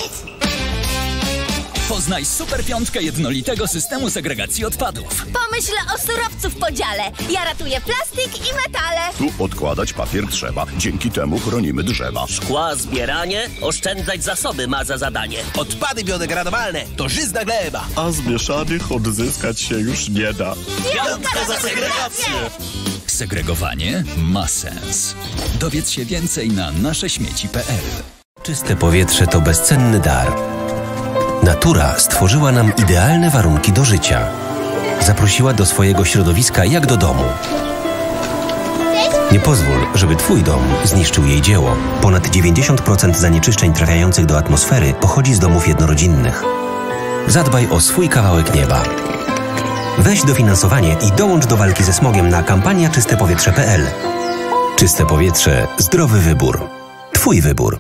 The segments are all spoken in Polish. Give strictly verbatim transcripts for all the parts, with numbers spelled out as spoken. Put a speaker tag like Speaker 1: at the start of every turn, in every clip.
Speaker 1: ojciec.
Speaker 2: Poznaj super piątkę jednolitego systemu segregacji odpadów.
Speaker 3: Pomyśl o surowcu w podziale. Ja ratuję plastik i metale.
Speaker 4: Tu odkładać papier trzeba. Dzięki temu chronimy drzewa.
Speaker 5: Szkła zbieranie, oszczędzać zasoby ma za zadanie.
Speaker 6: Odpady biodegradowalne to żyzna gleba.
Speaker 4: A z mieszanych odzyskać się już nie da.
Speaker 5: Piątka za segregację!
Speaker 2: Segregowanie ma sens. Dowiedz się więcej na nasze śmieci kropka p l.
Speaker 7: Czyste powietrze to bezcenny dar. Natura stworzyła nam idealne warunki do życia. Zaprosiła do swojego środowiska jak do domu. Nie pozwól, żeby Twój dom zniszczył jej dzieło. Ponad dziewięćdziesiąt procent zanieczyszczeń trafiających do atmosfery pochodzi z domów jednorodzinnych. Zadbaj o swój kawałek nieba. Weź dofinansowanie i dołącz do walki ze smogiem na kampania czyste powietrze kropka p l. Czyste powietrze, zdrowy wybór. Twój wybór.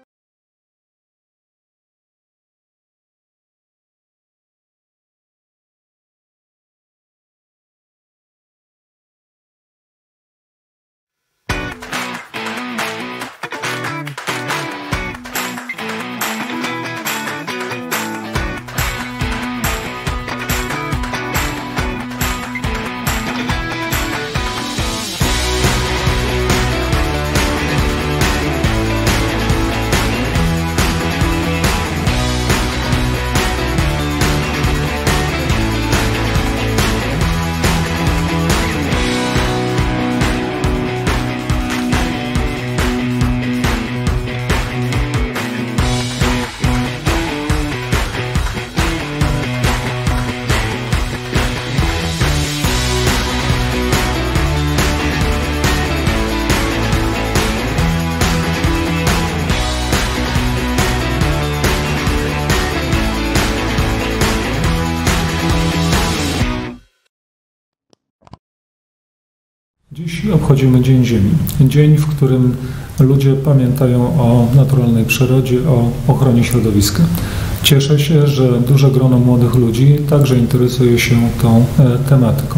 Speaker 8: Dziś obchodzimy Dzień Ziemi. Dzień, w którym ludzie pamiętają o naturalnej przyrodzie, o ochronie środowiska. Cieszę się, że duże grono młodych ludzi także interesuje się tą tematyką.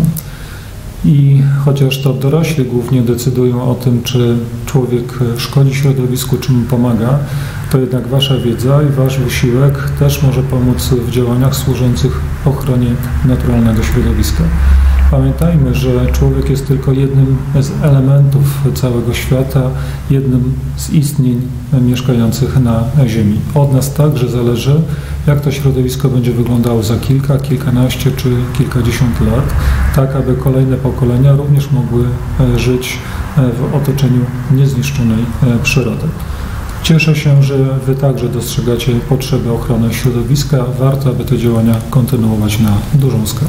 Speaker 8: I chociaż to dorośli głównie decydują o tym, czy człowiek szkodzi środowisku, czy mu pomaga, to jednak Wasza wiedza i Wasz wysiłek też może pomóc w działaniach służących ochronie naturalnego środowiska. Pamiętajmy, że człowiek jest tylko jednym z elementów całego świata, jednym z istnień mieszkających na Ziemi. Od nas także zależy, jak to środowisko będzie wyglądało za kilka, kilkanaście czy kilkadziesiąt lat, tak aby kolejne pokolenia również mogły żyć w otoczeniu niezniszczonej przyrody. Cieszę się, że Wy także dostrzegacie potrzebę ochrony środowiska. Warto, aby te działania kontynuować na dużą skalę.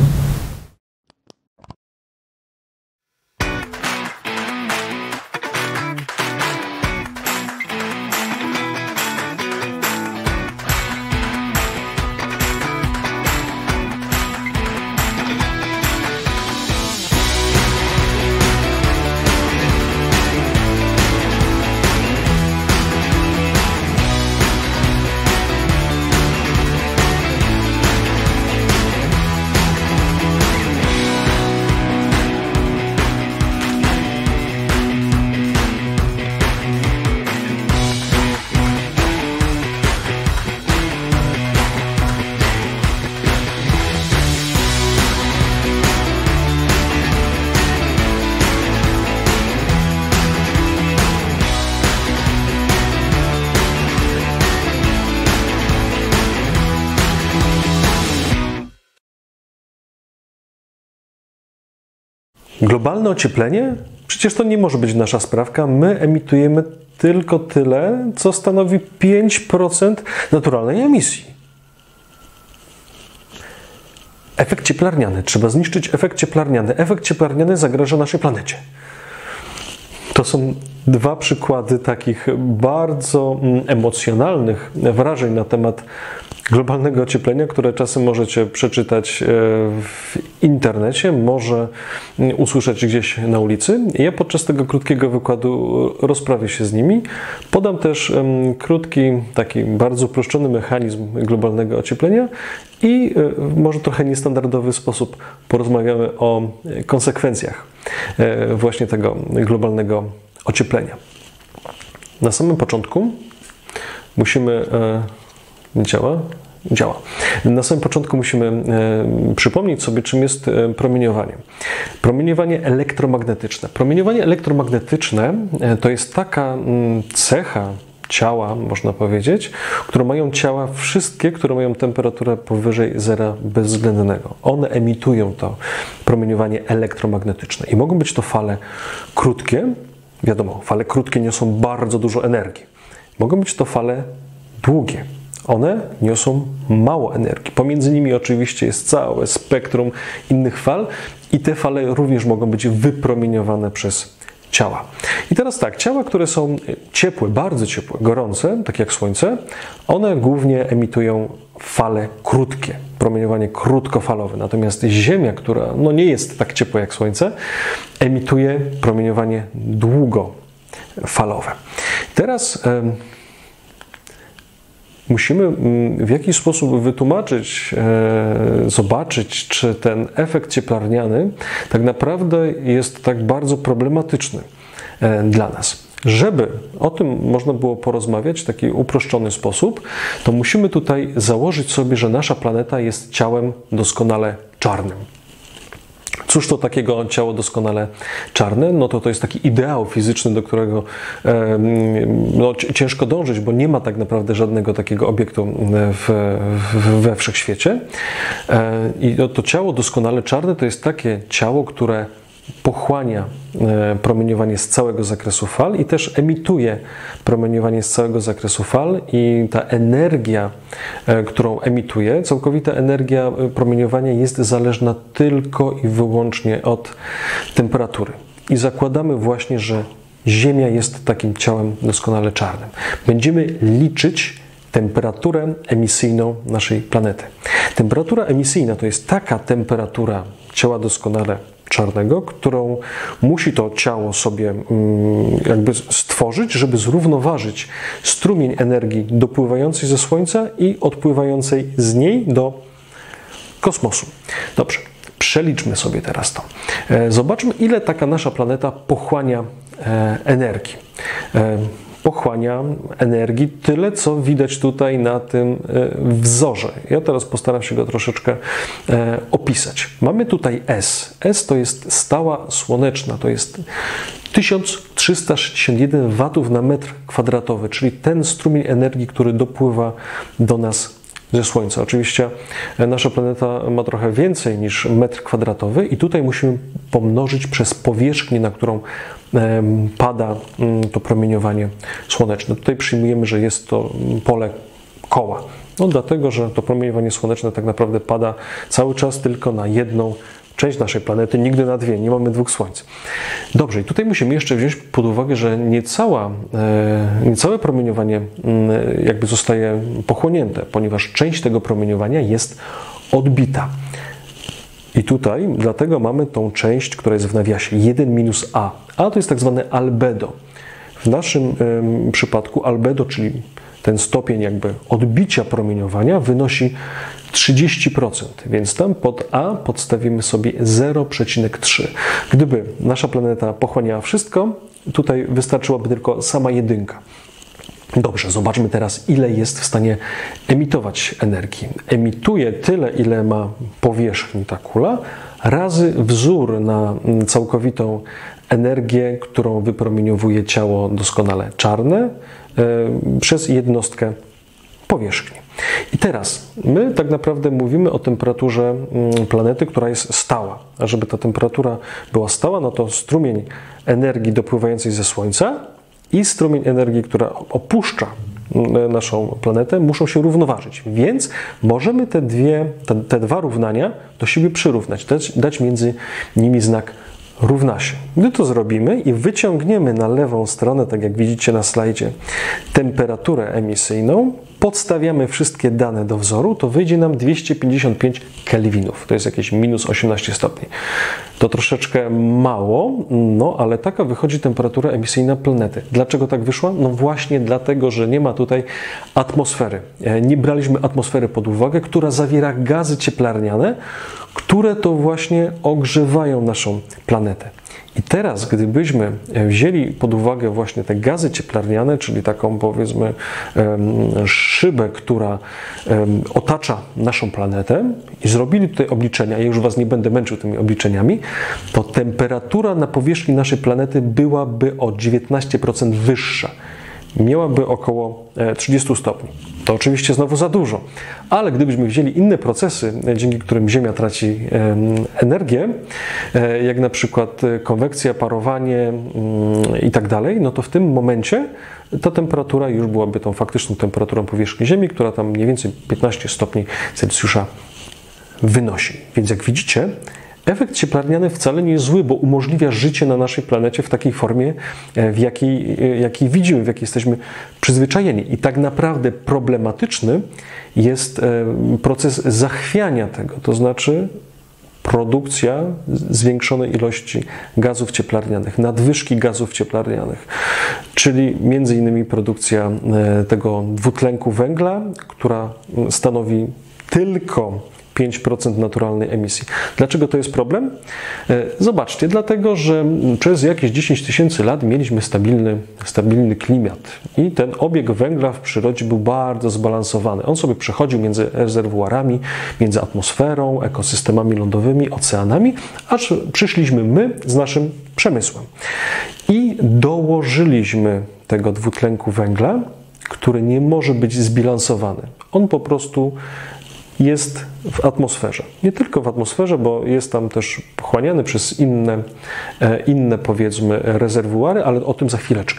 Speaker 9: Globalne ocieplenie? Przecież to nie może być nasza sprawka. My emitujemy tylko tyle, co stanowi pięć procent naturalnej emisji. Efekt cieplarniany. Trzeba zniszczyć efekt cieplarniany. Efekt cieplarniany zagraża naszej planecie. To są dwa przykłady takich bardzo emocjonalnych wrażeń na temat globalnego ocieplenia, które czasem możecie przeczytać w internecie, może usłyszeć gdzieś na ulicy. Ja podczas tego krótkiego wykładu rozprawię się z nimi. Podam też krótki, taki bardzo uproszczony mechanizm globalnego ocieplenia i może trochę niestandardowy sposób porozmawiamy o konsekwencjach właśnie tego globalnego ocieplenia. Na samym początku musimy Działa? Działa. Na samym początku musimy e, przypomnieć sobie, czym jest e, promieniowanie. Promieniowanie elektromagnetyczne. Promieniowanie elektromagnetyczne e, to jest taka m, cecha ciała, można powiedzieć, które mają ciała wszystkie, które mają temperaturę powyżej zera bezwzględnego. One emitują to promieniowanie elektromagnetyczne i mogą być to fale krótkie. Wiadomo, fale krótkie niosą bardzo dużo energii. Mogą być to fale długie. One niosą mało energii. Pomiędzy nimi oczywiście jest całe spektrum innych fal i te fale również mogą być wypromieniowane przez ciała. I teraz tak, ciała, które są ciepłe, bardzo ciepłe, gorące, tak jak Słońce, one głównie emitują fale krótkie, promieniowanie krótkofalowe. Natomiast Ziemia, która no nie jest tak ciepła jak Słońce, emituje promieniowanie długofalowe. Teraz musimy w jakiś sposób wytłumaczyć, e, zobaczyć, czy ten efekt cieplarniany tak naprawdę jest tak bardzo problematyczny e, dla nas. Żeby o tym można było porozmawiać w taki uproszczony sposób, to musimy tutaj założyć sobie, że nasza planeta jest ciałem doskonale czarnym. Cóż to takiego ciało doskonale czarne? No to to jest taki ideał fizyczny, do którego e, no, ciężko dążyć, bo nie ma tak naprawdę żadnego takiego obiektu w, w, we wszechświecie. E, I to, to ciało doskonale czarne to jest takie ciało, które pochłania promieniowanie z całego zakresu fal i też emituje promieniowanie z całego zakresu fal i ta energia, którą emituje, całkowita energia promieniowania jest zależna tylko i wyłącznie od temperatury. I zakładamy właśnie, że Ziemia jest takim ciałem doskonale czarnym. Będziemy liczyć temperaturę emisyjną naszej planety. Temperatura emisyjna to jest taka temperatura ciała doskonale czarnego, którą musi to ciało sobie jakby stworzyć, żeby zrównoważyć strumień energii dopływającej ze Słońca i odpływającej z niej do kosmosu. Dobrze, przeliczmy sobie teraz to. Zobaczmy, ile taka nasza planeta pochłania energii. Pochłania energii tyle, co widać tutaj na tym wzorze. Ja teraz postaram się go troszeczkę opisać. Mamy tutaj S. S to jest stała słoneczna, to jest tysiąc trzysta sześćdziesiąt jeden watów na metr kwadratowy, czyli ten strumień energii, który dopływa do nas ze Słońca. Oczywiście nasza planeta ma trochę więcej niż metr kwadratowy i tutaj musimy pomnożyć przez powierzchnię, na którą pada to promieniowanie słoneczne. Tutaj przyjmujemy, że jest to pole koła. No dlatego, że to promieniowanie słoneczne tak naprawdę pada cały czas tylko na jedną część naszej planety, nigdy na dwie, nie mamy dwóch słońc. Dobrze, i tutaj musimy jeszcze wziąć pod uwagę, że nie, cała, nie całe promieniowanie jakby zostaje pochłonięte, ponieważ część tego promieniowania jest odbita. I tutaj dlatego mamy tą część, która jest w nawiasie jeden minus A. A to jest tak zwane albedo. W naszym y, przypadku albedo, czyli ten stopień jakby odbicia promieniowania wynosi trzydzieści procent, więc tam pod A podstawimy sobie zero przecinek trzy. Gdyby nasza planeta pochłaniała wszystko, tutaj wystarczyłaby tylko sama jedynka. Dobrze, zobaczmy teraz, ile jest w stanie emitować energii. Emituje tyle, ile ma powierzchni ta kula, razy wzór na całkowitą energię, którą wypromieniowuje ciało doskonale czarne, yy, przez jednostkę powierzchni. I teraz my tak naprawdę mówimy o temperaturze planety, która jest stała. A żeby ta temperatura była stała, no to strumień energii dopływającej ze Słońca i strumień energii, która opuszcza naszą planetę, muszą się równoważyć. Więc możemy te, dwie, te, te dwa równania do siebie przyrównać, dać, dać między nimi znak równa się. Gdy to zrobimy i wyciągniemy na lewą stronę, tak jak widzicie na slajdzie, temperaturę emisyjną, podstawiamy wszystkie dane do wzoru, to wyjdzie nam dwieście pięćdziesiąt pięć kelwinów. To jest jakieś minus osiemnaście stopni. To troszeczkę mało, no ale taka wychodzi temperatura emisyjna planety. Dlaczego tak wyszła? No właśnie dlatego, że nie ma tutaj atmosfery. Nie braliśmy atmosfery pod uwagę, która zawiera gazy cieplarniane, które to właśnie ogrzewają naszą planetę. I teraz, gdybyśmy wzięli pod uwagę właśnie te gazy cieplarniane, czyli taką, powiedzmy, szybę, która otacza naszą planetę, i zrobili tutaj obliczenia, ja już Was nie będę męczył tymi obliczeniami, to temperatura na powierzchni naszej planety byłaby o dziewiętnaście procent wyższa. Miałaby około trzydzieści stopni. To oczywiście znowu za dużo, ale gdybyśmy wzięli inne procesy, dzięki którym Ziemia traci energię, jak na przykład konwekcja, parowanie i tak dalej, no to w tym momencie ta temperatura już byłaby tą faktyczną temperaturą powierzchni Ziemi, która tam mniej więcej piętnaście stopni Celsjusza wynosi. Więc jak widzicie, efekt cieplarniany wcale nie jest zły, bo umożliwia życie na naszej planecie w takiej formie, w jakiej, jakiej widzimy, w jakiej jesteśmy przyzwyczajeni. I tak naprawdę problematyczny jest proces zachwiania tego, to znaczy produkcja zwiększonej ilości gazów cieplarnianych, nadwyżki gazów cieplarnianych, czyli między innymi produkcja tego dwutlenku węgla, która stanowi tylko pięć procent naturalnej emisji. Dlaczego to jest problem? Zobaczcie, dlatego, że przez jakieś dziesięć tysięcy lat mieliśmy stabilny, stabilny klimat i ten obieg węgla w przyrodzie był bardzo zbalansowany. On sobie przechodził między rezerwuarami, między atmosferą, ekosystemami lądowymi, oceanami, aż przyszliśmy my z naszym przemysłem. I dołożyliśmy tego dwutlenku węgla, który nie może być zbilansowany. On po prostu jest w atmosferze. Nie tylko w atmosferze, bo jest tam też pochłaniany przez inne, inne powiedzmy rezerwuary, ale o tym za chwileczkę.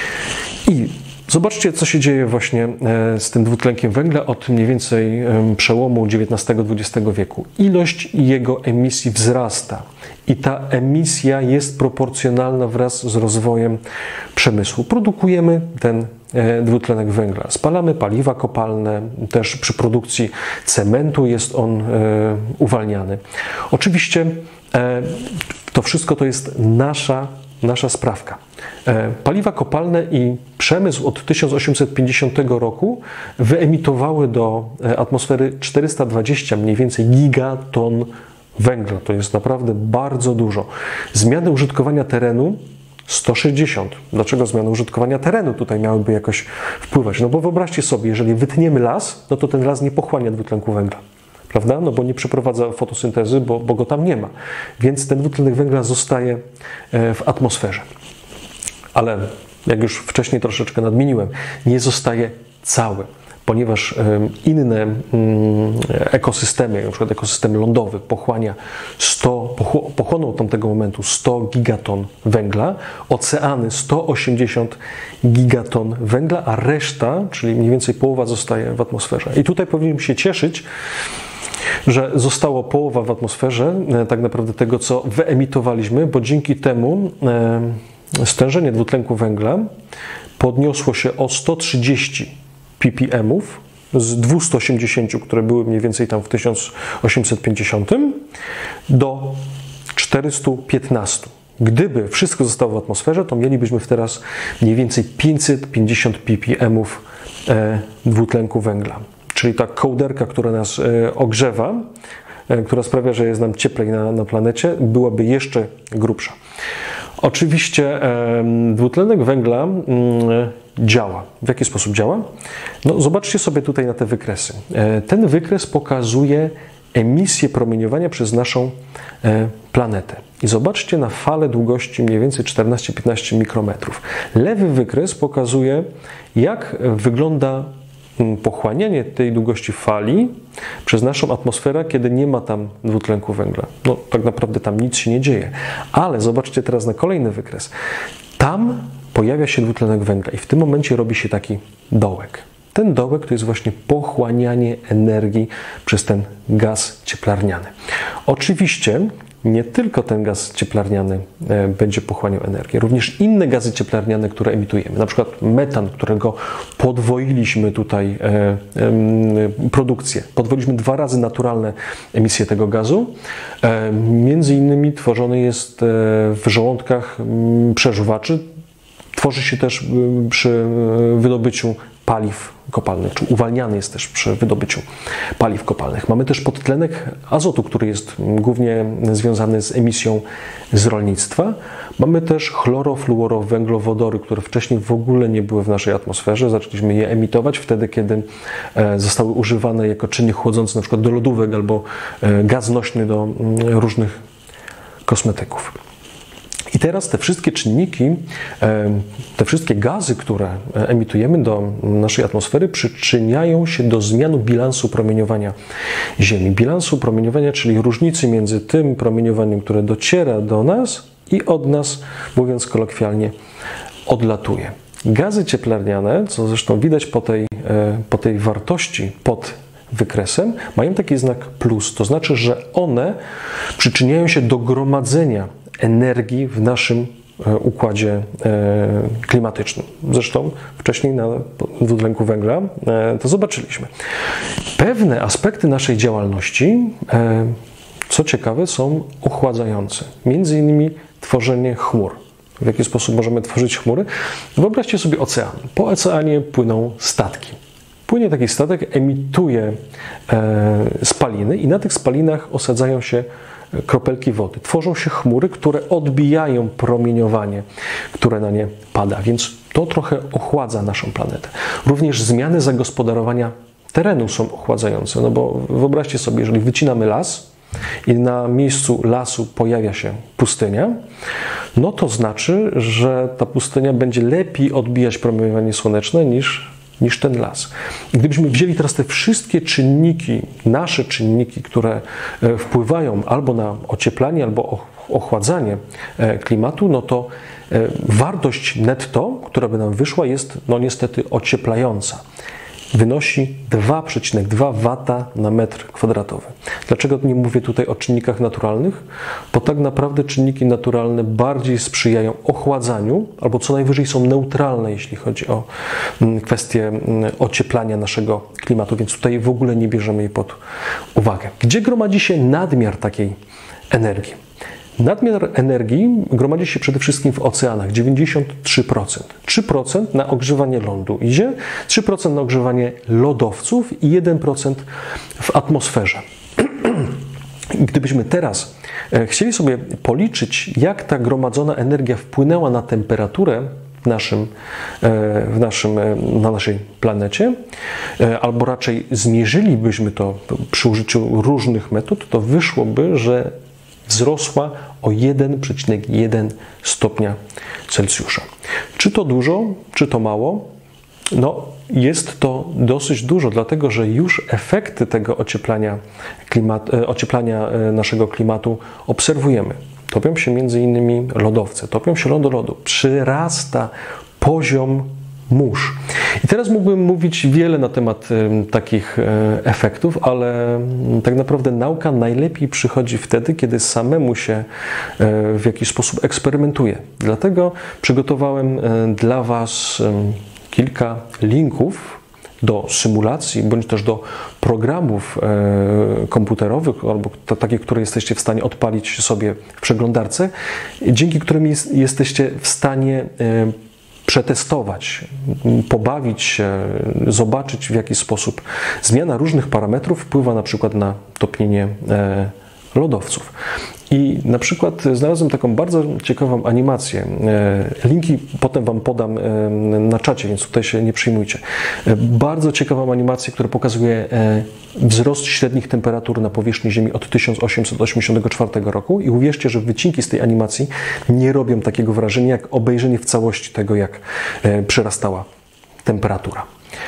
Speaker 9: I zobaczcie, co się dzieje właśnie z tym dwutlenkiem węgla od mniej więcej przełomu dziewiętnastego dwudziestego wieku. Ilość jego emisji wzrasta i ta emisja jest proporcjonalna wraz z rozwojem przemysłu. Produkujemy ten dwutlenek węgla. Spalamy paliwa kopalne, też przy produkcji cementu jest on uwalniany. Oczywiście to wszystko to jest nasza Nasza sprawka. Paliwa kopalne i przemysł od tysiąc osiemset pięćdziesiątego roku wyemitowały do atmosfery czterysta dwadzieścia mniej więcej gigaton węgla. To jest naprawdę bardzo dużo. Zmiany użytkowania terenu sto sześćdziesiąt. Dlaczego zmiany użytkowania terenu tutaj miałyby jakoś wpływać? No bo wyobraźcie sobie, jeżeli wytniemy las, no to ten las nie pochłania dwutlenku węgla. Prawda? No bo nie przeprowadza fotosyntezy, bo, bo go tam nie ma. Więc ten dwutlenek węgla zostaje w atmosferze. Ale jak już wcześniej troszeczkę nadmieniłem, nie zostaje cały, ponieważ inne ekosystemy, na przykład ekosystem lądowy pochłania sto, pochłonął tamtego momentu sto gigaton węgla, oceany sto osiemdziesiąt gigaton węgla, a reszta, czyli mniej więcej połowa, zostaje w atmosferze. I tutaj powinniśmy się cieszyć, że zostało połowa w atmosferze tak naprawdę tego, co wyemitowaliśmy, bo dzięki temu stężenie dwutlenku węgla podniosło się o sto trzydzieści ppmów z dwieście osiemdziesiąt, które były mniej więcej tam w tysiąc osiemset pięćdziesiątym, do czterysta piętnaście. Gdyby wszystko zostało w atmosferze, to mielibyśmy teraz mniej więcej pięćset pięćdziesiąt ppmów dwutlenku węgla. Czyli ta kołderka, która nas ogrzewa, która sprawia, że jest nam cieplej na, na planecie, byłaby jeszcze grubsza. Oczywiście e, dwutlenek węgla mm, działa. W jaki sposób działa? No, zobaczcie sobie tutaj na te wykresy. E, ten wykres pokazuje emisję promieniowania przez naszą e, planetę. I zobaczcie na falę długości mniej więcej czternaście do piętnastu mikrometrów. Lewy wykres pokazuje, jak wygląda pochłanianie tej długości fali przez naszą atmosferę, kiedy nie ma tam dwutlenku węgla. No tak naprawdę tam nic się nie dzieje. Ale zobaczcie teraz na kolejny wykres. Tam pojawia się dwutlenek węgla i w tym momencie robi się taki dołek. Ten dołek to jest właśnie pochłanianie energii przez ten gaz cieplarniany. Oczywiście nie tylko ten gaz cieplarniany będzie pochłaniał energię, również inne gazy cieplarniane, które emitujemy, na przykład metan, którego podwoiliśmy tutaj produkcję. Podwoiliśmy dwa razy naturalne emisje tego gazu. Między innymi tworzony jest w żołądkach przeżuwaczy. Tworzy się też przy wydobyciu paliw kopalnych, czy uwalniany jest też przy wydobyciu paliw kopalnych. Mamy też podtlenek azotu, który jest głównie związany z emisją z rolnictwa. Mamy też chlorofluorowęglowodory, które wcześniej w ogóle nie były w naszej atmosferze. Zaczęliśmy je emitować wtedy, kiedy zostały używane jako czynnik chłodzący na przykład do lodówek albo gaz nośny do różnych kosmetyków. I teraz te wszystkie czynniki, te wszystkie gazy, które emitujemy do naszej atmosfery, przyczyniają się do zmiany bilansu promieniowania Ziemi. Bilansu promieniowania, czyli różnicy między tym promieniowaniem, które dociera do nas i od nas, mówiąc kolokwialnie, odlatuje. Gazy cieplarniane, co zresztą widać po tej, po tej wartości pod wykresem, mają taki znak plus, to znaczy, że one przyczyniają się do gromadzenia energii w naszym układzie klimatycznym. Zresztą wcześniej na dwutlenku węgla to zobaczyliśmy. Pewne aspekty naszej działalności, co ciekawe, są ochładzające. Między innymi tworzenie chmur. W jaki sposób możemy tworzyć chmury? Wyobraźcie sobie ocean. Po oceanie płyną statki. Płynie taki statek, emituje spaliny i na tych spalinach osadzają się kropelki wody. Tworzą się chmury, które odbijają promieniowanie, które na nie pada, więc to trochę ochładza naszą planetę. Również zmiany zagospodarowania terenu są ochładzające, no bo wyobraźcie sobie, jeżeli wycinamy las i na miejscu lasu pojawia się pustynia, no to znaczy, że ta pustynia będzie lepiej odbijać promieniowanie słoneczne niż niż ten las. I gdybyśmy wzięli teraz te wszystkie czynniki, nasze czynniki, które wpływają albo na ocieplanie, albo ochładzanie klimatu, no to wartość netto, która by nam wyszła, jest no niestety ocieplająca. Wynosi dwa przecinek dwa wata na metr kwadratowy. Dlaczego nie mówię tutaj o czynnikach naturalnych? Bo tak naprawdę czynniki naturalne bardziej sprzyjają ochładzaniu, albo co najwyżej są neutralne, jeśli chodzi o kwestię ocieplania naszego klimatu, więc tutaj w ogóle nie bierzemy jej pod uwagę. Gdzie gromadzi się nadmiar takiej energii? Nadmiar energii gromadzi się przede wszystkim w oceanach, dziewięćdziesiąt trzy procent. trzy procent na ogrzewanie lądu idzie, trzy procent na ogrzewanie lodowców i jeden procent w atmosferze. Gdybyśmy teraz chcieli sobie policzyć, jak ta gromadzona energia wpłynęła na temperaturę w naszym, w naszym, na naszej planecie, albo raczej zmierzylibyśmy to przy użyciu różnych metod, to wyszłoby, że wzrosła o jeden przecinek jeden stopnia Celsjusza. Czy to dużo, czy to mało? No, jest to dosyć dużo, dlatego że już efekty tego ocieplania, klimat, ocieplania naszego klimatu obserwujemy. Topią się między innymi lodowce, topią się lądolodu, przyrasta poziom mórz. I teraz mógłbym mówić wiele na temat y, takich y, efektów, ale y, tak naprawdę nauka najlepiej przychodzi wtedy, kiedy samemu się y, w jakiś sposób eksperymentuje. Dlatego przygotowałem y, dla Was y, kilka linków do symulacji, bądź też do programów y, komputerowych, albo to, takie, które jesteście w stanie odpalić sobie w przeglądarce, dzięki którym jest, jesteście w stanie y, przetestować, pobawić się, zobaczyć, w jaki sposób zmiana różnych parametrów wpływa na przykład na topnienie lodowców. I na przykład znalazłem taką bardzo ciekawą animację. Linki potem Wam podam na czacie, więc tutaj się nie przyjmujcie. Bardzo ciekawą animację, która pokazuje wzrost średnich temperatur na powierzchni Ziemi od tysiąc osiemset osiemdziesiątego czwartego roku i uwierzcie, że wycinki z tej animacji nie robią takiego wrażenia, jak obejrzenie w całości tego, jak przyrastała temperatura.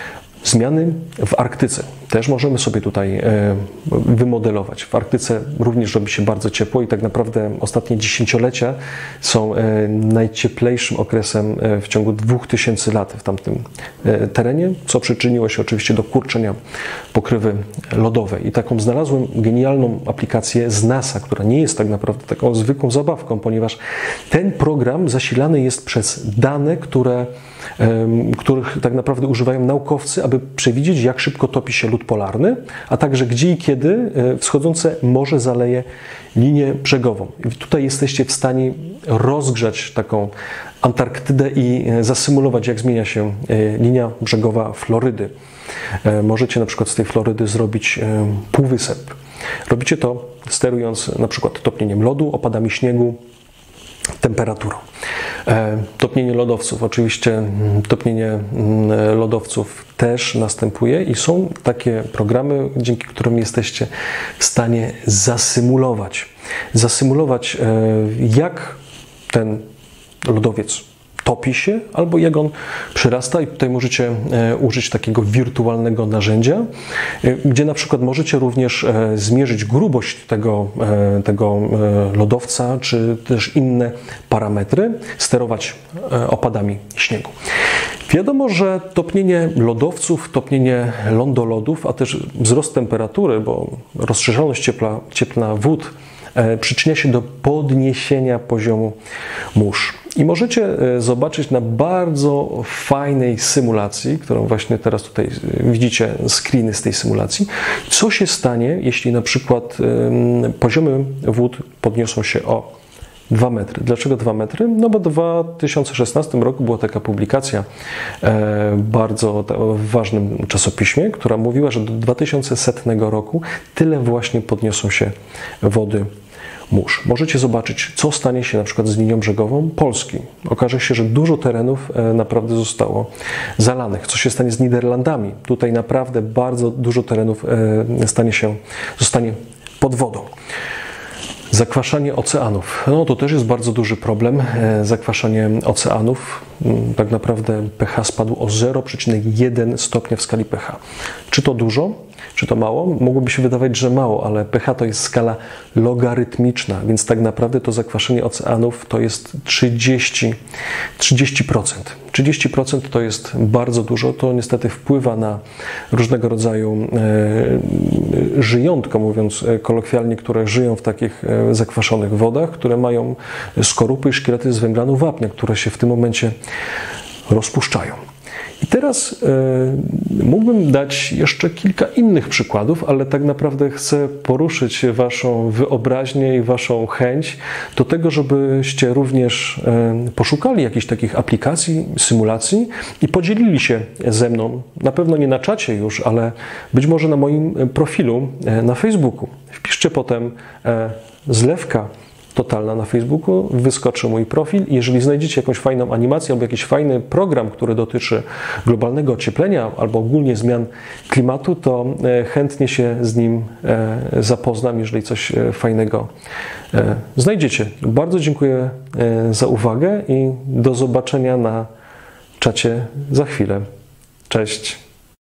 Speaker 9: Zmiany w Arktyce też możemy sobie tutaj wymodelować. W Arktyce również robi się bardzo ciepło i tak naprawdę ostatnie dziesięciolecia są najcieplejszym okresem w ciągu dwóch tysięcy lat w tamtym terenie, co przyczyniło się oczywiście do kurczenia pokrywy lodowej. I taką znalazłem genialną aplikację z NASA, która nie jest tak naprawdę taką zwykłą zabawką, ponieważ ten program zasilany jest przez dane, które, których tak naprawdę używają naukowcy, aby przewidzieć, jak szybko topi się lód lód polarny, a także gdzie i kiedy wschodzące morze zaleje linię brzegową. I tutaj jesteście w stanie rozgrzać taką Antarktydę i zasymulować, jak zmienia się linia brzegowa Florydy. Możecie na przykład z tej Florydy zrobić półwysep. Robicie to sterując na przykład topnieniem lodu, opadami śniegu, temperaturą. Topnienie lodowców, oczywiście topnienie lodowców też następuje i są takie programy, dzięki którym jesteście w stanie zasymulować, zasymulować jak ten lodowiec topi się, albo jak on przyrasta i tutaj możecie użyć takiego wirtualnego narzędzia, gdzie na przykład możecie również zmierzyć grubość tego, tego lodowca, czy też inne parametry, sterować opadami śniegu. Wiadomo, że topnienie lodowców, topnienie lądolodów, a też wzrost temperatury, bo rozszerzalność ciepła, cieplna wód przyczynia się do podniesienia poziomu mórz. I możecie zobaczyć na bardzo fajnej symulacji, którą właśnie teraz tutaj widzicie, screeny z tej symulacji, co się stanie, jeśli na przykład poziomy wód podniosą się o dwa metry. Dlaczego dwa metry? No bo w dwa tysiące szesnastym roku była taka publikacja bardzo w ważnym czasopiśmie, która mówiła, że do dwa tysiące setnego roku tyle właśnie podniosą się wody mórz. Możecie zobaczyć, co stanie się na przykład z linią brzegową Polski. Okaże się, że dużo terenów naprawdę zostało zalanych. Co się stanie z Niderlandami? Tutaj naprawdę bardzo dużo terenów stanie się, zostanie pod wodą. Zakwaszanie oceanów. No to też jest bardzo duży problem. Zakwaszanie oceanów. Tak naprawdę pH spadł o zero przecinek jeden stopnia w skali pH. Czy to dużo? Czy to mało? Mogłoby się wydawać, że mało, ale pH to jest skala logarytmiczna, więc tak naprawdę to zakwaszenie oceanów to jest trzydzieści procent. trzydzieści procent to jest bardzo dużo, to niestety wpływa na różnego rodzaju e, żyjątka, mówiąc kolokwialnie, które żyją w takich e, zakwaszonych wodach, które mają skorupy i szkielety z węglanu wapnia, które się w tym momencie rozpuszczają. I teraz y, mógłbym dać jeszcze kilka innych przykładów, ale tak naprawdę chcę poruszyć Waszą wyobraźnię i Waszą chęć do tego, żebyście również y, poszukali jakichś takich aplikacji, symulacji i podzielili się ze mną, na pewno nie na czacie już, ale być może na moim profilu y, na Facebooku. Wpiszcie potem y, zlewka totalna na Facebooku, wyskoczy mój profil i jeżeli znajdziecie jakąś fajną animację albo jakiś fajny program, który dotyczy globalnego ocieplenia albo ogólnie zmian klimatu, to chętnie się z nim zapoznam, jeżeli coś fajnego znajdziecie. Bardzo dziękuję za uwagę i do zobaczenia na czacie za chwilę. Cześć!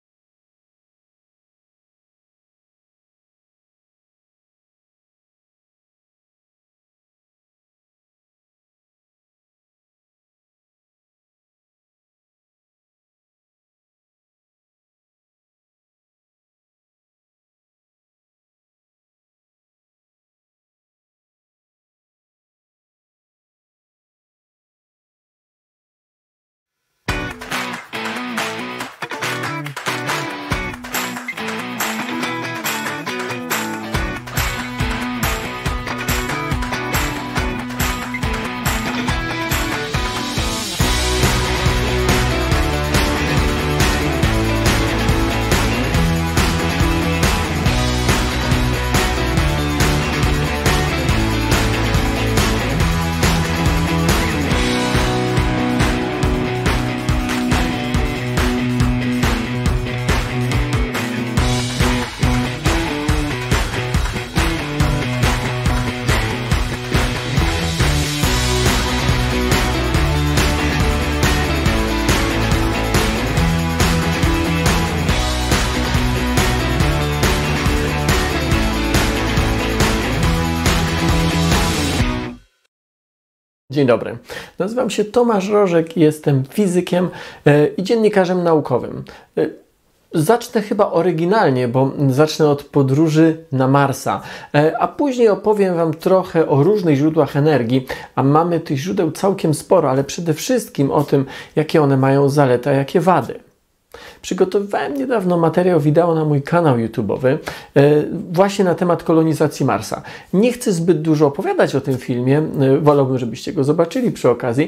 Speaker 1: Dzień dobry, nazywam się Tomasz Rożek i jestem fizykiem i dziennikarzem naukowym. Zacznę chyba oryginalnie, bo zacznę od podróży na Marsa, a później opowiem Wam trochę o różnych źródłach energii, a mamy tych źródeł całkiem sporo, ale przede wszystkim o tym, jakie one mają zalety, a jakie wady. Przygotowywałem niedawno materiał wideo na mój kanał YouTube'owy właśnie na temat kolonizacji Marsa. Nie chcę zbyt dużo opowiadać o tym filmie, wolałbym, żebyście go zobaczyli przy okazji,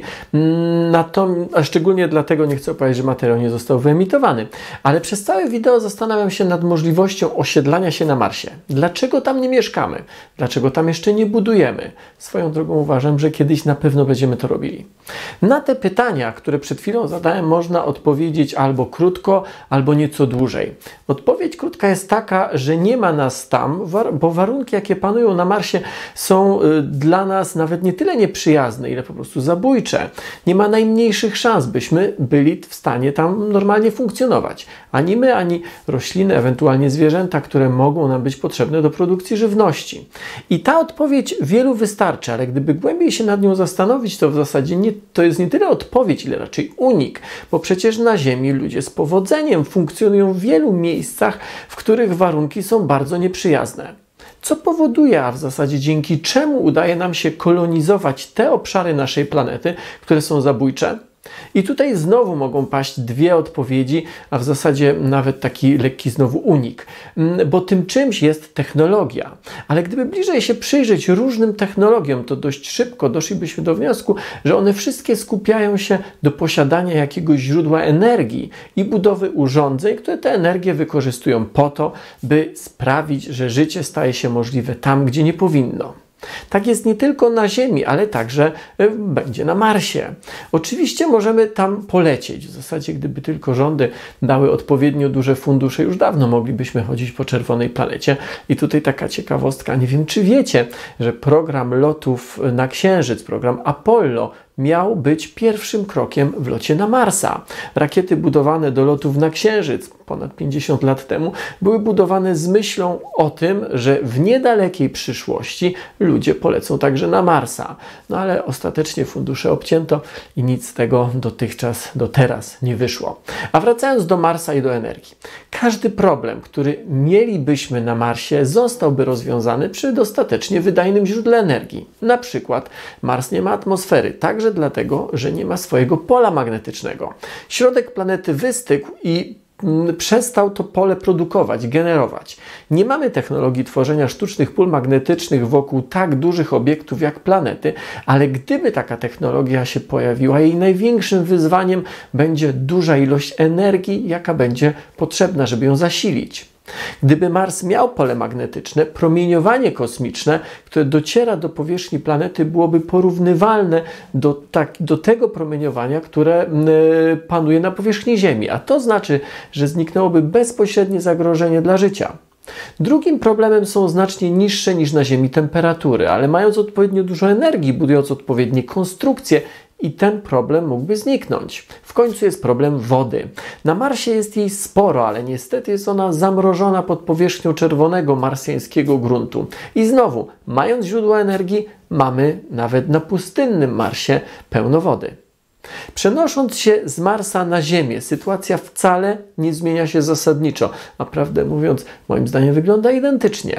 Speaker 1: a szczególnie dlatego nie chcę opowiadać, że materiał nie został wyemitowany. Ale przez całe wideo zastanawiam się nad możliwością osiedlania się na Marsie. Dlaczego tam nie mieszkamy? Dlaczego tam jeszcze nie budujemy? Swoją drogą uważam, że kiedyś na pewno będziemy to robili. Na te pytania, które przed chwilą zadałem, można odpowiedzieć albo krótko, albo nieco dłużej. Odpowiedź krótka jest taka, że nie ma nas tam, bo warunki, jakie panują na Marsie, są dla nas nawet nie tyle nieprzyjazne, ile po prostu zabójcze. Nie ma najmniejszych szans, byśmy byli w stanie tam normalnie funkcjonować. Ani my, ani rośliny, ewentualnie zwierzęta, które mogą nam być potrzebne do produkcji żywności. I ta odpowiedź wielu wystarczy, ale gdyby głębiej się nad nią zastanowić, to w zasadzie nie, to jest nie tyle odpowiedź, ile raczej unik, bo przecież na Ziemi ludzie z powodzeniem funkcjonują w wielu miejscach, w których warunki są bardzo nieprzyjazne. Co powoduje, a w zasadzie dzięki czemu udaje nam się kolonizować te obszary naszej planety, które są zabójcze? I tutaj znowu mogą paść dwie odpowiedzi, a w zasadzie nawet taki lekki znowu unik, bo tym czymś jest technologia. Ale gdyby bliżej się przyjrzeć różnym technologiom, to dość szybko doszlibyśmy do wniosku, że one wszystkie skupiają się do posiadania jakiegoś źródła energii i budowy urządzeń, które tę energię wykorzystują po to, by sprawić, że życie staje się możliwe tam, gdzie nie powinno. Tak jest nie tylko na Ziemi, ale także będzie na Marsie. Oczywiście możemy tam polecieć. W zasadzie, gdyby tylko rządy dały odpowiednio duże fundusze, już dawno moglibyśmy chodzić po czerwonej planecie. I tutaj taka ciekawostka, nie wiem czy wiecie, że program lotów na Księżyc, program Apollo, miał być pierwszym krokiem w locie na Marsa. Rakiety budowane do lotów na Księżyc ponad pięćdziesiąt lat temu były budowane z myślą o tym, że w niedalekiej przyszłości ludzie polecą także na Marsa. No ale ostatecznie fundusze obcięto i nic z tego dotychczas, do teraz nie wyszło. A wracając do Marsa i do energii. Każdy problem, który mielibyśmy na Marsie, zostałby rozwiązany przy dostatecznie wydajnym źródle energii. Na przykład Mars nie ma atmosfery, także dlatego, że nie ma swojego pola magnetycznego. Środek planety wystygł i przestał to pole produkować, generować. Nie mamy technologii tworzenia sztucznych pól magnetycznych wokół tak dużych obiektów jak planety, ale gdyby taka technologia się pojawiła, jej największym wyzwaniem będzie duża ilość energii, jaka będzie potrzebna, żeby ją zasilić. Gdyby Mars miał pole magnetyczne, promieniowanie kosmiczne, które dociera do powierzchni planety, byłoby porównywalne do, tak, do tego promieniowania, które yy, panuje na powierzchni Ziemi, a to znaczy, że zniknęłoby bezpośrednie zagrożenie dla życia. Drugim problemem są znacznie niższe niż na Ziemi temperatury, ale mając odpowiednio dużo energii, budując odpowiednie konstrukcje, i ten problem mógłby zniknąć. W końcu jest problem wody. Na Marsie jest jej sporo, ale niestety jest ona zamrożona pod powierzchnią czerwonego marsjańskiego gruntu. I znowu, mając źródło energii, mamy nawet na pustynnym Marsie pełno wody. Przenosząc się z Marsa na Ziemię, sytuacja wcale nie zmienia się zasadniczo. A prawdę mówiąc, moim zdaniem wygląda identycznie.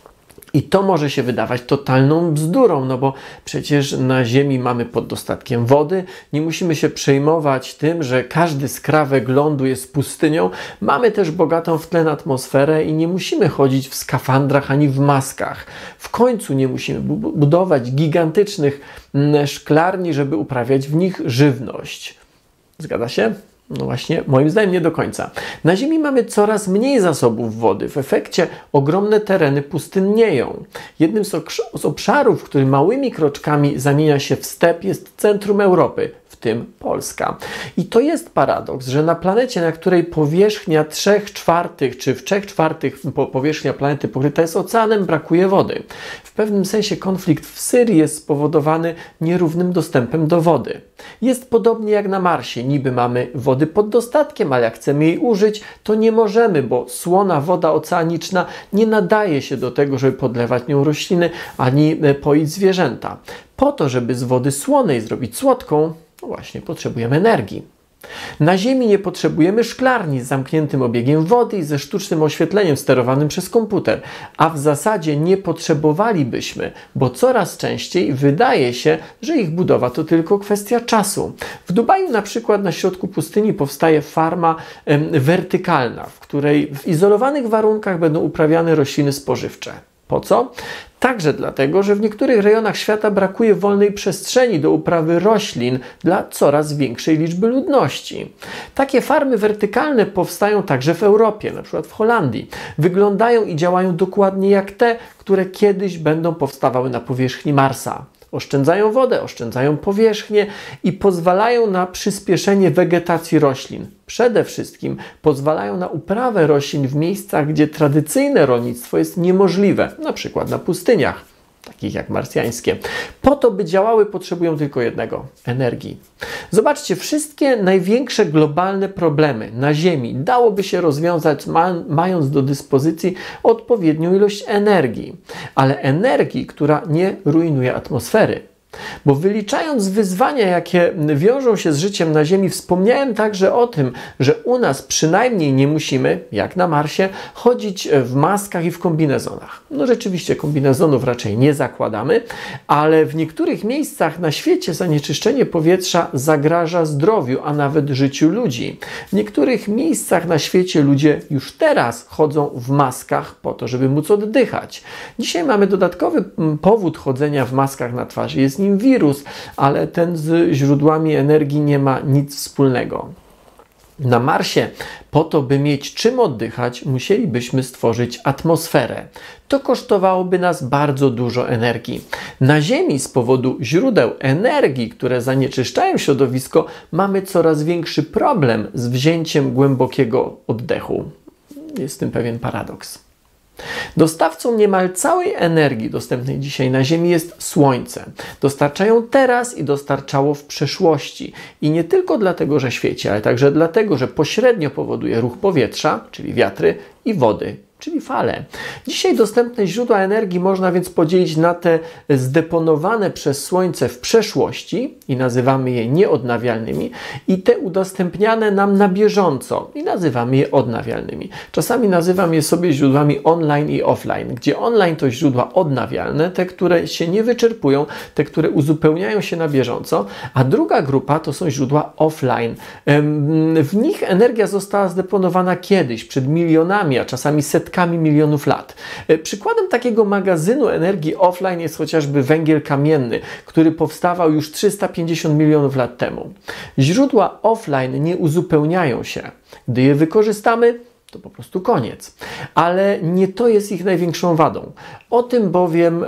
Speaker 1: I to może się wydawać totalną bzdurą, no bo przecież na Ziemi mamy pod dostatkiem wody, nie musimy się przejmować tym, że każdy skrawek lądu jest pustynią, mamy też bogatą w tlen atmosferę i nie musimy chodzić w skafandrach ani w maskach. W końcu nie musimy budować gigantycznych szklarni, żeby uprawiać w nich żywność. Zgadza się? No właśnie, moim zdaniem nie do końca. Na Ziemi mamy coraz mniej zasobów wody. W efekcie ogromne tereny pustynnieją. Jednym z obszarów, w którym małymi kroczkami zamienia się w step, jest centrum Europy, w tym Polska. I to jest paradoks, że na planecie, na której powierzchnia trzech czwartych, czy w trzech czwartych powierzchnia planety pokryta jest oceanem, brakuje wody. W pewnym sensie konflikt w Syrii jest spowodowany nierównym dostępem do wody. Jest podobnie jak na Marsie. Niby mamy wody pod dostatkiem, ale jak chcemy jej użyć, to nie możemy, bo słona woda oceaniczna nie nadaje się do tego, żeby podlewać nią rośliny, ani poić zwierzęta. Po to, żeby z wody słonej zrobić słodką, no właśnie, potrzebujemy energii. Na Ziemi nie potrzebujemy szklarni z zamkniętym obiegiem wody i ze sztucznym oświetleniem sterowanym przez komputer, a w zasadzie nie potrzebowalibyśmy, bo coraz częściej wydaje się, że ich budowa to tylko kwestia czasu. W Dubaju na przykład na środku pustyni powstaje farma em, wertykalna, w której w izolowanych warunkach będą uprawiane rośliny spożywcze. Po co? Także dlatego, że w niektórych rejonach świata brakuje wolnej przestrzeni do uprawy roślin dla coraz większej liczby ludności. Takie farmy wertykalne powstają także w Europie, na przykład w Holandii. Wyglądają i działają dokładnie jak te, które kiedyś będą powstawały na powierzchni Marsa. Oszczędzają wodę, oszczędzają powierzchnię i pozwalają na przyspieszenie wegetacji roślin. Przede wszystkim pozwalają na uprawę roślin w miejscach, gdzie tradycyjne rolnictwo jest niemożliwe, na przykład na pustyniach, takich jak marsjańskie. Po to, by działały, potrzebują tylko jednego – energii. Zobaczcie, wszystkie największe globalne problemy na Ziemi dałoby się rozwiązać, ma, mając do dyspozycji odpowiednią ilość energii. Ale energii, która nie rujnuje atmosfery. Bo wyliczając wyzwania, jakie wiążą się z życiem na Ziemi, wspomniałem także o tym, że u nas przynajmniej nie musimy, jak na Marsie, chodzić w maskach i w kombinezonach. No rzeczywiście kombinezonów raczej nie zakładamy, ale w niektórych miejscach na świecie zanieczyszczenie powietrza zagraża zdrowiu, a nawet życiu ludzi. W niektórych miejscach na świecie ludzie już teraz chodzą w maskach po to, żeby móc oddychać. Dzisiaj mamy dodatkowy powód chodzenia w maskach na twarzy. Jest nim wirus, ale ten z źródłami energii nie ma nic wspólnego. Na Marsie, po to, by mieć czym oddychać, musielibyśmy stworzyć atmosferę. To kosztowałoby nas bardzo dużo energii. Na Ziemi z powodu źródeł energii, które zanieczyszczają środowisko, mamy coraz większy problem z wzięciem głębokiego oddechu. Jest w tym pewien paradoks. Dostawcą niemal całej energii dostępnej dzisiaj na Ziemi jest Słońce. Dostarczają teraz i dostarczało w przeszłości. I nie tylko dlatego, że świeci, ale także dlatego, że pośrednio powoduje ruch powietrza, czyli wiatry, i wody, czyli fale. Dzisiaj dostępne źródła energii można więc podzielić na te zdeponowane przez Słońce w przeszłości i nazywamy je nieodnawialnymi i te udostępniane nam na bieżąco i nazywamy je odnawialnymi. Czasami nazywam je sobie źródłami online i offline, gdzie online to źródła odnawialne, te, które się nie wyczerpują, te, które uzupełniają się na bieżąco, a druga grupa to są źródła offline. W nich energia została zdeponowana kiedyś, przed milionami, a czasami setkami milionów lat. Przykładem takiego magazynu energii offline jest chociażby węgiel kamienny, który powstawał już trzysta pięćdziesiąt milionów lat temu. Źródła offline nie uzupełniają się. Gdy je wykorzystamy, to po prostu koniec. Ale nie to jest ich największą wadą. O tym bowiem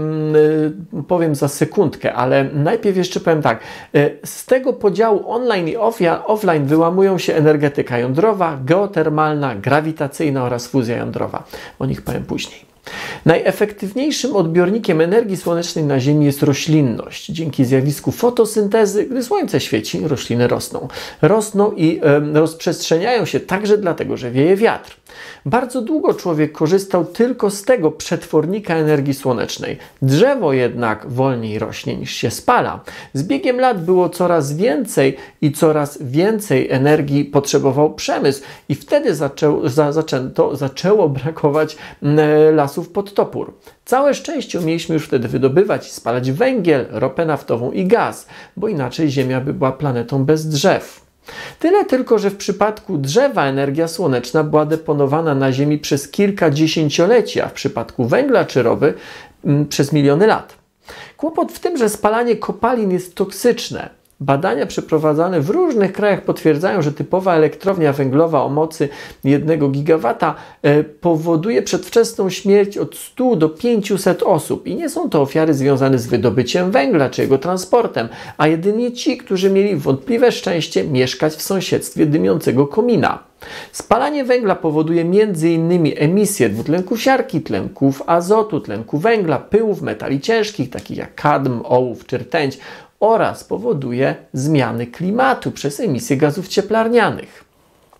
Speaker 1: yy, powiem za sekundkę, ale najpierw jeszcze powiem tak. Yy, z tego podziału online i offline wyłamują się energetyka jądrowa, geotermalna, grawitacyjna oraz fuzja jądrowa. O nich powiem później. Najefektywniejszym odbiornikiem energii słonecznej na Ziemi jest roślinność. Dzięki zjawisku fotosyntezy, gdy słońce świeci, rośliny rosną. Rosną i e, rozprzestrzeniają się także dlatego, że wieje wiatr. Bardzo długo człowiek korzystał tylko z tego przetwornika energii słonecznej. Drzewo jednak wolniej rośnie niż się spala. Z biegiem lat było coraz więcej i coraz więcej energii potrzebował przemysł i wtedy zaczęło, za, zaczęto, zaczęło brakować e, lasów pod topór. Całe szczęście mieliśmy już wtedy wydobywać i spalać węgiel, ropę naftową i gaz, bo inaczej Ziemia by była planetą bez drzew. Tyle tylko, że w przypadku drzewa energia słoneczna była deponowana na Ziemi przez kilka dziesięcioleci, a w przypadku węgla czy ropy m, przez miliony lat. Kłopot w tym, że spalanie kopalin jest toksyczne. Badania przeprowadzane w różnych krajach potwierdzają, że typowa elektrownia węglowa o mocy jednego gigawata e, powoduje przedwczesną śmierć od stu do pięciuset osób. I nie są to ofiary związane z wydobyciem węgla czy jego transportem, a jedynie ci, którzy mieli wątpliwe szczęście mieszkać w sąsiedztwie dymiącego komina. Spalanie węgla powoduje między innymi emisję dwutlenku siarki, tlenków azotu, tlenku węgla, pyłów, metali ciężkich, takich jak kadm, ołów czy rtęć, oraz powoduje zmiany klimatu przez emisję gazów cieplarnianych.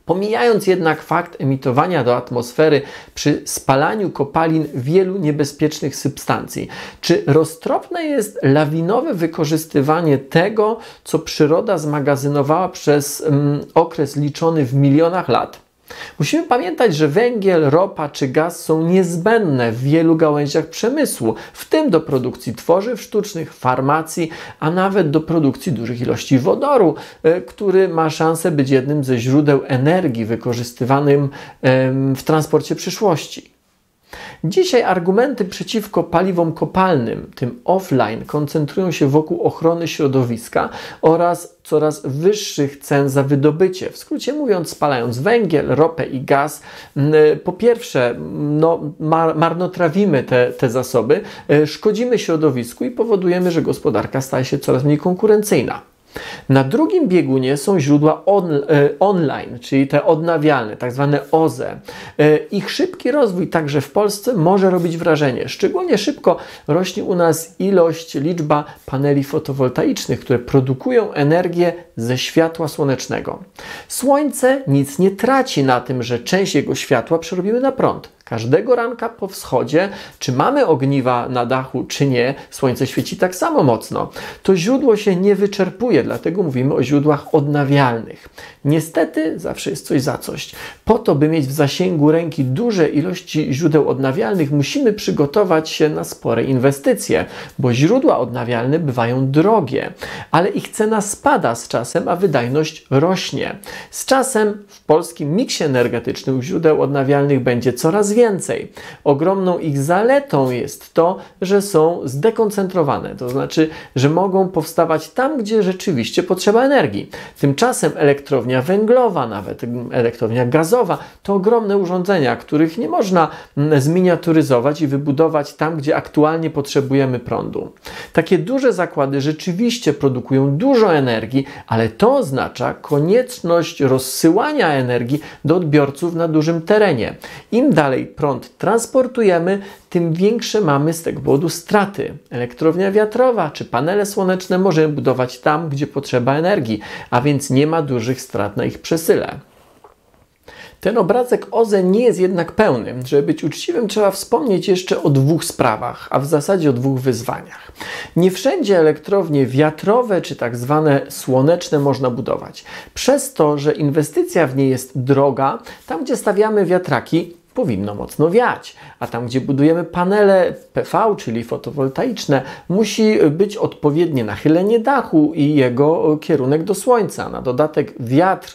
Speaker 1: Pomijając jednak fakt emitowania do atmosfery przy spalaniu kopalin wielu niebezpiecznych substancji, czy roztropne jest lawinowe wykorzystywanie tego, co przyroda zmagazynowała przez um, okres liczony w milionach lat? Musimy pamiętać, że węgiel, ropa czy gaz są niezbędne w wielu gałęziach przemysłu, w tym do produkcji tworzyw sztucznych, farmacji, a nawet do produkcji dużych ilości wodoru, który ma szansę być jednym ze źródeł energii wykorzystywanym w transporcie przyszłości. Dzisiaj argumenty przeciwko paliwom kopalnym, tym offline, koncentrują się wokół ochrony środowiska oraz coraz wyższych cen za wydobycie. W skrócie mówiąc, spalając węgiel, ropę i gaz, po pierwsze no, mar marnotrawimy te, te zasoby, szkodzimy środowisku i powodujemy, że gospodarka staje się coraz mniej konkurencyjna. Na drugim biegunie są źródła on, e, online, czyli te odnawialne, tak zwane O Z E. E, ich szybki rozwój także w Polsce może robić wrażenie. Szczególnie szybko rośnie u nas ilość, liczba paneli fotowoltaicznych, które produkują energię ze światła słonecznego. Słońce nic nie traci na tym, że część jego światła przerobimy na prąd. Każdego ranka po wschodzie, czy mamy ogniwa na dachu, czy nie, słońce świeci tak samo mocno. To źródło się nie wyczerpuje, dlatego mówimy o źródłach odnawialnych. Niestety zawsze jest coś za coś. Po to, by mieć w zasięgu ręki duże ilości źródeł odnawialnych, musimy przygotować się na spore inwestycje, bo źródła odnawialne bywają drogie, ale ich cena spada z czasem, a wydajność rośnie. Z czasem w polskim miksie energetycznym źródeł odnawialnych będzie coraz więcej. Więcej. Ogromną ich zaletą jest to, że są zdekoncentrowane, to znaczy, że mogą powstawać tam, gdzie rzeczywiście potrzeba energii. Tymczasem elektrownia węglowa, nawet elektrownia gazowa, to ogromne urządzenia, których nie można zminiaturyzować i wybudować tam, gdzie aktualnie potrzebujemy prądu. Takie duże zakłady rzeczywiście produkują dużo energii, ale to oznacza konieczność rozsyłania energii do odbiorców na dużym terenie. Im dalej prąd transportujemy, tym większe mamy z tego powodu straty. Elektrownia wiatrowa czy panele słoneczne możemy budować tam, gdzie potrzeba energii, a więc nie ma dużych strat na ich przesyle. Ten obrazek O Z E nie jest jednak pełny. Żeby być uczciwym, trzeba wspomnieć jeszcze o dwóch sprawach, a w zasadzie o dwóch wyzwaniach. Nie wszędzie elektrownie wiatrowe czy tak zwane słoneczne można budować. Przez to, że inwestycja w nie jest droga, tam gdzie stawiamy wiatraki, powinno mocno wiać, a tam gdzie budujemy panele P V, czyli fotowoltaiczne, musi być odpowiednie nachylenie dachu i jego kierunek do słońca. Na dodatek wiatr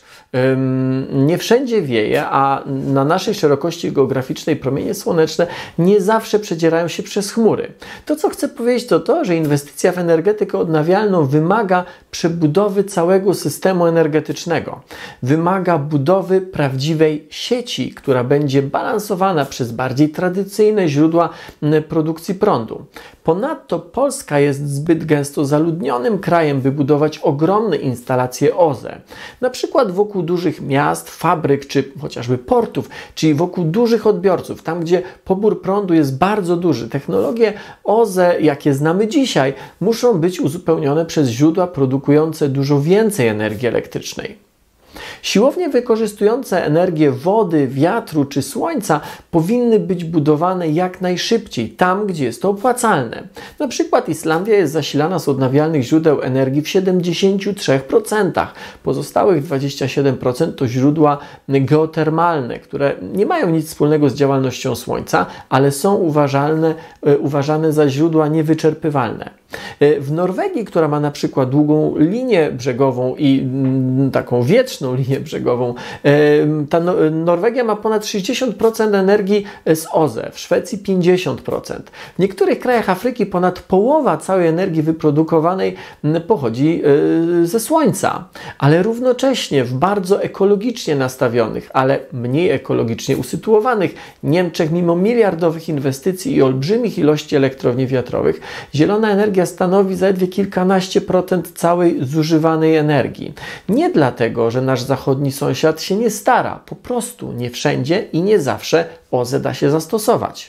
Speaker 1: ym, nie wszędzie wieje, a na naszej szerokości geograficznej promienie słoneczne nie zawsze przedzierają się przez chmury. To, co chcę powiedzieć, to to, że inwestycja w energetykę odnawialną wymaga przebudowy całego systemu energetycznego. Wymaga budowy prawdziwej sieci, która będzie balansowana przez bardziej tradycyjne źródła produkcji prądu. Ponadto Polska jest zbyt gęsto zaludnionym krajem, by budować ogromne instalacje O Z E. Na przykład wokół dużych miast, fabryk czy chociażby portów, czyli wokół dużych odbiorców, tam gdzie pobór prądu jest bardzo duży. Technologie O Z E, jakie znamy dzisiaj, muszą być uzupełnione przez źródła produkujące dużo więcej energii elektrycznej. Siłownie wykorzystujące energię wody, wiatru czy słońca powinny być budowane jak najszybciej, tam gdzie jest to opłacalne. Na przykład Islandia jest zasilana z odnawialnych źródeł energii w siedemdziesięciu trzech procentach. Pozostałych dwadzieścia siedem procent to źródła geotermalne, które nie mają nic wspólnego z działalnością słońca, ale są uważalne, uważane za źródła niewyczerpywalne. W Norwegii, która ma na przykład długą linię brzegową i taką wieczną linię brzegową, ta Norwegia ma ponad sześćdziesiąt procent energii z O Z E, w Szwecji pięćdziesiąt procent. W niektórych krajach Afryki ponad połowa całej energii wyprodukowanej pochodzi ze słońca, ale równocześnie w bardzo ekologicznie nastawionych, ale mniej ekologicznie usytuowanych Niemczech, mimo miliardowych inwestycji i olbrzymich ilości elektrowni wiatrowych, zielona energia stanowi zaledwie kilkanaście procent całej zużywanej energii. Nie dlatego, że nasz zachodni sąsiad się nie stara, po prostu nie wszędzie i nie zawsze O Z E da się zastosować.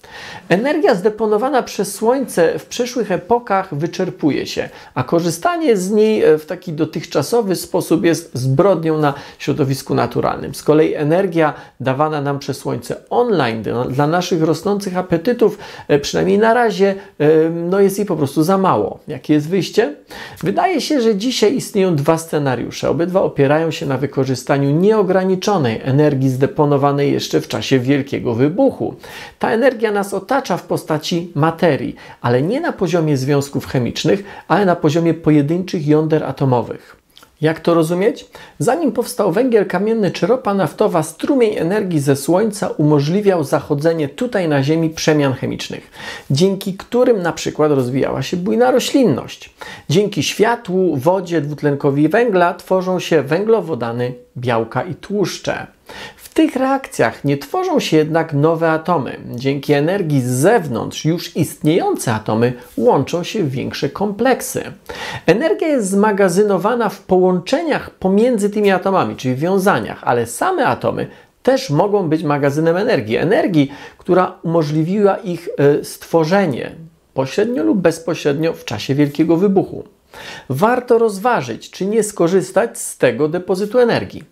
Speaker 1: Energia zdeponowana przez Słońce w przyszłych epokach wyczerpuje się, a korzystanie z niej w taki dotychczasowy sposób jest zbrodnią na środowisku naturalnym. Z kolei energia dawana nam przez Słońce online dla naszych rosnących apetytów, przynajmniej na razie, no jest jej po prostu za mało. Jakie jest wyjście? Wydaje się, że dzisiaj istnieją dwa scenariusze. Obydwa opierają się na wykorzystaniu nieograniczonej energii zdeponowanej jeszcze w czasie Wielkiego Wybuchu. Ta energia nas otacza w postaci materii, ale nie na poziomie związków chemicznych, ale na poziomie pojedynczych jąder atomowych. Jak to rozumieć? Zanim powstał węgiel kamienny czy ropa naftowa, strumień energii ze Słońca umożliwiał zachodzenie tutaj na Ziemi przemian chemicznych, dzięki którym na przykład rozwijała się bujna roślinność. Dzięki światłu, wodzie, dwutlenkowi węgla tworzą się węglowodany, białka i tłuszcze. W tych reakcjach nie tworzą się jednak nowe atomy. Dzięki energii z zewnątrz już istniejące atomy łączą się w większe kompleksy. Energia jest zmagazynowana w połączeniach pomiędzy tymi atomami, czyli w wiązaniach, ale same atomy też mogą być magazynem energii. Energii, która umożliwiła ich stworzenie pośrednio lub bezpośrednio w czasie Wielkiego Wybuchu. Warto rozważyć, czy nie skorzystać z tego depozytu energii.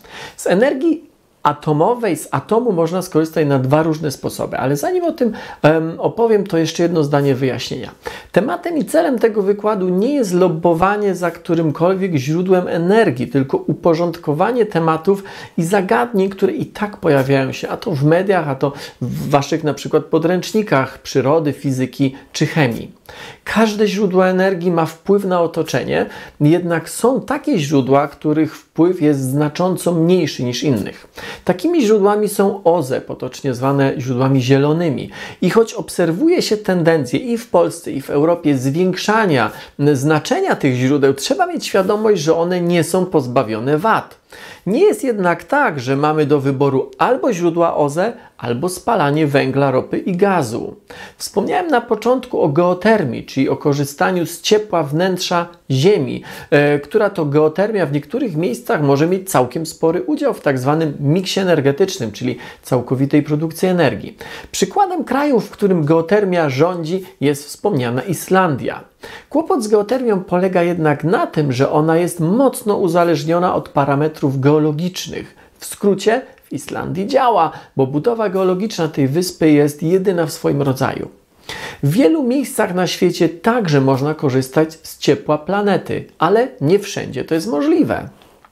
Speaker 1: Z energii atomowej, z atomu można skorzystać na dwa różne sposoby, ale zanim o tym um, opowiem, to jeszcze jedno zdanie wyjaśnienia. Tematem i celem tego wykładu nie jest lobbowanie za którymkolwiek źródłem energii, tylko uporządkowanie tematów i zagadnień, które i tak pojawiają się, a to w mediach, a to w waszych na przykład podręcznikach przyrody, fizyki czy chemii. Każde źródło energii ma wpływ na otoczenie, jednak są takie źródła, których wpływ jest znacząco mniejszy niż innych. Takimi źródłami są O Z E, potocznie zwane źródłami zielonymi. I choć obserwuje się tendencję i w Polsce, i w Europie zwiększania znaczenia tych źródeł, trzeba mieć świadomość, że one nie są pozbawione wad. Nie jest jednak tak, że mamy do wyboru albo źródła O Z E, albo spalanie węgla, ropy i gazu. Wspomniałem na początku o geotermii, czyli o korzystaniu z ciepła wnętrza Ziemi, e, która to geotermia w niektórych miejscach może mieć całkiem spory udział w tak zwanym miksie energetycznym, czyli całkowitej produkcji energii. Przykładem kraju, w którym geotermia rządzi, jest wspomniana Islandia. Kłopot z geotermią polega jednak na tym, że ona jest mocno uzależniona od parametrów geologicznych. W skrócie, w Islandii działa, bo budowa geologiczna tej wyspy jest jedyna w swoim rodzaju. W wielu miejscach na świecie także można korzystać z ciepła planety, ale nie wszędzie to jest możliwe.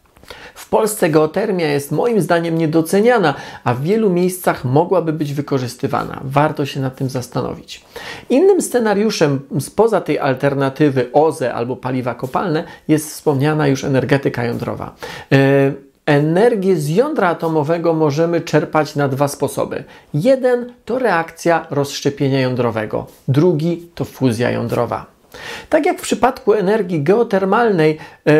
Speaker 1: W Polsce geotermia jest moim zdaniem niedoceniana, a w wielu miejscach mogłaby być wykorzystywana. Warto się nad tym zastanowić. Innym scenariuszem spoza tej alternatywy O Z E albo paliwa kopalne jest wspomniana już energetyka jądrowa. Yy, Energię z jądra atomowego możemy czerpać na dwa sposoby. Jeden to reakcja rozszczepienia jądrowego, drugi to fuzja jądrowa. Tak jak w przypadku energii geotermalnej,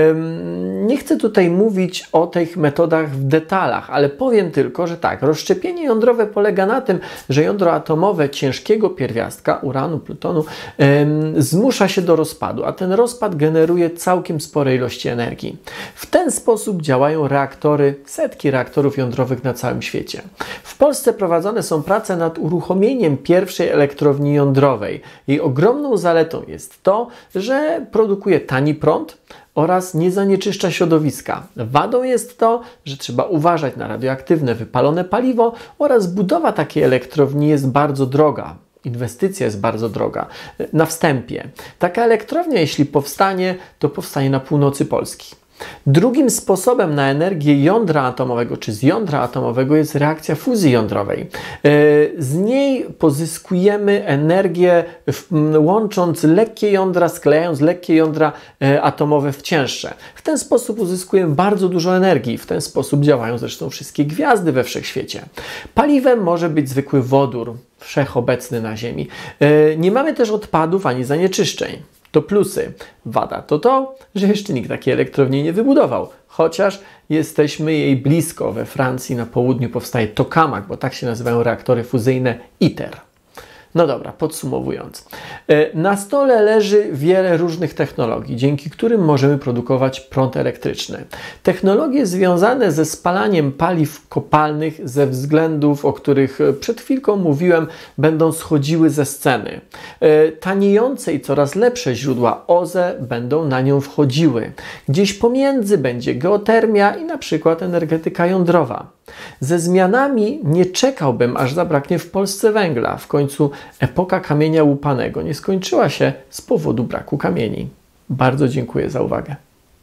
Speaker 1: nie chcę tutaj mówić o tych metodach w detalach, ale powiem tylko, że tak, rozszczepienie jądrowe polega na tym, że jądro atomowe ciężkiego pierwiastka, uranu, plutonu, zmusza się do rozpadu, a ten rozpad generuje całkiem spore ilości energii. W ten sposób działają reaktory, setki reaktorów jądrowych na całym świecie. W Polsce prowadzone są prace nad uruchomieniem pierwszej elektrowni jądrowej. Jej ogromną zaletą jest to, że produkuje tani prąd oraz nie zanieczyszcza środowiska. Wadą jest to, że trzeba uważać na radioaktywne wypalone paliwo oraz budowa takiej elektrowni jest bardzo droga. Inwestycja jest bardzo droga. Na wstępie. Taka elektrownia, jeśli powstanie, to powstanie na północy Polski. Drugim sposobem na energię jądra atomowego, czy z jądra atomowego jest reakcja fuzji jądrowej. Z niej pozyskujemy energię łącząc lekkie jądra, sklejając lekkie jądra atomowe w cięższe. W ten sposób uzyskujemy bardzo dużo energii. W ten sposób działają zresztą wszystkie gwiazdy we wszechświecie. Paliwem może być zwykły wodór, wszechobecny na Ziemi. Nie mamy też odpadów ani zanieczyszczeń. To plusy. Wada to to, że jeszcze nikt takiej elektrowni nie wybudował. Chociaż jesteśmy jej blisko. We Francji na południu powstaje tokamak, bo tak się nazywają reaktory fuzyjne ITER. No dobra, podsumowując. Na stole leży wiele różnych technologii, dzięki którym możemy produkować prąd elektryczny. Technologie związane ze spalaniem paliw kopalnych ze względów, o których przed chwilką mówiłem, będą schodziły ze sceny. Taniejące i coraz lepsze źródła O Z E będą na nią wchodziły. Gdzieś pomiędzy będzie geotermia i na przykład energetyka jądrowa. Ze zmianami nie czekałbym, aż zabraknie w Polsce węgla. W końcu epoka kamienia łupanego nie skończyła się z powodu braku kamieni. Bardzo dziękuję za uwagę.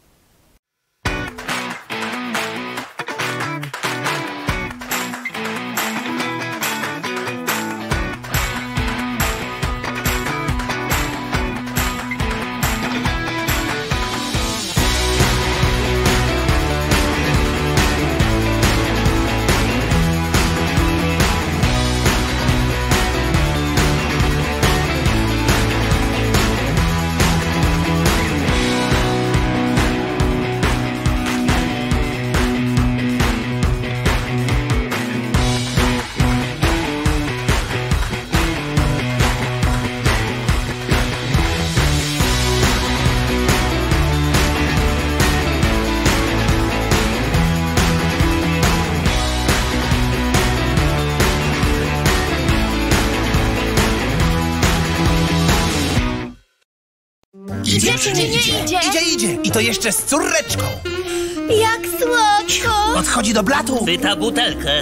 Speaker 6: Idzie czy nie idzie?
Speaker 3: idzie?
Speaker 6: Idzie, idzie. I to jeszcze z córeczką.
Speaker 3: Jak słodko!
Speaker 6: Podchodzi do blatu.
Speaker 5: Pyta butelkę.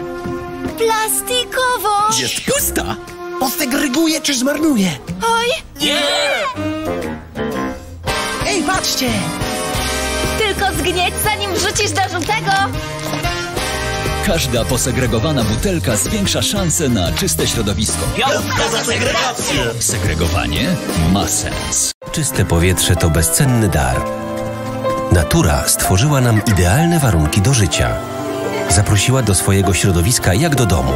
Speaker 3: Plastikowo!
Speaker 6: Jest pusta. Posegryguje czy zmarnuje?
Speaker 3: Oj!
Speaker 5: Nie!
Speaker 6: Ej, patrzcie!
Speaker 3: Tylko zgnieć, zanim wrzucisz do żółtego!
Speaker 2: Każda posegregowana butelka zwiększa szanse na czyste środowisko.
Speaker 5: Piątka za segregację!
Speaker 2: Segregowanie ma sens.
Speaker 7: Czyste powietrze to bezcenny dar. Natura stworzyła nam idealne warunki do życia. Zaprosiła do swojego środowiska jak do domu.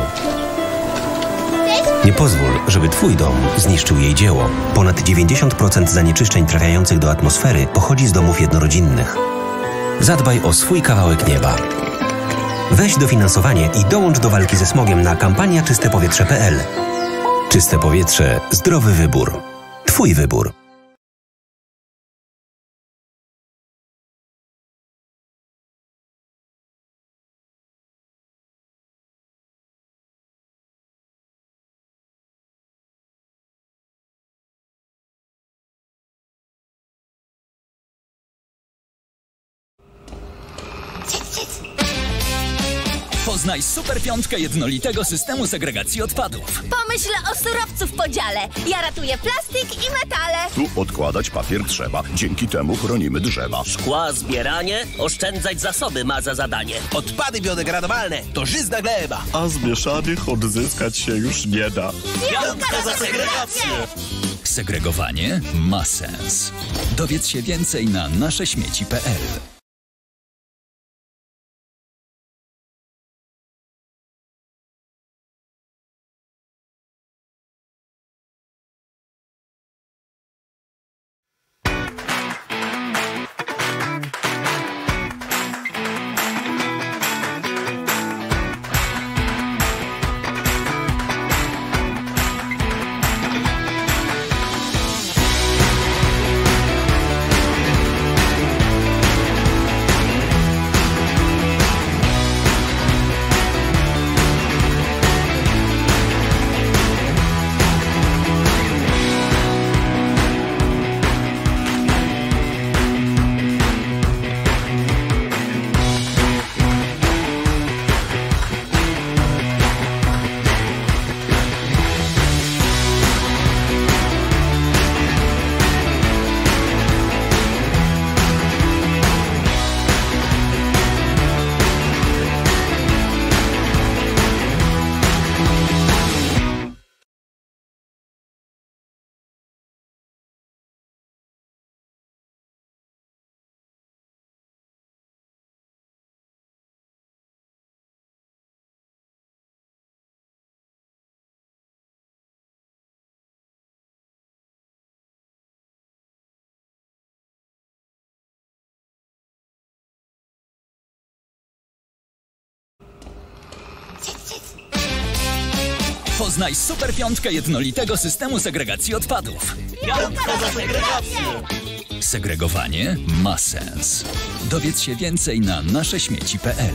Speaker 7: Nie pozwól, żeby Twój dom zniszczył jej dzieło. Ponad dziewięćdziesiąt procent zanieczyszczeń trafiających do atmosfery pochodzi z domów jednorodzinnych. Zadbaj o swój kawałek nieba. Weź dofinansowanie i dołącz do walki ze smogiem na kampania czyste powietrze kropka p l. Czyste powietrze, zdrowy wybór. Twój wybór.
Speaker 2: Poznaj super piątkę jednolitego systemu segregacji odpadów.
Speaker 3: Pomyśl o surowcu w podziale. Ja ratuję plastik i metale.
Speaker 4: Tu odkładać papier trzeba, dzięki temu chronimy drzewa.
Speaker 5: Szkła zbieranie, oszczędzać zasoby ma za zadanie.
Speaker 6: Odpady biodegradowalne to żyzna gleba.
Speaker 4: A z mieszanych odzyskać się już nie da.
Speaker 5: Piątka za segregację!
Speaker 2: Segregowanie ma sens. Dowiedz się więcej na nasze śmieci kropka p l. Poznaj super piątkę jednolitego systemu segregacji odpadów.
Speaker 5: Piątka za segregację!
Speaker 2: Segregowanie ma sens. Dowiedz się więcej na nasze śmieci kropka p l.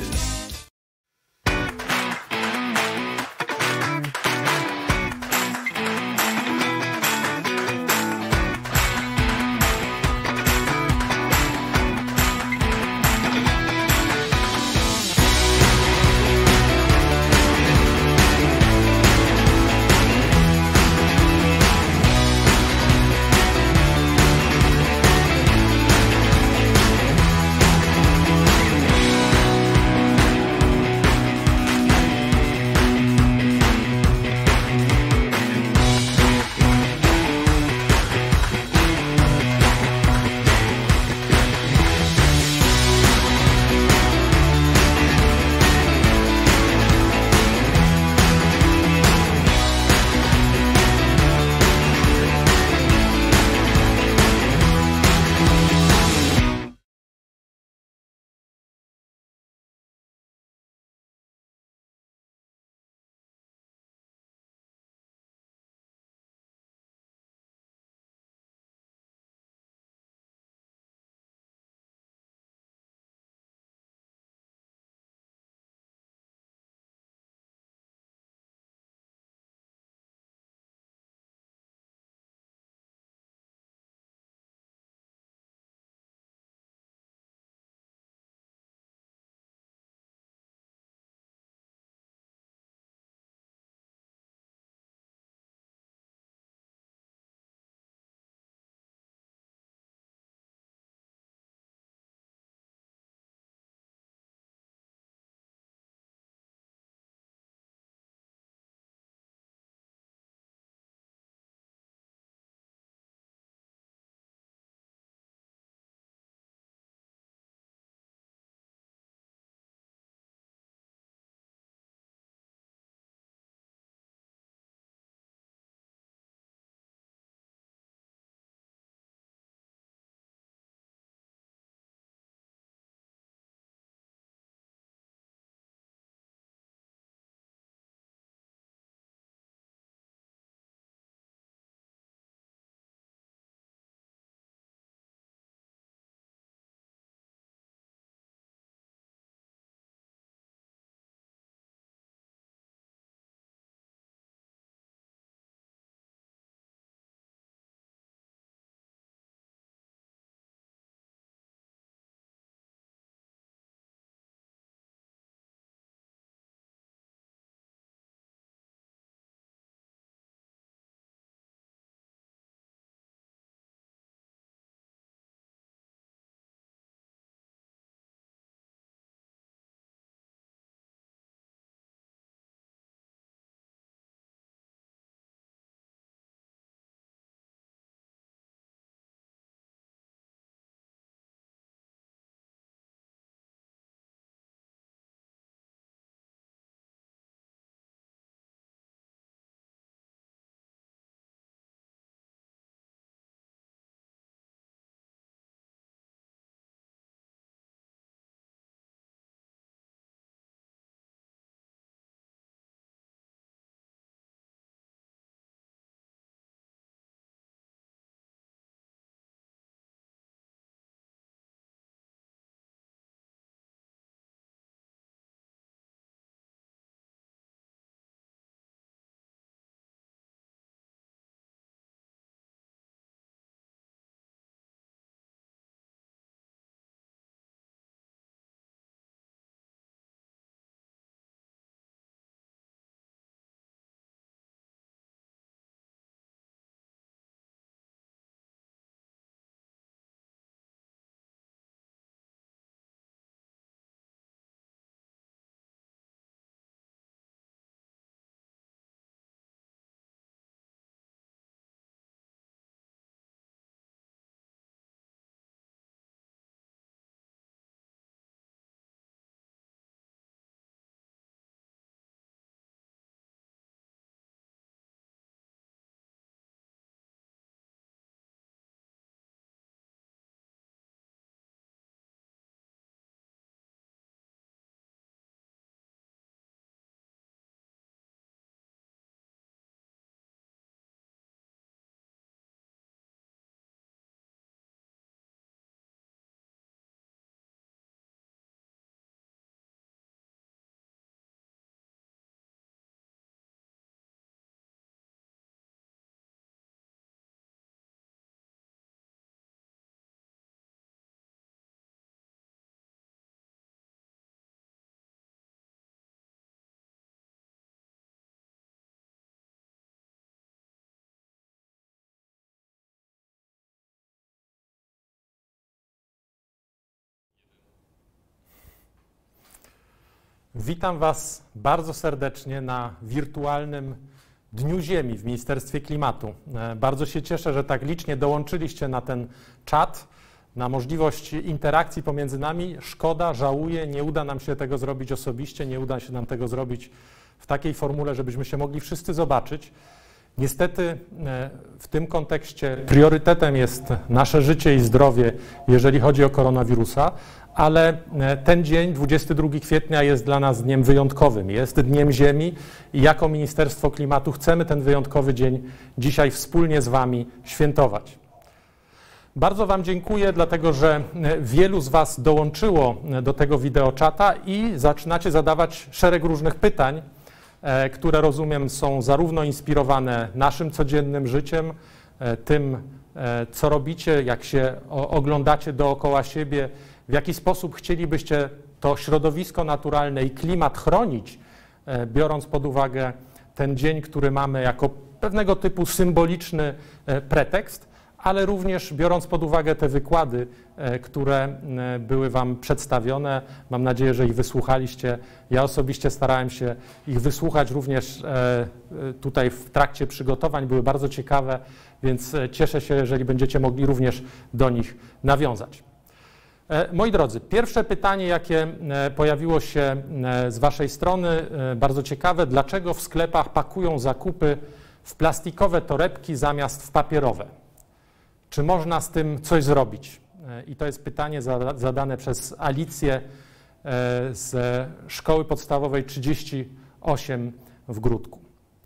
Speaker 10: Witam Was bardzo serdecznie na wirtualnym Dniu Ziemi w Ministerstwie Klimatu. Bardzo się cieszę, że tak licznie dołączyliście na ten czat, na możliwość interakcji pomiędzy nami. Szkoda, żałuję, nie uda nam się tego zrobić osobiście, nie uda się nam tego zrobić w takiej formule, żebyśmy się mogli wszyscy zobaczyć. Niestety w tym kontekście priorytetem jest nasze życie i zdrowie, jeżeli chodzi o koronawirusa, ale ten dzień, dwudziestego drugiego kwietnia, jest dla nas dniem wyjątkowym, jest Dniem Ziemi i jako Ministerstwo Klimatu chcemy ten wyjątkowy dzień dzisiaj wspólnie z Wami świętować. Bardzo Wam dziękuję, dlatego że wielu z Was dołączyło do tego wideoczata i zaczynacie zadawać szereg różnych pytań, które, rozumiem, są zarówno inspirowane naszym codziennym życiem, tym, co robicie, jak się oglądacie dookoła siebie, w jaki sposób chcielibyście to środowisko naturalne i klimat chronić, biorąc pod uwagę ten dzień, który mamy jako pewnego typu symboliczny pretekst, ale również biorąc pod uwagę te wykłady, które były Wam przedstawione. Mam nadzieję, że ich wysłuchaliście. Ja osobiście starałem się ich wysłuchać również tutaj w trakcie przygotowań. Były bardzo ciekawe, więc cieszę się, jeżeli będziecie mogli również do nich nawiązać. Moi drodzy, pierwsze pytanie, jakie pojawiło się z Waszej strony, bardzo ciekawe. Dlaczego w sklepach pakują zakupy w plastikowe torebki zamiast w papierowe? Czy można z tym coś zrobić? I to jest pytanie zadane przez Alicję z Szkoły Podstawowej trzydzieści osiem w Gródku.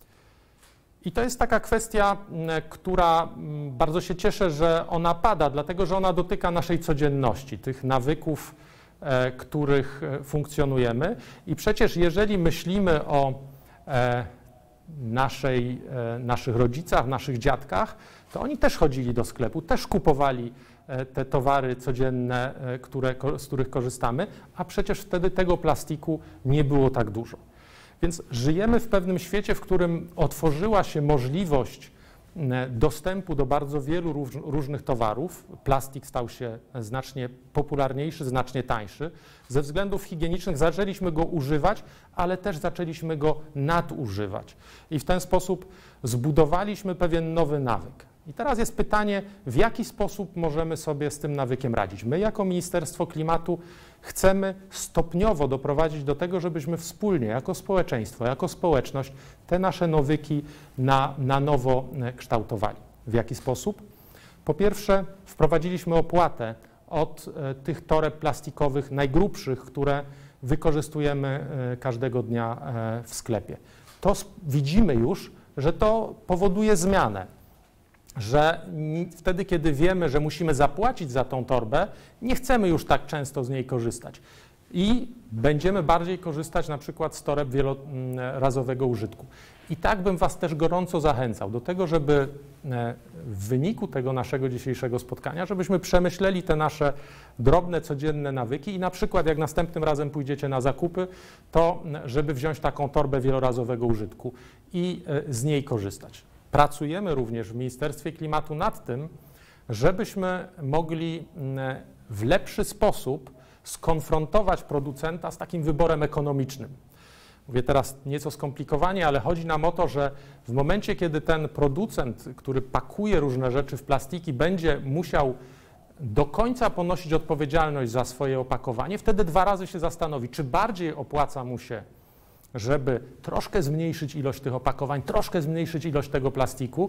Speaker 10: I to jest taka kwestia, która bardzo się cieszę, że ona pada, dlatego że ona dotyka naszej codzienności, tych nawyków, których funkcjonujemy. I przecież jeżeli myślimy o naszej, naszych rodzicach, naszych dziadkach, to oni też chodzili do sklepu, też kupowali te towary codzienne, które, z których korzystamy, a przecież wtedy tego plastiku nie było tak dużo. Więc żyjemy w pewnym świecie, w którym otworzyła się możliwość dostępu do bardzo wielu różnych towarów. Plastik stał się znacznie popularniejszy, znacznie tańszy. Ze względów higienicznych zaczęliśmy go używać, ale też zaczęliśmy go nadużywać. I w ten sposób zbudowaliśmy pewien nowy nawyk. I teraz jest pytanie, w jaki sposób możemy sobie z tym nawykiem radzić. My jako Ministerstwo Klimatu chcemy stopniowo doprowadzić do tego, żebyśmy wspólnie, jako społeczeństwo, jako społeczność, te nasze nawyki na, na nowo kształtowali. W jaki sposób? Po pierwsze, wprowadziliśmy opłatę od tych toreb plastikowych najgrubszych, które wykorzystujemy każdego dnia w sklepie. To widzimy już, że to powoduje zmianę, że wtedy, kiedy wiemy, że musimy zapłacić za tą torbę, nie chcemy już tak często z niej korzystać i będziemy bardziej korzystać na przykład z toreb wielorazowego użytku. I tak bym Was też gorąco zachęcał do tego, żeby w wyniku tego naszego dzisiejszego spotkania, żebyśmy przemyśleli te nasze drobne, codzienne nawyki i na przykład jak następnym razem pójdziecie na zakupy, to żeby wziąć taką torbę wielorazowego użytku i z niej korzystać. Pracujemy również w Ministerstwie Klimatu nad tym, żebyśmy mogli w lepszy sposób skonfrontować producenta z takim wyborem ekonomicznym. Mówię teraz nieco skomplikowanie, ale chodzi nam o to, że w momencie, kiedy ten producent, który pakuje różne rzeczy w plastiki, będzie musiał do końca ponosić odpowiedzialność za swoje opakowanie, wtedy dwa razy się zastanowi, czy bardziej opłaca mu się, żeby troszkę zmniejszyć ilość tych opakowań, troszkę zmniejszyć ilość tego plastiku,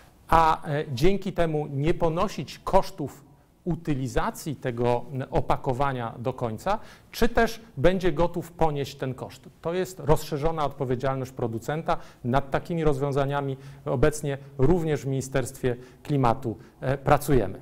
Speaker 10: a dzięki temu nie ponosić kosztów utylizacji tego opakowania do końca, czy też będzie gotów ponieść ten koszt. To jest rozszerzona odpowiedzialność producenta. Nad takimi rozwiązaniami obecnie również w Ministerstwie Klimatu pracujemy.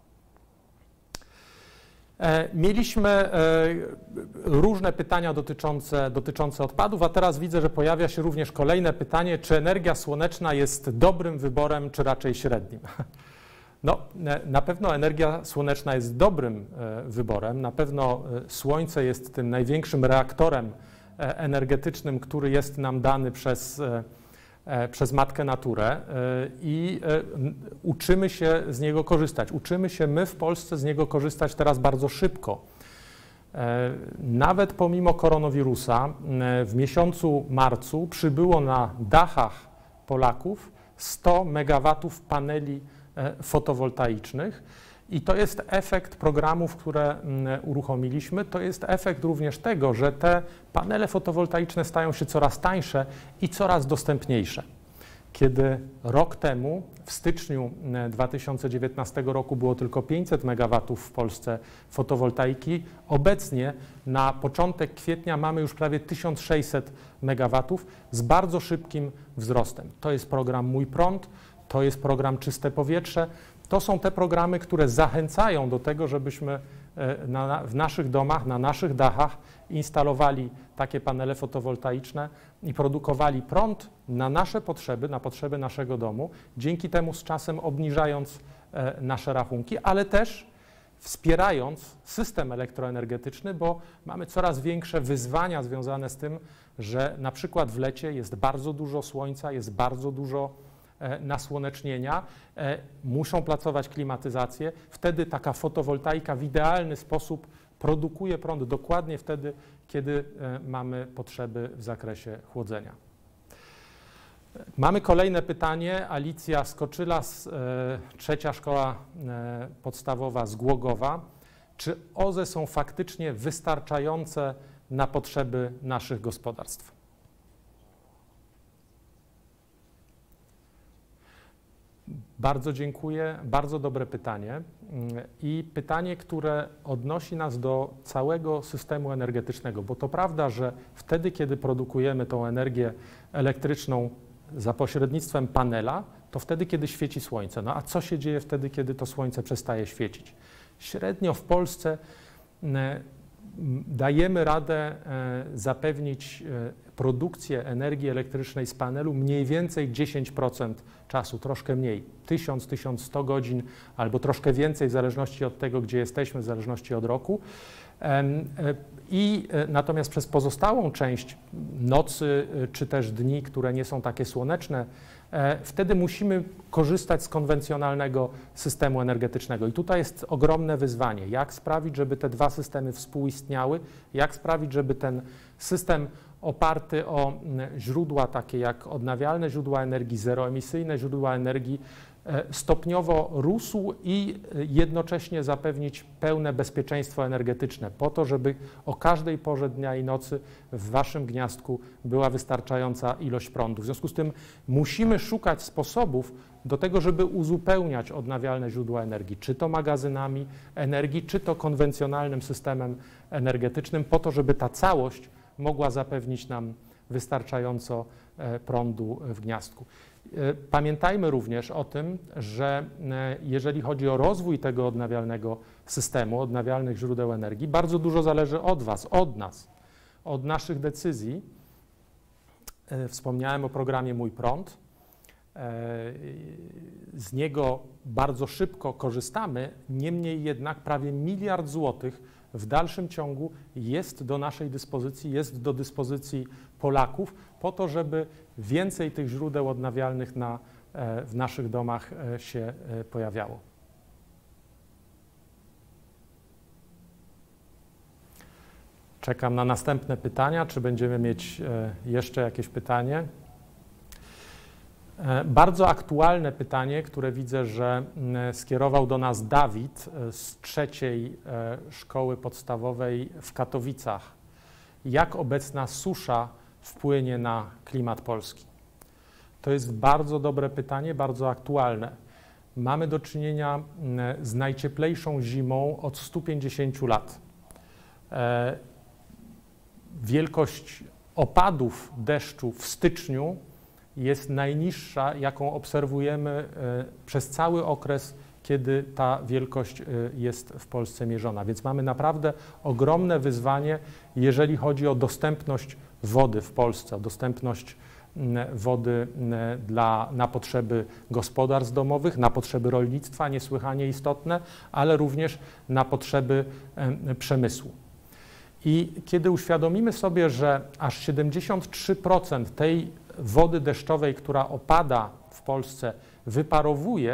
Speaker 10: Mieliśmy różne pytania dotyczące, dotyczące odpadów, a teraz widzę, że pojawia się również kolejne pytanie, czy energia słoneczna jest dobrym wyborem, czy raczej średnim? No, na pewno energia słoneczna jest dobrym wyborem, na pewno słońce jest tym największym reaktorem energetycznym, który jest nam dany przez, przez Matkę Naturę i uczymy się z niego korzystać. Uczymy się my w Polsce z niego korzystać teraz bardzo szybko. Nawet pomimo koronawirusa w miesiącu marcu przybyło na dachach Polaków sto megawatów paneli fotowoltaicznych i to jest efekt programów, które uruchomiliśmy. To jest efekt również tego, że te panele fotowoltaiczne stają się coraz tańsze i coraz dostępniejsze. Kiedy rok temu, w styczniu dwa tysiące dziewiętnastego roku było tylko pięćset megawatów w Polsce fotowoltaiki, obecnie na początek kwietnia mamy już prawie tysiąc sześćset megawatów z bardzo szybkim wzrostem. To jest program Mój Prąd, to jest program Czyste Powietrze. To są te programy, które zachęcają do tego, żebyśmy na, w naszych domach, na naszych dachach instalowali takie panele fotowoltaiczne i produkowali prąd na nasze potrzeby, na potrzeby naszego domu, dzięki temu z czasem obniżając nasze rachunki, ale też wspierając system elektroenergetyczny, bo mamy coraz większe wyzwania związane z tym, że na przykład w lecie jest bardzo dużo słońca, jest bardzo dużo nasłonecznienia, muszą pracować klimatyzacje. Wtedy taka fotowoltaika w idealny sposób produkuje prąd dokładnie wtedy, kiedy mamy potrzeby w zakresie chłodzenia. Mamy kolejne pytanie. Alicja Skoczyla, trzecia szkoła podstawowa z Głogowa. Czy O Z E są faktycznie wystarczające na potrzeby naszych gospodarstw? Bardzo dziękuję, bardzo dobre pytanie i pytanie, które odnosi nas do całego systemu energetycznego, bo to prawda, że wtedy, kiedy produkujemy tą energię elektryczną za pośrednictwem panela, to wtedy, kiedy świeci słońce. No a co się dzieje wtedy, kiedy to słońce przestaje świecić? Średnio w Polsce dajemy radę zapewnić produkcję energii elektrycznej z panelu mniej więcej dziesięć procent czasu, troszkę mniej, tysiąc do tysiąca stu godzin albo troszkę więcej w zależności od tego, gdzie jesteśmy, w zależności od roku. I natomiast przez pozostałą część nocy czy też dni, które nie są takie słoneczne, wtedy musimy korzystać z konwencjonalnego systemu energetycznego. I tutaj jest ogromne wyzwanie, jak sprawić, żeby te dwa systemy współistniały, jak sprawić, żeby ten system oparty o źródła takie jak odnawialne źródła energii, zeroemisyjne źródła energii stopniowo rósł i jednocześnie zapewnić pełne bezpieczeństwo energetyczne po to, żeby o każdej porze dnia i nocy w waszym gniazdku była wystarczająca ilość prądu. W związku z tym musimy szukać sposobów do tego, żeby uzupełniać odnawialne źródła energii, czy to magazynami energii, czy to konwencjonalnym systemem energetycznym, po to, żeby ta całość mogła zapewnić nam wystarczająco prądu w gniazdku. Pamiętajmy również o tym, że jeżeli chodzi o rozwój tego odnawialnego systemu, odnawialnych źródeł energii, bardzo dużo zależy od was, od nas, od naszych decyzji. Wspomniałem o programie Mój Prąd. Z niego bardzo szybko korzystamy, niemniej jednak prawie miliard złotych w dalszym ciągu jest do naszej dyspozycji, jest do dyspozycji Polaków po to, żeby więcej tych źródeł odnawialnych na, w naszych domach się pojawiało. Czekam na następne pytania. Czy będziemy mieć jeszcze jakieś pytanie? Bardzo aktualne pytanie, które widzę, że skierował do nas Dawid z trzeciej szkoły podstawowej w Katowicach. Jak obecna susza wpłynie na klimat Polski? To jest bardzo dobre pytanie, bardzo aktualne. Mamy do czynienia z najcieplejszą zimą od stu pięćdziesięciu lat. Wielkość opadów deszczu w styczniu jest najniższa, jaką obserwujemy przez cały okres, kiedy ta wielkość jest w Polsce mierzona. Więc mamy naprawdę ogromne wyzwanie, jeżeli chodzi o dostępność wody w Polsce, o dostępność wody dla, na potrzeby gospodarstw domowych, na potrzeby rolnictwa, niesłychanie istotne, ale również na potrzeby przemysłu. I kiedy uświadomimy sobie, że aż siedemdziesiąt trzy procent tej wody deszczowej, która opada w Polsce, wyparowuje,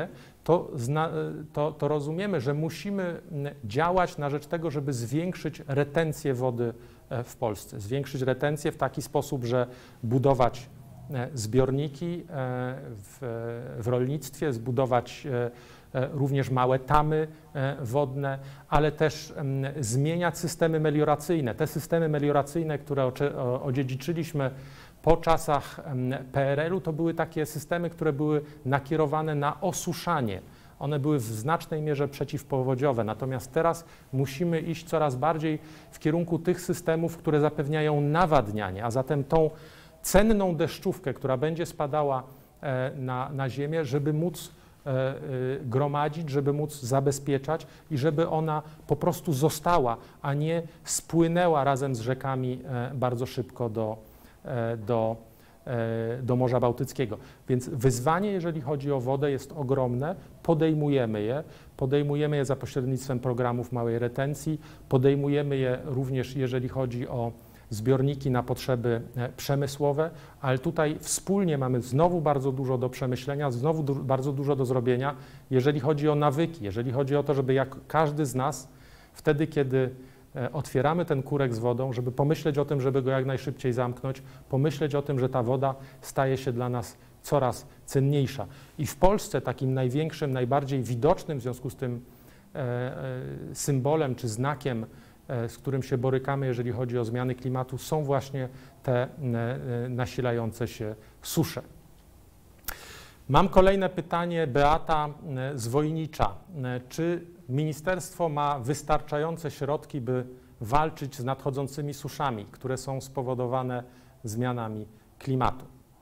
Speaker 10: to, zna, to, to rozumiemy, że musimy działać na rzecz tego, żeby zwiększyć retencję wody w Polsce. Zwiększyć retencję w taki sposób, że budować zbiorniki w, w rolnictwie, zbudować również małe tamy wodne, ale też zmieniać systemy melioracyjne. Te systemy melioracyjne, które odziedziczyliśmy po czasach P R L u, to były takie systemy, które były nakierowane na osuszanie. One były w znacznej mierze przeciwpowodziowe, natomiast teraz musimy iść coraz bardziej w kierunku tych systemów, które zapewniają nawadnianie, a zatem tą cenną deszczówkę, która będzie spadała na, na ziemię, żeby móc gromadzić, żeby móc zabezpieczać i żeby ona po prostu została, a nie spłynęła razem z rzekami bardzo szybko do, do, do Morza Bałtyckiego. Więc wyzwanie, jeżeli chodzi o wodę, jest ogromne. Podejmujemy je. Podejmujemy je za pośrednictwem programów małej retencji. Podejmujemy je również, jeżeli chodzi o zbiorniki na potrzeby przemysłowe, ale tutaj wspólnie mamy znowu bardzo dużo do przemyślenia, znowu du bardzo dużo do zrobienia, jeżeli chodzi o nawyki, jeżeli chodzi o to, żeby jak każdy z nas wtedy, kiedy otwieramy ten kurek z wodą, żeby pomyśleć o tym, żeby go jak najszybciej zamknąć, pomyśleć o tym, że ta woda staje się dla nas coraz cenniejsza. I w Polsce takim największym, najbardziej widocznym w związku z tym e, e, symbolem czy znakiem, z którym się borykamy, jeżeli chodzi o zmiany klimatu, są właśnie te nasilające się susze. Mam kolejne pytanie, Beata z Wojnicza. Czy ministerstwo ma wystarczające środki, by walczyć z nadchodzącymi suszami, które są spowodowane zmianami klimatu?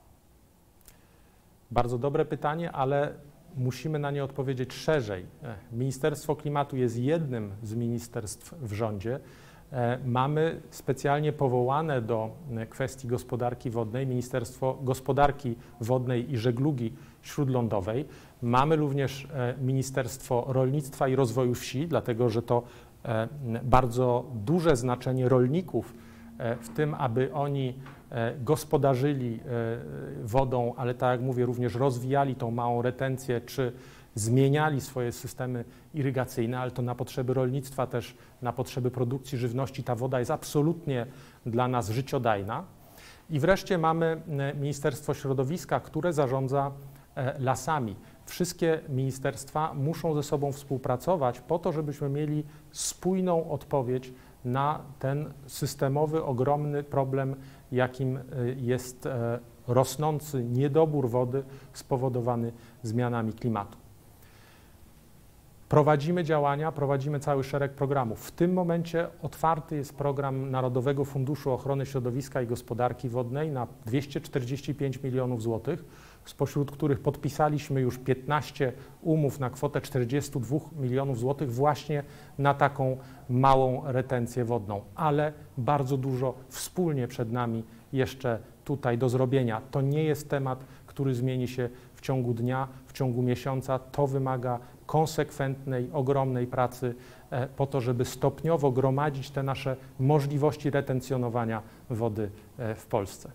Speaker 10: Bardzo dobre pytanie, ale musimy na nie odpowiedzieć szerzej. Ministerstwo Klimatu jest jednym z ministerstw w rządzie. Mamy specjalnie powołane do kwestii gospodarki wodnej Ministerstwo Gospodarki Wodnej i Żeglugi Śródlądowej. Mamy również Ministerstwo Rolnictwa i Rozwoju Wsi, dlatego że to bardzo duże znaczenie rolników w tym, aby oni gospodarzyli wodą, ale tak jak mówię, również rozwijali tą małą retencję, czy zmieniali swoje systemy irygacyjne, ale to na potrzeby rolnictwa, też na potrzeby produkcji żywności ta woda jest absolutnie dla nas życiodajna. I wreszcie mamy Ministerstwo Środowiska, które zarządza lasami. Wszystkie ministerstwa muszą ze sobą współpracować po to, żebyśmy mieli spójną odpowiedź na ten systemowy, ogromny problem, jakim jest rosnący niedobór wody spowodowany zmianami klimatu. Prowadzimy działania, prowadzimy cały szereg programów. W tym momencie otwarty jest program Narodowego Funduszu Ochrony Środowiska i Gospodarki Wodnej na dwieście czterdzieści pięć milionów złotych, spośród których podpisaliśmy już piętnaście umów na kwotę czterdzieści dwa milionów złotych właśnie na taką małą retencję wodną, ale bardzo dużo wspólnie przed nami jeszcze tutaj do zrobienia. To nie jest temat, który zmieni się w ciągu dnia, w ciągu miesiąca. To wymaga konsekwentnej, ogromnej pracy po to, żeby stopniowo gromadzić te nasze możliwości retencjonowania wody w Polsce.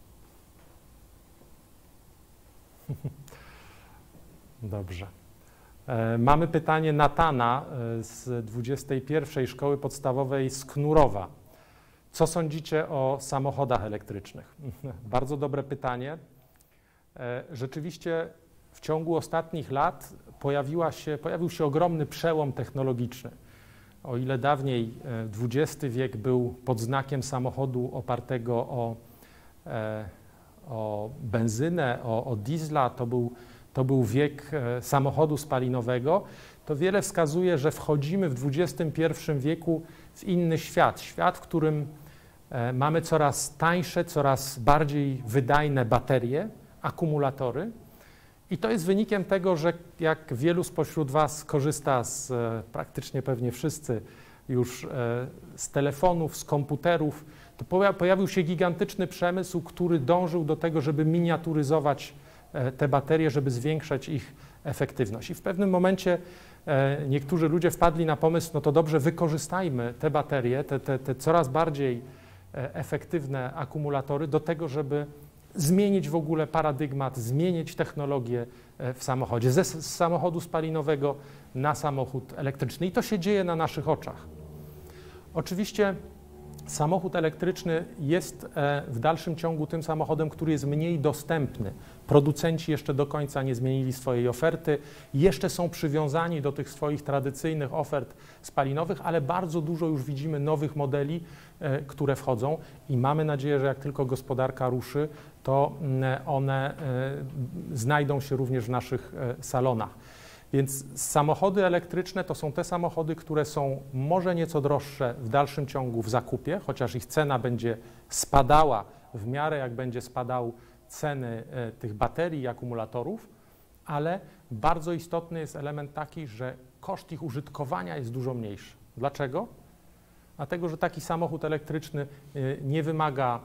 Speaker 10: Dobrze. Mamy pytanie Natana z dwudziestej pierwszej Szkoły Podstawowej z Knurowa. Co sądzicie o samochodach elektrycznych? Bardzo dobre pytanie. Rzeczywiście w ciągu ostatnich lat pojawiła się, pojawił się ogromny przełom technologiczny. O ile dawniej dwudziesty wiek był pod znakiem samochodu opartego o, o benzynę, o, o diesla, to był, to był wiek samochodu spalinowego, to wiele wskazuje, że wchodzimy w dwudziestym pierwszym wieku w inny świat. Świat, w którym mamy coraz tańsze, coraz bardziej wydajne baterie, akumulatory. I to jest wynikiem tego, że jak wielu spośród Was korzysta z, praktycznie pewnie wszyscy już z telefonów, z komputerów, to pojawił się gigantyczny przemysł, który dążył do tego, żeby miniaturyzować te baterie, żeby zwiększać ich efektywność. I w pewnym momencie niektórzy ludzie wpadli na pomysł, no to dobrze, wykorzystajmy te baterie, te, te, te coraz bardziej efektywne akumulatory do tego, żeby zmienić w ogóle paradygmat, zmienić technologię w samochodzie, ze z samochodu spalinowego na samochód elektryczny. I to się dzieje na naszych oczach. Oczywiście samochód elektryczny jest w dalszym ciągu tym samochodem, który jest mniej dostępny. Producenci jeszcze do końca nie zmienili swojej oferty, jeszcze są przywiązani do tych swoich tradycyjnych ofert spalinowych, ale bardzo dużo już widzimy nowych modeli, które wchodzą i mamy nadzieję, że jak tylko gospodarka ruszy, to one znajdą się również w naszych salonach. Więc samochody elektryczne to są te samochody, które są może nieco droższe w dalszym ciągu w zakupie, chociaż ich cena będzie spadała w miarę jak będzie spadał ceny tych baterii i akumulatorów, ale bardzo istotny jest element taki, że koszt ich użytkowania jest dużo mniejszy. Dlaczego? Dlatego, że taki samochód elektryczny nie wymaga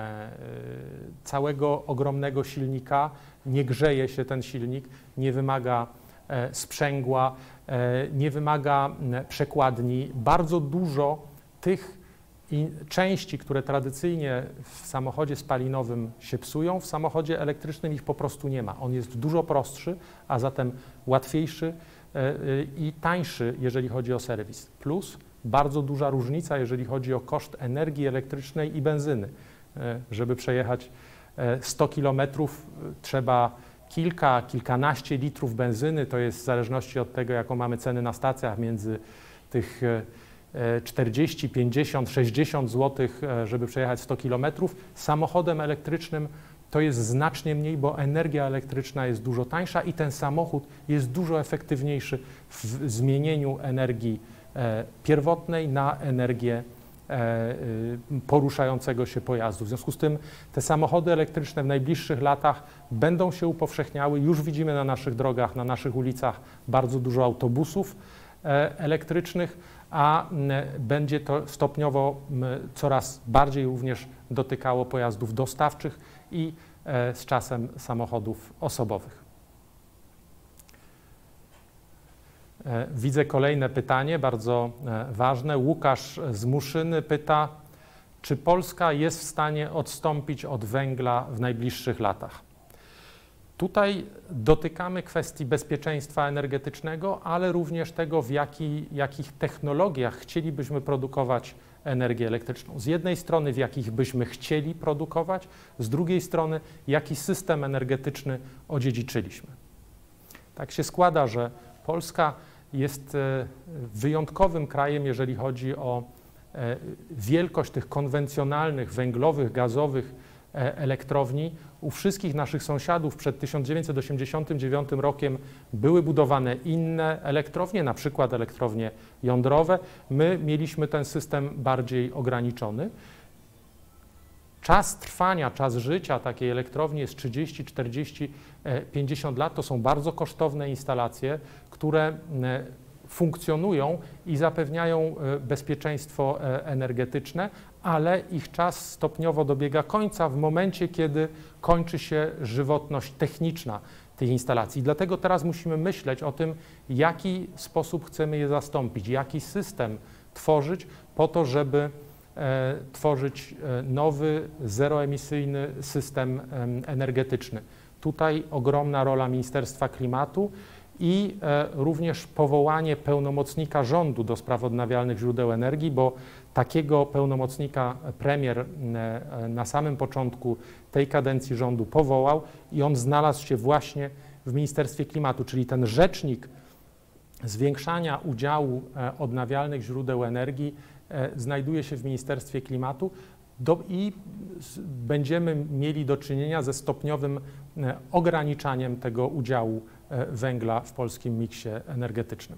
Speaker 10: całego ogromnego silnika, nie grzeje się ten silnik, nie wymaga sprzęgła, nie wymaga przekładni. Bardzo dużo tych części, które tradycyjnie w samochodzie spalinowym się psują, w samochodzie elektrycznym ich po prostu nie ma. On jest dużo prostszy, a zatem łatwiejszy i tańszy, jeżeli chodzi o serwis. Plus bardzo duża różnica, jeżeli chodzi o koszt energii elektrycznej i benzyny. Żeby przejechać sto kilometrów trzeba kilka, kilkanaście litrów benzyny, to jest w zależności od tego, jaką mamy ceny na stacjach, między tych czterdzieści, pięćdziesiąt, sześćdziesiąt złotych, żeby przejechać sto kilometrów. Samochodem elektrycznym to jest znacznie mniej, bo energia elektryczna jest dużo tańsza i ten samochód jest dużo efektywniejszy w zmienieniu energii pierwotnej na energię poruszającego się pojazdu. W związku z tym te samochody elektryczne w najbliższych latach będą się upowszechniały. Już widzimy na naszych drogach, na naszych ulicach bardzo dużo autobusów elektrycznych, a będzie to stopniowo coraz bardziej również dotykało pojazdów dostawczych i z czasem samochodów osobowych. Widzę kolejne pytanie, bardzo ważne. Łukasz z Muszyny pyta, czy Polska jest w stanie odstąpić od węgla w najbliższych latach? Tutaj dotykamy kwestii bezpieczeństwa energetycznego, ale również tego, w jaki, jakich technologiach chcielibyśmy produkować energię elektryczną. Z jednej strony, w jakich byśmy chcieli produkować, z drugiej strony, jaki system energetyczny odziedziczyliśmy. Tak się składa, że Polska jest wyjątkowym krajem, jeżeli chodzi o wielkość tych konwencjonalnych, węglowych, gazowych elektrowni. U wszystkich naszych sąsiadów przed tysiąc dziewięćset osiemdziesiątym dziewiątym rokiem były budowane inne elektrownie, na przykład elektrownie jądrowe. My mieliśmy ten system bardziej ograniczony. Czas trwania, czas życia takiej elektrowni jest trzydzieści, czterdzieści, pięćdziesiąt lat. To są bardzo kosztowne instalacje, które funkcjonują i zapewniają bezpieczeństwo energetyczne, ale ich czas stopniowo dobiega końca w momencie, kiedy kończy się żywotność techniczna tych instalacji. Dlatego teraz musimy myśleć o tym, w jaki sposób chcemy je zastąpić, jaki system tworzyć po to, żeby tworzyć nowy, zeroemisyjny system energetyczny. Tutaj ogromna rola Ministerstwa Klimatu i również powołanie pełnomocnika rządu do spraw odnawialnych źródeł energii, bo takiego pełnomocnika premier na samym początku tej kadencji rządu powołał i on znalazł się właśnie w Ministerstwie Klimatu, czyli ten rzecznik zwiększania udziału odnawialnych źródeł energii znajduje się w Ministerstwie Klimatu do, i będziemy mieli do czynienia ze stopniowym ograniczaniem tego udziału węgla w polskim miksie energetycznym.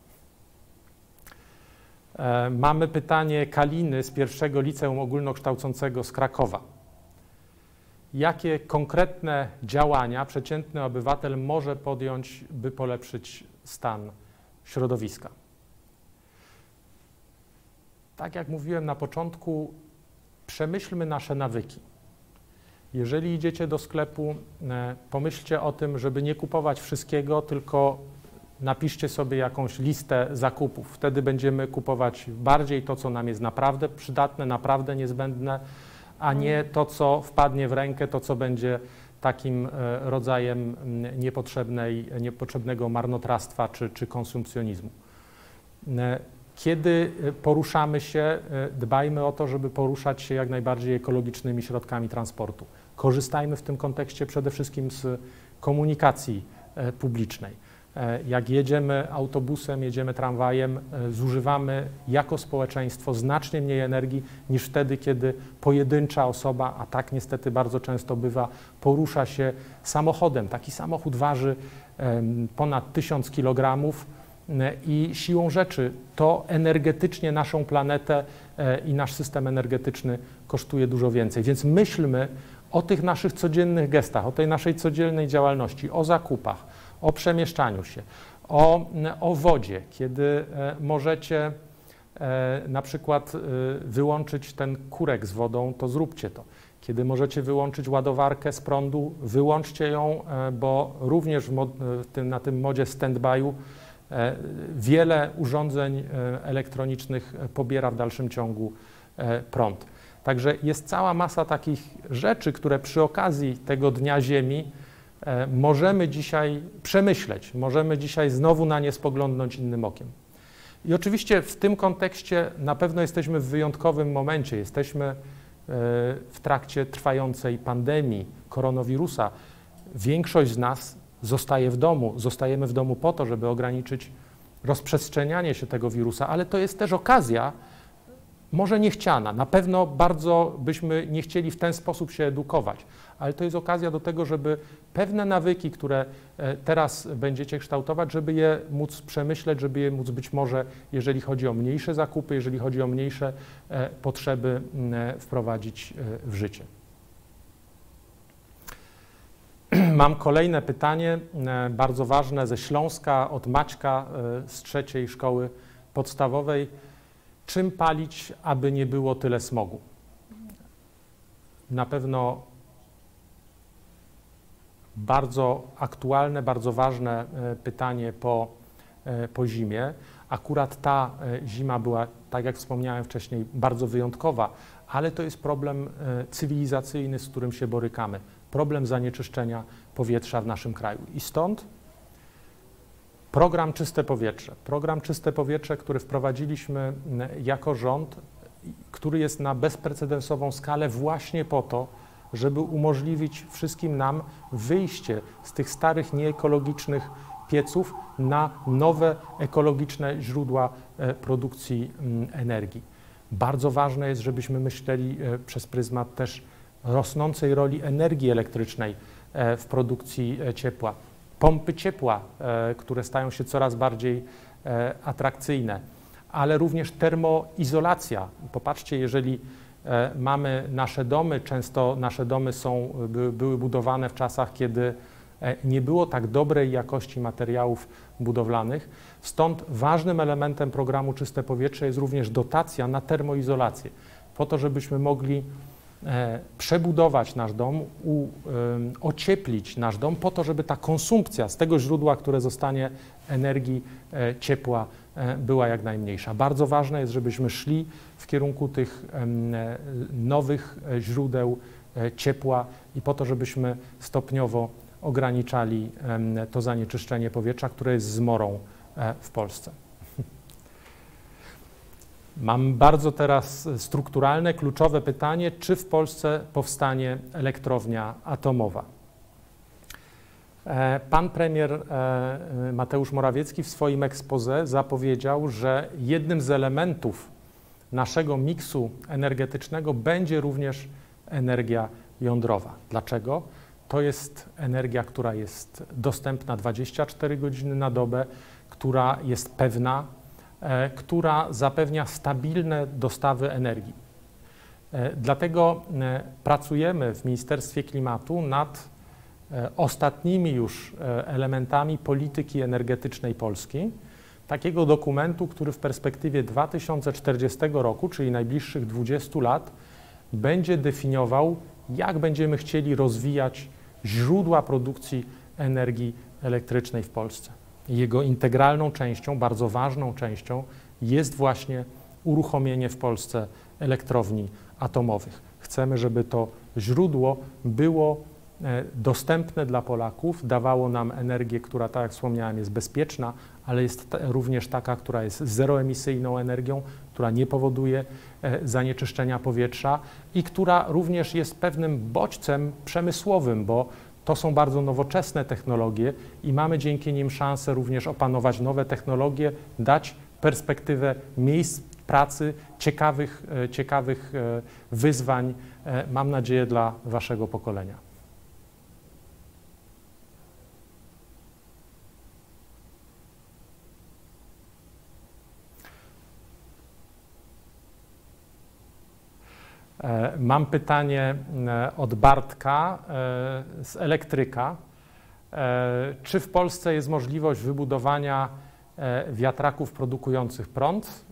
Speaker 10: Mamy pytanie Kaliny z pierwszego Liceum Ogólnokształcącego z Krakowa. Jakie konkretne działania przeciętny obywatel może podjąć, by polepszyć stan środowiska? Tak jak mówiłem na początku, przemyślmy nasze nawyki. Jeżeli idziecie do sklepu, pomyślcie o tym, żeby nie kupować wszystkiego, tylko napiszcie sobie jakąś listę zakupów. Wtedy będziemy kupować bardziej to, co nam jest naprawdę przydatne, naprawdę niezbędne, a nie to, co wpadnie w rękę, to, co będzie takim rodzajem niepotrzebnej, niepotrzebnego marnotrawstwa czy, czy konsumpcjonizmu. Kiedy poruszamy się, dbajmy o to, żeby poruszać się jak najbardziej ekologicznymi środkami transportu. Korzystajmy w tym kontekście przede wszystkim z komunikacji publicznej. Jak jedziemy autobusem, jedziemy tramwajem, zużywamy jako społeczeństwo znacznie mniej energii niż wtedy, kiedy pojedyncza osoba, a tak niestety bardzo często bywa, porusza się samochodem. Taki samochód waży ponad tysiąc kilogramów i siłą rzeczy to energetycznie naszą planetę i nasz system energetyczny kosztuje dużo więcej. Więc myślmy o tych naszych codziennych gestach, o tej naszej codziennej działalności, o zakupach, o przemieszczaniu się, o, o wodzie, kiedy możecie na przykład wyłączyć ten kurek z wodą, to zróbcie to. Kiedy możecie wyłączyć ładowarkę z prądu, wyłączcie ją, bo również w mod, w tym, na tym modzie stand-by'u wiele urządzeń elektronicznych pobiera w dalszym ciągu prąd. Także jest cała masa takich rzeczy, które przy okazji tego Dnia Ziemi możemy dzisiaj przemyśleć, możemy dzisiaj znowu na nie spoglądnąć innym okiem. I oczywiście w tym kontekście na pewno jesteśmy w wyjątkowym momencie. Jesteśmy w trakcie trwającej pandemii koronawirusa. Większość z nas zostaje w domu. Zostajemy w domu po to, żeby ograniczyć rozprzestrzenianie się tego wirusa, ale to jest też okazja, może niechciana. Na pewno bardzo byśmy nie chcieli w ten sposób się edukować, ale to jest okazja do tego, żeby pewne nawyki, które teraz będziecie kształtować, żeby je móc przemyśleć, żeby je móc być może, jeżeli chodzi o mniejsze zakupy, jeżeli chodzi o mniejsze potrzeby, wprowadzić w życie. Mam kolejne pytanie, bardzo ważne, ze Śląska, od Maćka z trzeciej szkoły podstawowej. Czym palić, aby nie było tyle smogu? Na pewno bardzo aktualne, bardzo ważne pytanie po, po zimie. Akurat ta zima była, tak jak wspomniałem wcześniej, bardzo wyjątkowa, ale to jest problem cywilizacyjny, z którym się borykamy. Problem zanieczyszczenia powietrza w naszym kraju. I stąd program Czyste Powietrze. Program Czyste Powietrze, który wprowadziliśmy jako rząd, który jest na bezprecedensową skalę właśnie po to, żeby umożliwić wszystkim nam wyjście z tych starych, nieekologicznych pieców na nowe, ekologiczne źródła produkcji energii. Bardzo ważne jest, żebyśmy myśleli przez pryzmat też rosnącej roli energii elektrycznej w produkcji ciepła. Pompy ciepła, które stają się coraz bardziej atrakcyjne, ale również termoizolacja. Popatrzcie, jeżeli mamy nasze domy, często nasze domy są, były, były budowane w czasach, kiedy nie było tak dobrej jakości materiałów budowlanych. Stąd ważnym elementem programu Czyste Powietrze jest również dotacja na termoizolację, po to, żebyśmy mogli przebudować nasz dom, u, ocieplić nasz dom, po to, żeby ta konsumpcja z tego źródła, które zostanie energii, ciepła, była jak najmniejsza. Bardzo ważne jest, żebyśmy szli w kierunku tych nowych źródeł ciepła i po to, żebyśmy stopniowo ograniczali to zanieczyszczenie powietrza, które jest zmorą w Polsce. Mam bardzo teraz strukturalne, kluczowe pytanie, czy w Polsce powstanie elektrownia atomowa? Pan premier Mateusz Morawiecki w swoim exposé zapowiedział, że jednym z elementów naszego miksu energetycznego będzie również energia jądrowa. Dlaczego? To jest energia, która jest dostępna dwadzieścia cztery godziny na dobę, która jest pewna, która zapewnia stabilne dostawy energii. Dlatego pracujemy w Ministerstwie Klimatu nad ostatnimi już elementami polityki energetycznej Polski, takiego dokumentu, który w perspektywie dwa tysiące czterdziestego roku, czyli najbliższych dwudziestu lat, będzie definiował, jak będziemy chcieli rozwijać źródła produkcji energii elektrycznej w Polsce. Jego integralną częścią, bardzo ważną częścią jest właśnie uruchomienie w Polsce elektrowni atomowych. Chcemy, żeby to źródło było dostępne dla Polaków, dawało nam energię, która, tak jak wspomniałem, jest bezpieczna, ale jest również taka, która jest zeroemisyjną energią, która nie powoduje zanieczyszczenia powietrza i która również jest pewnym bodźcem przemysłowym, bo to są bardzo nowoczesne technologie i mamy dzięki nim szansę również opanować nowe technologie, dać perspektywę miejsc pracy, ciekawych, ciekawych wyzwań, mam nadzieję, dla waszego pokolenia. Mam pytanie od Bartka z Elektryka. Czy w Polsce jest możliwość wybudowania wiatraków produkujących prąd?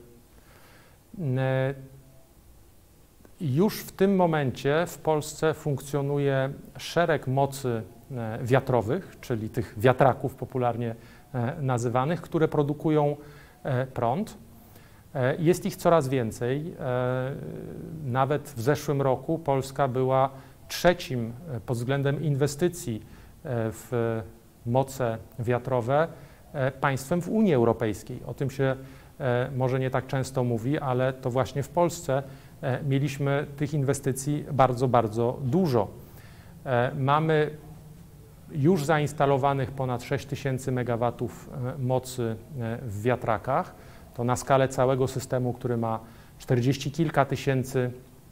Speaker 10: Już w tym momencie w Polsce funkcjonuje szereg mocy wiatrowych, czyli tych wiatraków popularnie nazywanych, które produkują prąd. Jest ich coraz więcej. Nawet w zeszłym roku Polska była trzecim pod względem inwestycji w moce wiatrowe państwem w Unii Europejskiej. O tym się może nie tak często mówi, ale to właśnie w Polsce mieliśmy tych inwestycji bardzo, bardzo dużo. Mamy już zainstalowanych ponad sześć tysięcy megawatów mocy w wiatrakach. To na skalę całego systemu, który ma czterdzieści kilka tysięcy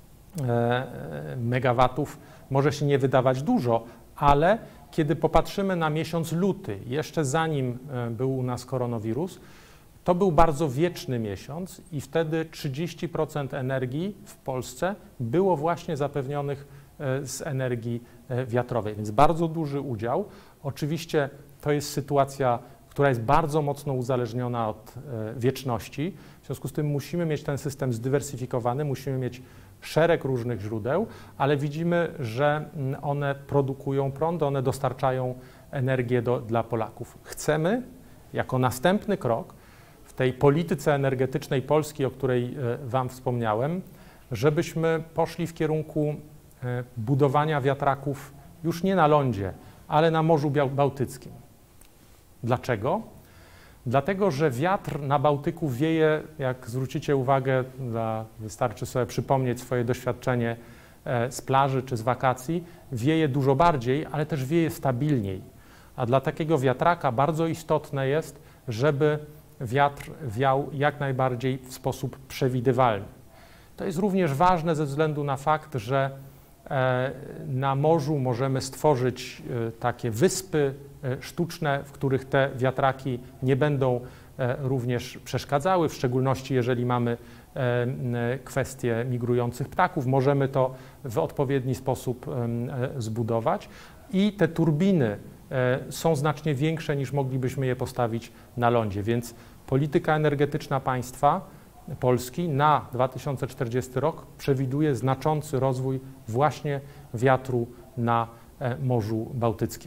Speaker 10: megawatów, może się nie wydawać dużo, ale kiedy popatrzymy na miesiąc luty, jeszcze zanim był u nas koronawirus, to był bardzo wieczny miesiąc i wtedy trzydzieści procent energii w Polsce było właśnie zapewnionych z energii wiatrowej, więc bardzo duży udział. Oczywiście to jest sytuacja, która jest bardzo mocno uzależniona od wieczności. W związku z tym musimy mieć ten system zdywersyfikowany, musimy mieć szereg różnych źródeł, ale widzimy, że one produkują prąd, one dostarczają energię do, dla Polaków. Chcemy jako następny krok w tej polityce energetycznej Polski, o której wam wspomniałem, żebyśmy poszli w kierunku budowania wiatraków już nie na lądzie, ale na Morzu Bałtyckim. Dlaczego? Dlatego, że wiatr na Bałtyku wieje, jak zwrócicie uwagę, dla, wystarczy sobie przypomnieć swoje doświadczenie z plaży czy z wakacji, wieje dużo bardziej, ale też wieje stabilniej. A dla takiego wiatraka bardzo istotne jest, żeby wiatr wiał jak najbardziej w sposób przewidywalny. To jest również ważne ze względu na fakt, że na morzu możemy stworzyć takie wyspy sztuczne, w których te wiatraki nie będą również przeszkadzały, w szczególności jeżeli mamy kwestie migrujących ptaków. Możemy to w odpowiedni sposób zbudować i te turbiny są znacznie większe niż moglibyśmy je postawić na lądzie, więc polityka energetyczna państwa Polski na dwa tysiące czterdziesty rok przewiduje znaczący rozwój właśnie wiatru na Morzu Bałtyckim.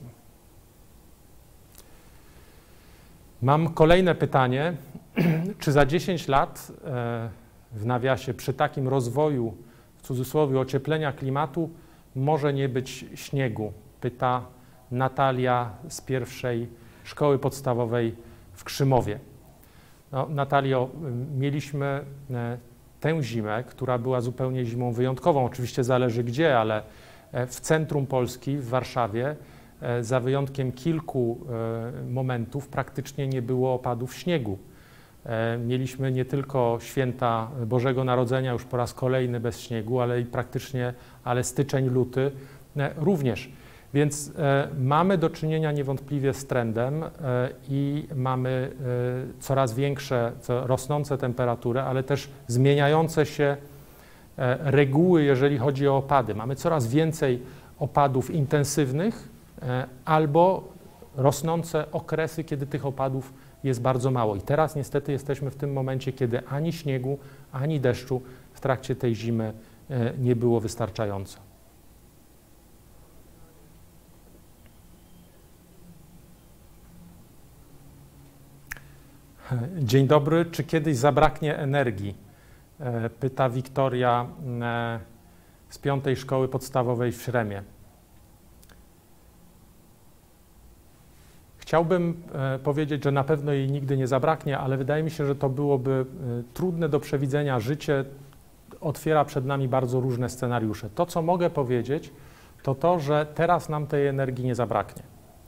Speaker 10: Mam kolejne pytanie. Czy za dziesięć lat, w nawiasie, przy takim rozwoju, w cudzysłowie, ocieplenia klimatu, może nie być śniegu? Pyta Natalia z pierwszej szkoły podstawowej w Krzymowie. No, Natalio, mieliśmy tę zimę, która była zupełnie zimą wyjątkową. Oczywiście zależy gdzie, ale w centrum Polski, w Warszawie, za wyjątkiem kilku momentów praktycznie nie było opadów śniegu. Mieliśmy nie tylko święta Bożego Narodzenia już po raz kolejny bez śniegu, ale i praktycznie, ale styczeń, luty również. Więc e, mamy do czynienia niewątpliwie z trendem e, i mamy e, coraz większe, co, rosnące temperatury, ale też zmieniające się e, reguły, jeżeli chodzi o opady. Mamy coraz więcej opadów intensywnych e, albo rosnące okresy, kiedy tych opadów jest bardzo mało. I teraz niestety jesteśmy w tym momencie, kiedy ani śniegu, ani deszczu w trakcie tej zimy e, nie było wystarczająco. Dzień dobry. Czy kiedyś zabraknie energii? Pyta Wiktoria z piątej szkoły podstawowej w Szremie. Chciałbym e, powiedzieć, że na pewno jej nigdy nie zabraknie, ale wydaje mi się, że to byłoby e, trudne do przewidzenia. Życie otwiera przed nami bardzo różne scenariusze. To, co mogę powiedzieć, to to, że teraz nam tej energii nie zabraknie.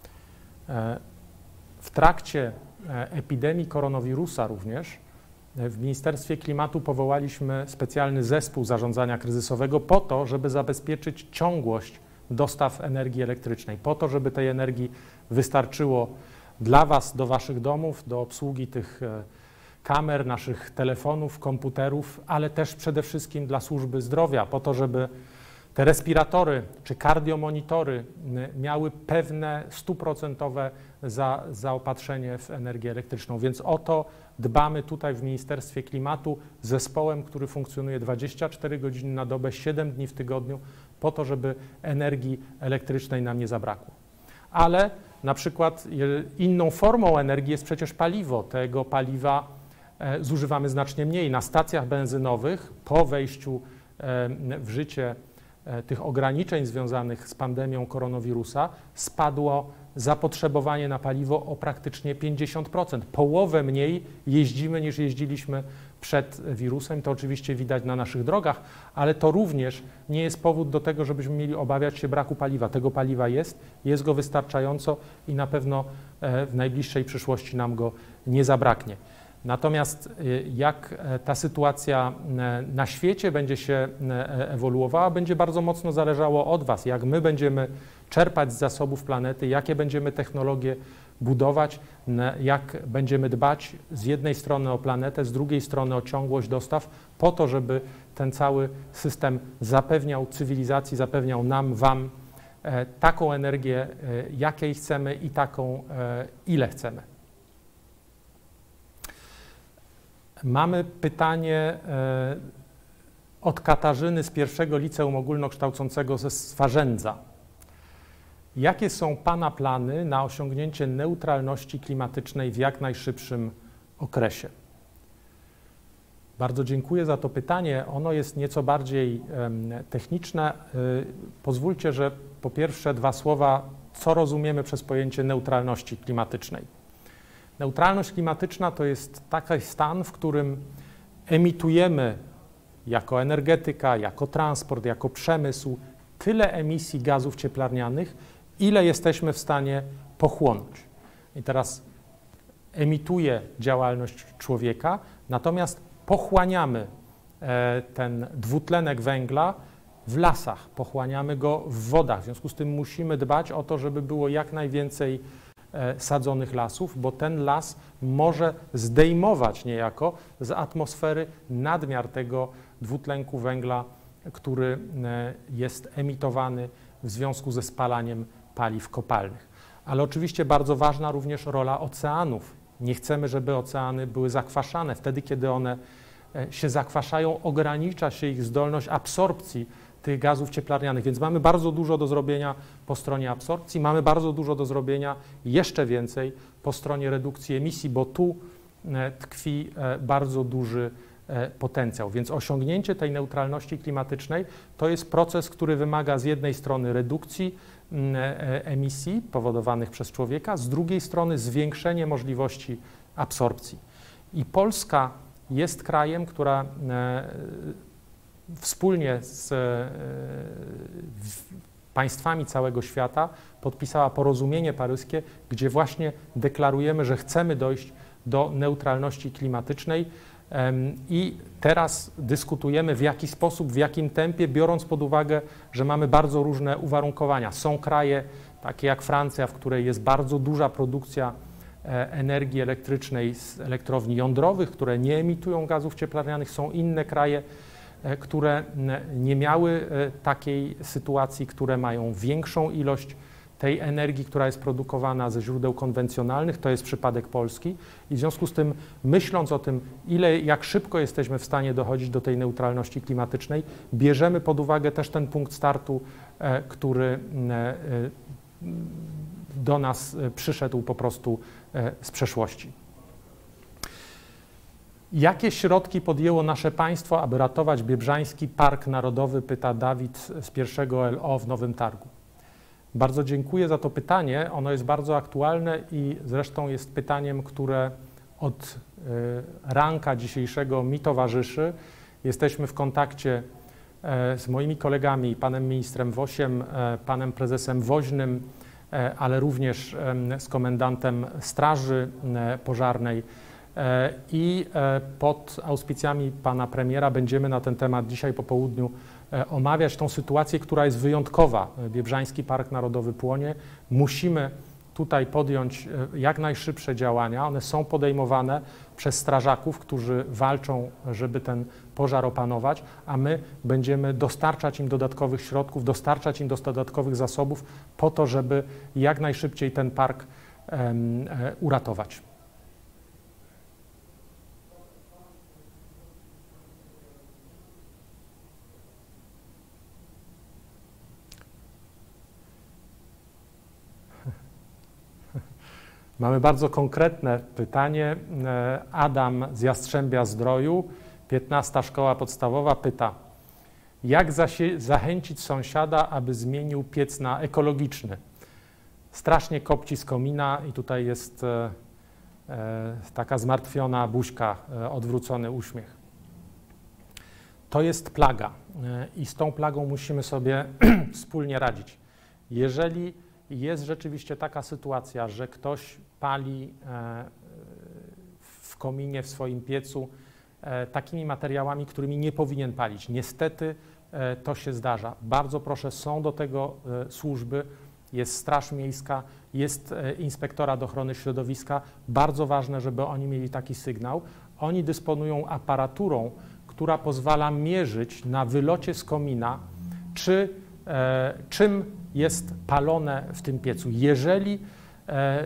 Speaker 10: E, w trakcie e, epidemii koronawirusa również e, w Ministerstwie Klimatu powołaliśmy specjalny zespół zarządzania kryzysowego po to, żeby zabezpieczyć ciągłość dostaw energii elektrycznej, po to, żeby tej energii wystarczyło dla Was, do Waszych domów, do obsługi tych kamer, naszych telefonów, komputerów, ale też przede wszystkim dla służby zdrowia, po to, żeby te respiratory czy kardiomonitory miały pewne stuprocentowe za, zaopatrzenie w energię elektryczną. Więc o to dbamy tutaj w Ministerstwie Klimatu zespołem, który funkcjonuje dwadzieścia cztery godziny na dobę, siedem dni w tygodniu, po to, żeby energii elektrycznej nam nie zabrakło. Ale na przykład inną formą energii jest przecież paliwo. Tego paliwa e, zużywamy znacznie mniej. Na stacjach benzynowych po wejściu e, w życie e, tych ograniczeń związanych z pandemią koronawirusa spadło zapotrzebowanie na paliwo o praktycznie pięćdziesiąt procent. Połowę mniej jeździmy niż jeździliśmy przed wirusem. To oczywiście widać na naszych drogach, ale to również nie jest powód do tego, żebyśmy mieli obawiać się braku paliwa. Tego paliwa jest, jest go wystarczająco i na pewno w najbliższej przyszłości nam go nie zabraknie. Natomiast jak ta sytuacja na świecie będzie się ewoluowała, będzie bardzo mocno zależało od Was, jak my będziemy czerpać z zasobów planety, jakie będziemy technologie budować, jak będziemy dbać z jednej strony o planetę, z drugiej strony o ciągłość dostaw, po to, żeby ten cały system zapewniał cywilizacji, zapewniał nam, Wam taką energię, jakiej chcemy i taką, ile chcemy. Mamy pytanie od Katarzyny z pierwszego liceum ogólnokształcącego ze Swarzędza. Jakie są Pana plany na osiągnięcie neutralności klimatycznej w jak najszybszym okresie? Bardzo dziękuję za to pytanie. Ono jest nieco bardziej um, techniczne. Y, pozwólcie, że po pierwsze dwa słowa, co rozumiemy przez pojęcie neutralności klimatycznej. Neutralność klimatyczna to jest taki stan, w którym emitujemy jako energetyka, jako transport, jako przemysł tyle emisji gazów cieplarnianych, ile jesteśmy w stanie pochłonąć. I teraz emituje działalność człowieka, natomiast pochłaniamy e, ten dwutlenek węgla w lasach, pochłaniamy go w wodach. W związku z tym musimy dbać o to, żeby było jak najwięcej e, sadzonych lasów, bo ten las może zdejmować niejako z atmosfery nadmiar tego dwutlenku węgla, który e, jest emitowany w związku ze spalaniem paliw kopalnych. Ale oczywiście bardzo ważna również rola oceanów. Nie chcemy, żeby oceany były zakwaszane. Wtedy, kiedy one się zakwaszają, ogranicza się ich zdolność absorpcji tych gazów cieplarnianych. Więc mamy bardzo dużo do zrobienia po stronie absorpcji, mamy bardzo dużo do zrobienia, jeszcze więcej po stronie redukcji emisji, bo tu tkwi bardzo duży potencjał. Więc osiągnięcie tej neutralności klimatycznej to jest proces, który wymaga z jednej strony redukcji emisji powodowanych przez człowieka, z drugiej strony zwiększenie możliwości absorpcji. I Polska jest krajem, która wspólnie z państwami całego świata podpisała porozumienie paryskie, gdzie właśnie deklarujemy, że chcemy dojść do neutralności klimatycznej. I teraz dyskutujemy, w jaki sposób, w jakim tempie, biorąc pod uwagę, że mamy bardzo różne uwarunkowania. Są kraje, takie jak Francja, w której jest bardzo duża produkcja energii elektrycznej z elektrowni jądrowych, które nie emitują gazów cieplarnianych. Są inne kraje, które nie miały takiej sytuacji, które mają większą ilość tej energii, która jest produkowana ze źródeł konwencjonalnych. To jest przypadek Polski. I w związku z tym, myśląc o tym, ile, jak szybko jesteśmy w stanie dochodzić do tej neutralności klimatycznej, bierzemy pod uwagę też ten punkt startu, który do nas przyszedł po prostu z przeszłości. Jakie środki podjęło nasze państwo, aby ratować Biebrzański Park Narodowy, pyta Dawid z pierwszego L O w Nowym Targu. Bardzo dziękuję za to pytanie. Ono jest bardzo aktualne i zresztą jest pytaniem, które od ranka dzisiejszego mi towarzyszy. Jesteśmy w kontakcie z moimi kolegami, panem ministrem Wosiem, panem prezesem Woźnym, ale również z komendantem Straży Pożarnej. I pod auspicjami pana premiera będziemy na ten temat dzisiaj po południu omawiać tą sytuację, która jest wyjątkowa. Biebrzański Park Narodowy płonie. Musimy tutaj podjąć jak najszybsze działania. One są podejmowane przez strażaków, którzy walczą, żeby ten pożar opanować, a my będziemy dostarczać im dodatkowych środków, dostarczać im dodatkowych zasobów po to, żeby jak najszybciej ten park um, uratować. Mamy bardzo konkretne pytanie. Adam z Jastrzębia Zdroju, piętnasta szkoła podstawowa, pyta: jak zachęcić sąsiada, aby zmienił piec na ekologiczny? Strasznie kopci z komina i tutaj jest e, e, taka zmartwiona buźka, e, odwrócony uśmiech. To jest plaga e, i z tą plagą musimy sobie wspólnie radzić. Jeżeli jest rzeczywiście taka sytuacja, że ktoś pali w kominie, w swoim piecu takimi materiałami, którymi nie powinien palić. Niestety to się zdarza. Bardzo proszę, są do tego służby, jest Straż Miejska, jest Inspektorat Ochrony Środowiska. Bardzo ważne, żeby oni mieli taki sygnał. Oni dysponują aparaturą, która pozwala mierzyć na wylocie z komina, czy e, czym jest palone w tym piecu. Jeżeli e,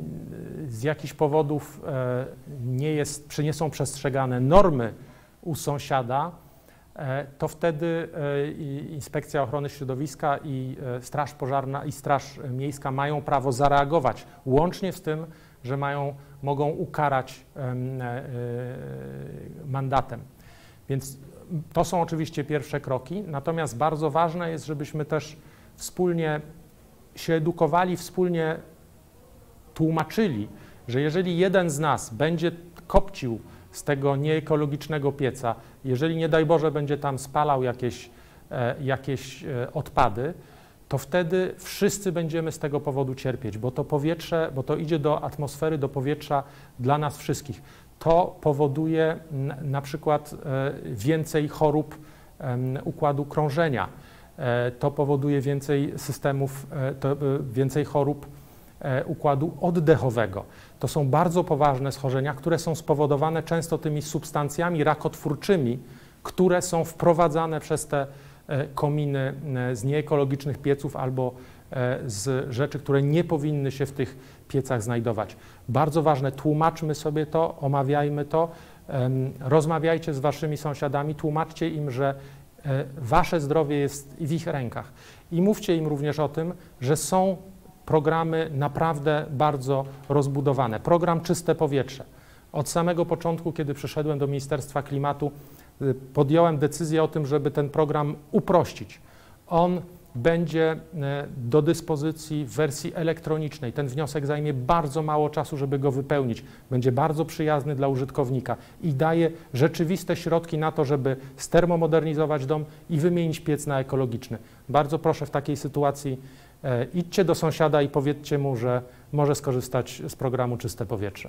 Speaker 10: z jakichś powodów e, nie, jest, nie są przestrzegane normy u sąsiada, e, to wtedy e, Inspekcja Ochrony Środowiska i e, Straż Pożarna i Straż Miejska mają prawo zareagować, łącznie z tym, że mają, mogą ukarać e, e, mandatem. Więc to są oczywiście pierwsze kroki, natomiast bardzo ważne jest, żebyśmy też wspólnie się edukowali, wspólnie tłumaczyli, że jeżeli jeden z nas będzie kopcił z tego nieekologicznego pieca, jeżeli nie daj Boże będzie tam spalał jakieś, e, jakieś e, odpady, to wtedy wszyscy będziemy z tego powodu cierpieć, bo to powietrze, bo to idzie do atmosfery, do powietrza dla nas wszystkich. To powoduje na przykład więcej chorób układu krążenia. To powoduje więcej systemów, to więcej chorób układu oddechowego. To są bardzo poważne schorzenia, które są spowodowane często tymi substancjami rakotwórczymi, które są wprowadzane przez te kominy z nieekologicznych pieców albo z rzeczy, które nie powinny się w tych piecach znajdować. Bardzo ważne, tłumaczmy sobie to, omawiajmy to, rozmawiajcie z waszymi sąsiadami, tłumaczcie im, że wasze zdrowie jest w ich rękach. I mówcie im również o tym, że są programy naprawdę bardzo rozbudowane. Program Czyste Powietrze. Od samego początku, kiedy przyszedłem do Ministerstwa Klimatu, podjąłem decyzję o tym, żeby ten program uprościć. On będzie do dyspozycji w wersji elektronicznej. Ten wniosek zajmie bardzo mało czasu, żeby go wypełnić. Będzie bardzo przyjazny dla użytkownika i daje rzeczywiste środki na to, żeby stermomodernizować dom i wymienić piec na ekologiczny. Bardzo proszę w takiej sytuacji e, idźcie do sąsiada i powiedzcie mu, że może skorzystać z programu Czyste Powietrze.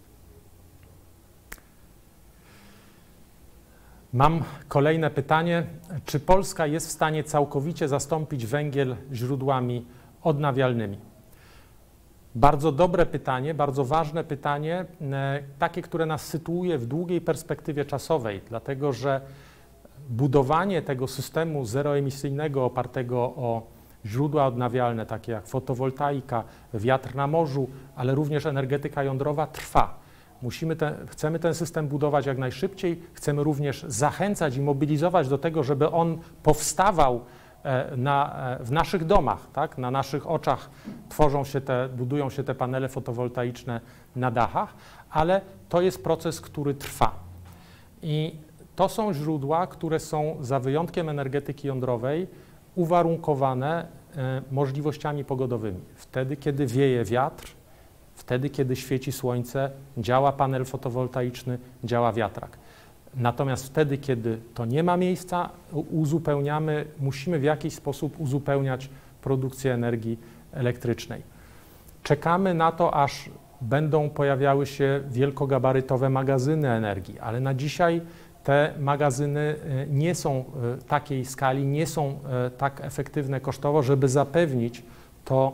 Speaker 10: Mam kolejne pytanie. Czy Polska jest w stanie całkowicie zastąpić węgiel źródłami odnawialnymi? Bardzo dobre pytanie, bardzo ważne pytanie, takie, które nas sytuuje w długiej perspektywie czasowej, dlatego że budowanie tego systemu zeroemisyjnego opartego o źródła odnawialne, takie jak fotowoltaika, wiatr na morzu, ale również energetyka jądrowa trwa. Musimy ten, chcemy ten system budować jak najszybciej, chcemy również zachęcać i mobilizować do tego, żeby on powstawał na, w naszych domach, tak? Na naszych oczach tworzą się te, budują się te panele fotowoltaiczne na dachach, ale to jest proces, który trwa. I to są źródła, które są za wyjątkiem energetyki jądrowej uwarunkowane możliwościami pogodowymi. Wtedy, kiedy wieje wiatr, wtedy, kiedy świeci słońce, działa panel fotowoltaiczny, działa wiatrak. Natomiast wtedy, kiedy to nie ma miejsca, uzupełniamy, musimy w jakiś sposób uzupełniać produkcję energii elektrycznej. Czekamy na to, aż będą pojawiały się wielkogabarytowe magazyny energii, ale na dzisiaj te magazyny nie są takiej skali, nie są tak efektywne kosztowo, żeby zapewnić to,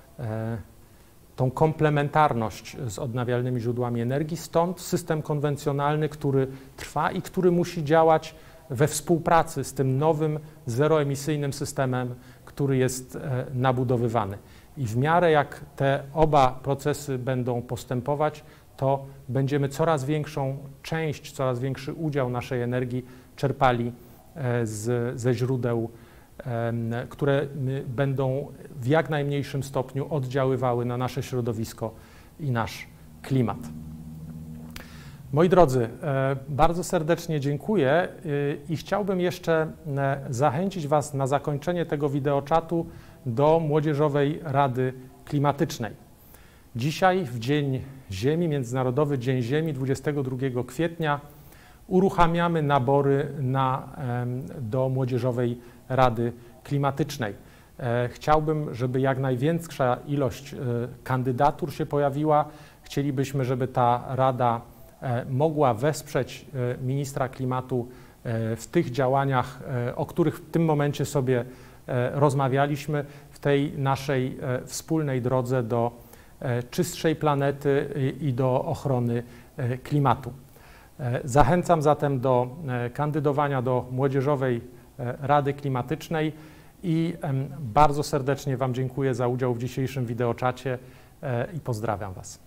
Speaker 10: tą komplementarność z odnawialnymi źródłami energii. Stąd system konwencjonalny, który trwa i który musi działać we współpracy z tym nowym, zeroemisyjnym systemem, który jest nabudowywany. I w miarę jak te oba procesy będą postępować, to będziemy coraz większą część, coraz większy udział naszej energii czerpali z, ze źródeł, które będą w jak najmniejszym stopniu oddziaływały na nasze środowisko i nasz klimat. Moi drodzy, bardzo serdecznie dziękuję i chciałbym jeszcze zachęcić Was na zakończenie tego wideoczatu do Młodzieżowej Rady Klimatycznej. Dzisiaj, w Dzień Ziemi, Międzynarodowy Dzień Ziemi, dwudziestego drugiego kwietnia, uruchamiamy nabory na, do Młodzieżowej Rady Klimatycznej. Chciałbym, żeby jak największa ilość kandydatur się pojawiła. Chcielibyśmy, żeby ta Rada mogła wesprzeć ministra klimatu w tych działaniach, o których w tym momencie sobie rozmawialiśmy, w tej naszej wspólnej drodze do czystszej planety i do ochrony klimatu. Zachęcam zatem do kandydowania do Młodzieżowej Rady Klimatycznej i bardzo serdecznie Wam dziękuję za udział w dzisiejszym wideoczacie i pozdrawiam Was.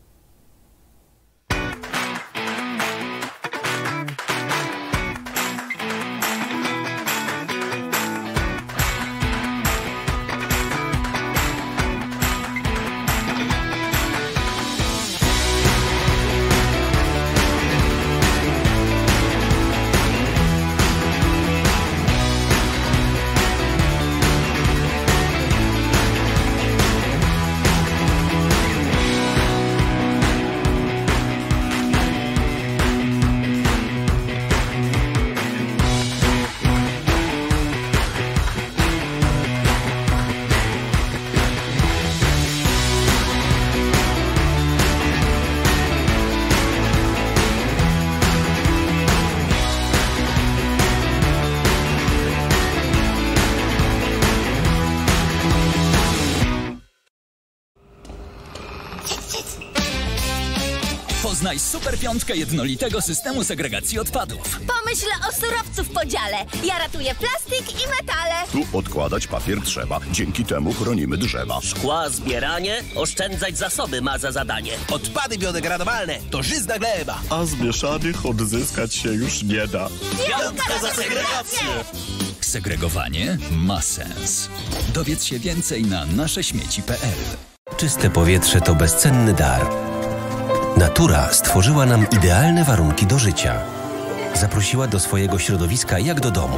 Speaker 2: Poznaj super piątkę jednolitego systemu segregacji odpadów.
Speaker 3: Pomyśl o surowcu w podziale. Ja ratuję plastik i metale.
Speaker 4: Tu odkładać papier trzeba. Dzięki temu chronimy drzewa.
Speaker 5: Szkła zbieranie, oszczędzać zasoby ma za zadanie.
Speaker 6: Odpady biodegradowalne to żyzna gleba.
Speaker 4: A z mieszanych odzyskać się już nie da.
Speaker 5: Piątka za segregację!
Speaker 2: Segregowanie ma sens. Dowiedz się więcej na nasze śmieci kropka p l.
Speaker 7: Czyste powietrze to bezcenny dar. Natura stworzyła nam idealne warunki do życia. Zaprosiła do swojego środowiska jak do domu.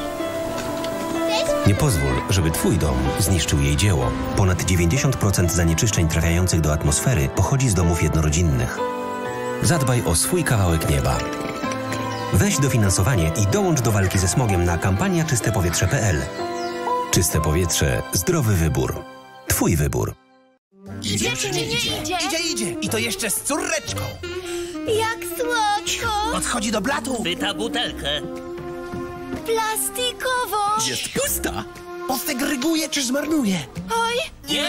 Speaker 7: Nie pozwól, żeby Twój dom zniszczył jej dzieło. Ponad dziewięćdziesiąt procent zanieczyszczeń trafiających do atmosfery pochodzi z domów jednorodzinnych. Zadbaj o swój kawałek nieba. Weź dofinansowanie i dołącz do walki ze smogiem na kampania czyste powietrze kropka p l. Czyste powietrze, zdrowy wybór. Twój wybór.
Speaker 3: Idzie czy nie idzie?
Speaker 6: Idzie, idzie. I to jeszcze z córeczką.
Speaker 3: Jak słodko!
Speaker 6: Podchodzi do blatu.
Speaker 5: Pyta butelkę.
Speaker 3: Plastikowo!
Speaker 6: Jest pusta. Posegryguje czy zmarnuje?
Speaker 3: Oj!
Speaker 5: Nie!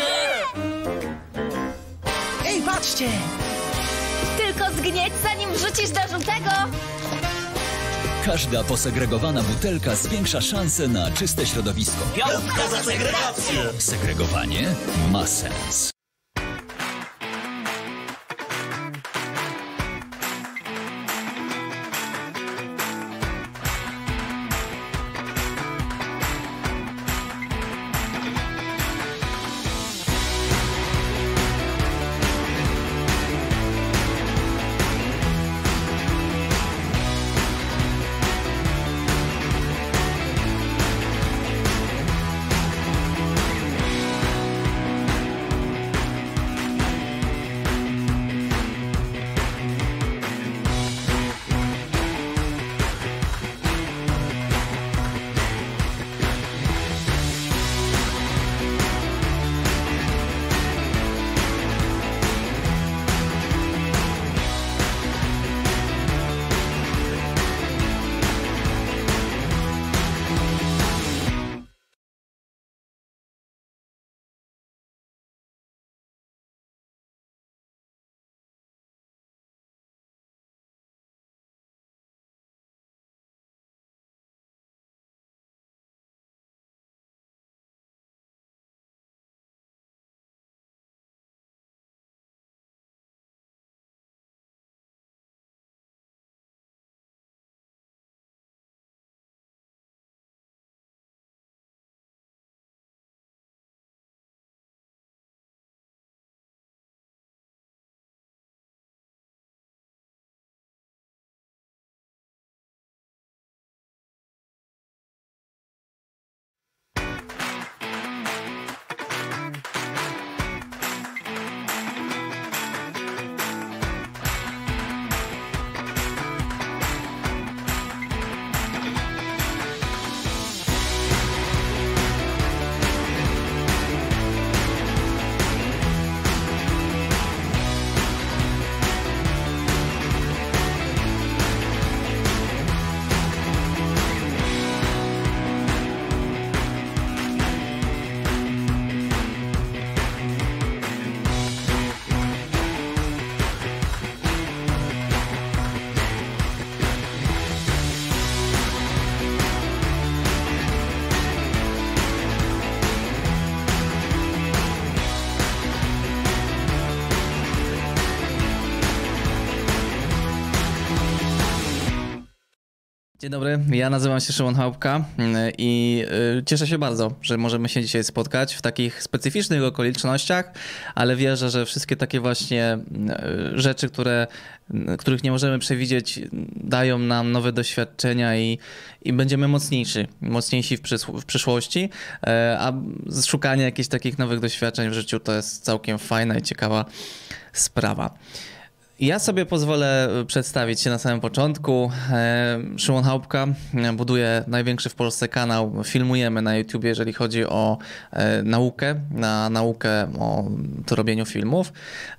Speaker 6: Ej, patrzcie!
Speaker 3: Tylko zgnieć, zanim wrzucisz do żółtego!
Speaker 2: Każda posegregowana butelka zwiększa szanse na czyste środowisko.
Speaker 5: Piątka za segregację!
Speaker 2: Segregowanie ma sens.
Speaker 11: Dzień dobry, ja nazywam się Szymon Chałupka i cieszę się bardzo, że możemy się dzisiaj spotkać w takich specyficznych okolicznościach, ale wierzę, że wszystkie takie właśnie rzeczy, które, których nie możemy przewidzieć, dają nam nowe doświadczenia i, i będziemy mocniejsi, mocniejsi w, przys- w przyszłości, a szukanie jakichś takich nowych doświadczeń w życiu to jest całkiem fajna i ciekawa sprawa. Ja sobie pozwolę przedstawić się na samym początku. Szymon Chałupka, buduje największy w Polsce kanał. Filmujemy na YouTubie, jeżeli chodzi o naukę, na naukę o robieniu filmów.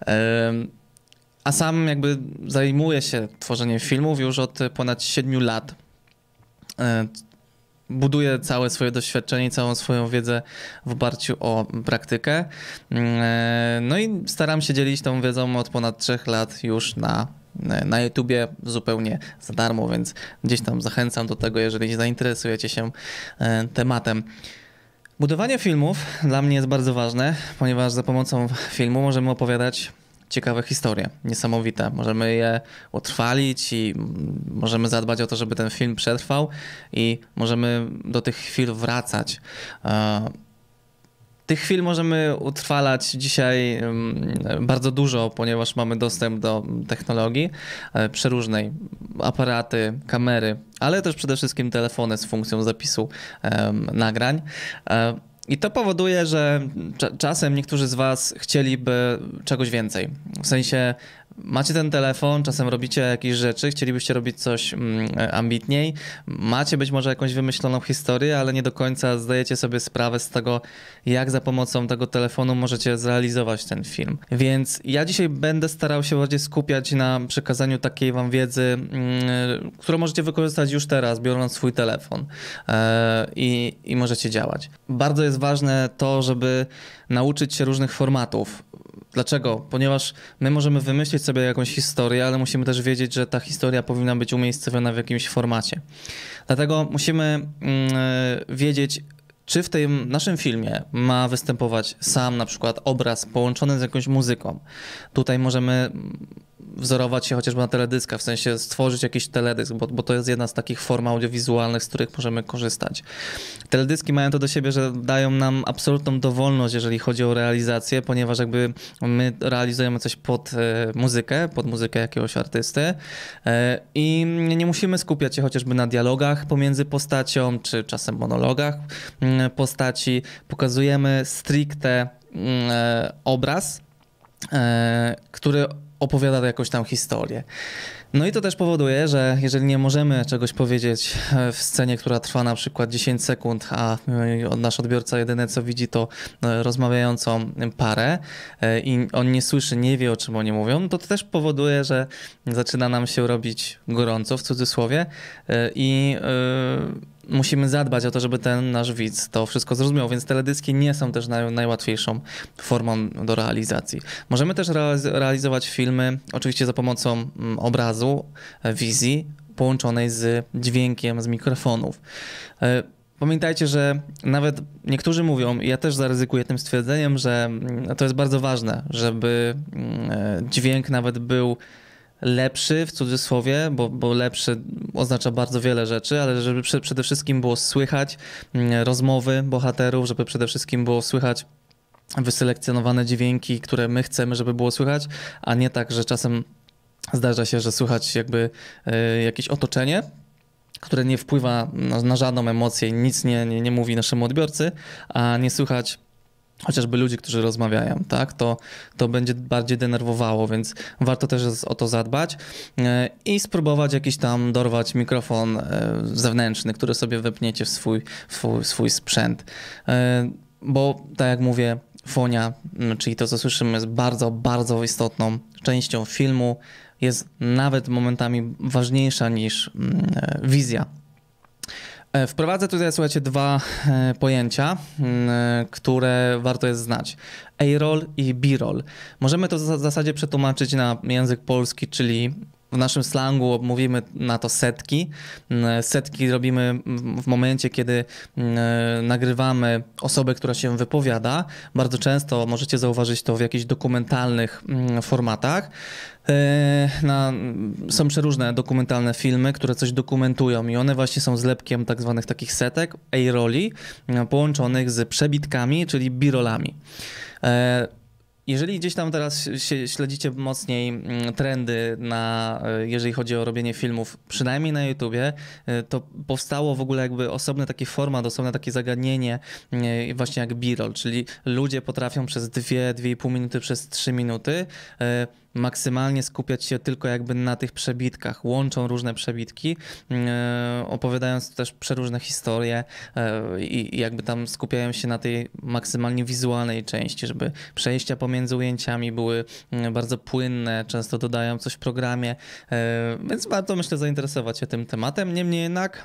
Speaker 11: A sam jakby zajmuję się tworzeniem filmów już od ponad siedmiu lat. Buduję całe swoje doświadczenie, całą swoją wiedzę w oparciu o praktykę. No i staram się dzielić tą wiedzą od ponad trzech lat już na, na YouTubie zupełnie za darmo, więc gdzieś tam zachęcam do tego, jeżeli zainteresujecie się tematem. Budowanie filmów dla mnie jest bardzo ważne, ponieważ za pomocą filmu możemy opowiadać ciekawe historie, niesamowite. Możemy je utrwalić i możemy zadbać o to, żeby ten film przetrwał i możemy do tych chwil wracać. Tych chwil możemy utrwalać dzisiaj bardzo dużo, ponieważ mamy dostęp do technologii przeróżnej, aparaty, kamery, ale też przede wszystkim telefony z funkcją zapisu nagrań. I to powoduje, że czasem niektórzy z was chcieliby czegoś więcej. W sensie macie ten telefon, czasem robicie jakieś rzeczy, chcielibyście robić coś ambitniej, macie być może jakąś wymyśloną historię, ale nie do końca zdajecie sobie sprawę z tego, jak za pomocą tego telefonu możecie zrealizować ten film. Więc ja dzisiaj będę starał się bardziej skupiać na przekazaniu takiej wam wiedzy, którą możecie wykorzystać już teraz, biorąc swój telefon i, i możecie działać. Bardzo jest ważne to, żeby nauczyć się różnych formatów. Dlaczego? Ponieważ my możemy wymyślić sobie jakąś historię, ale musimy też wiedzieć, że ta historia powinna być umiejscowiona w jakimś formacie. Dlatego musimy wiedzieć, czy w tym naszym filmie ma występować sam na przykład obraz połączony z jakąś muzyką. Tutaj możemy wzorować się chociażby na teledyskach, w sensie stworzyć jakiś teledysk, bo, bo to jest jedna z takich form audiowizualnych, z których możemy korzystać. Teledyski mają to do siebie, że dają nam absolutną dowolność, jeżeli chodzi o realizację, ponieważ jakby my realizujemy coś pod e, muzykę, pod muzykę jakiegoś artysty e, i nie musimy skupiać się chociażby na dialogach pomiędzy postacią, czy czasem monologach m, postaci. Pokazujemy stricte m, e, obraz, e, który opowiada jakąś tam historię. No i to też powoduje, że jeżeli nie możemy czegoś powiedzieć w scenie, która trwa na przykład dziesięć sekund, a nasz odbiorca jedyne co widzi to rozmawiającą parę i on nie słyszy, nie wie o czym oni mówią, to, to też powoduje, że zaczyna nam się robić gorąco w cudzysłowie i yy, musimy zadbać o to, żeby ten nasz widz to wszystko zrozumiał, więc teledyski nie są też naj, najłatwiejszą formą do realizacji. Możemy też realizować filmy oczywiście za pomocą obrazu, wizji połączonej z dźwiękiem, z mikrofonów. Pamiętajcie, że nawet niektórzy mówią, i ja też zaryzykuję tym stwierdzeniem, że to jest bardzo ważne, żeby dźwięk nawet był lepszy w cudzysłowie, bo, bo lepszy oznacza bardzo wiele rzeczy, ale żeby przede wszystkim było słychać rozmowy bohaterów, żeby przede wszystkim było słychać wyselekcjonowane dźwięki, które my chcemy, żeby było słychać, a nie tak, że czasem zdarza się, że słychać jakby y, jakieś otoczenie, które nie wpływa na, na żadną emocję, nic nie, nie, nie mówi naszemu odbiorcy, a nie słychać chociażby ludzi, którzy rozmawiają, tak, to, to będzie bardziej denerwowało, więc warto też o to zadbać i spróbować jakiś tam dorwać mikrofon zewnętrzny, który sobie wepniecie w swój, w swój, swój sprzęt. Bo tak jak mówię, fonia, czyli to, co słyszymy, jest bardzo, bardzo istotną częścią filmu, jest nawet momentami ważniejsza niż wizja. Wprowadzę tutaj, słuchajcie, dwa pojęcia, które warto jest znać. A-roll i B-roll. Możemy to w zasadzie przetłumaczyć na język polski, czyli w naszym slangu mówimy na to setki. Setki robimy w momencie, kiedy nagrywamy osobę, która się wypowiada. Bardzo często możecie zauważyć to w jakichś dokumentalnych formatach. Na, są przeróżne dokumentalne filmy, które coś dokumentują i one właśnie są zlepkiem tak zwanych takich setek, A-rolli, połączonych z przebitkami, czyli B-rollami. Jeżeli gdzieś tam teraz się śledzicie mocniej trendy, na, jeżeli chodzi o robienie filmów, przynajmniej na YouTubie, to powstało w ogóle jakby osobny taki format, osobne takie zagadnienie właśnie jak B-roll, czyli ludzie potrafią przez dwie, dwie i pół minuty, przez trzy minuty maksymalnie skupiać się tylko jakby na tych przebitkach. Łączą różne przebitki, opowiadając też przeróżne historie i jakby tam skupiają się na tej maksymalnie wizualnej części, żeby przejścia pomiędzy ujęciami były bardzo płynne, często dodają coś w programie, więc warto, myślę, zainteresować się tym tematem. Niemniej jednak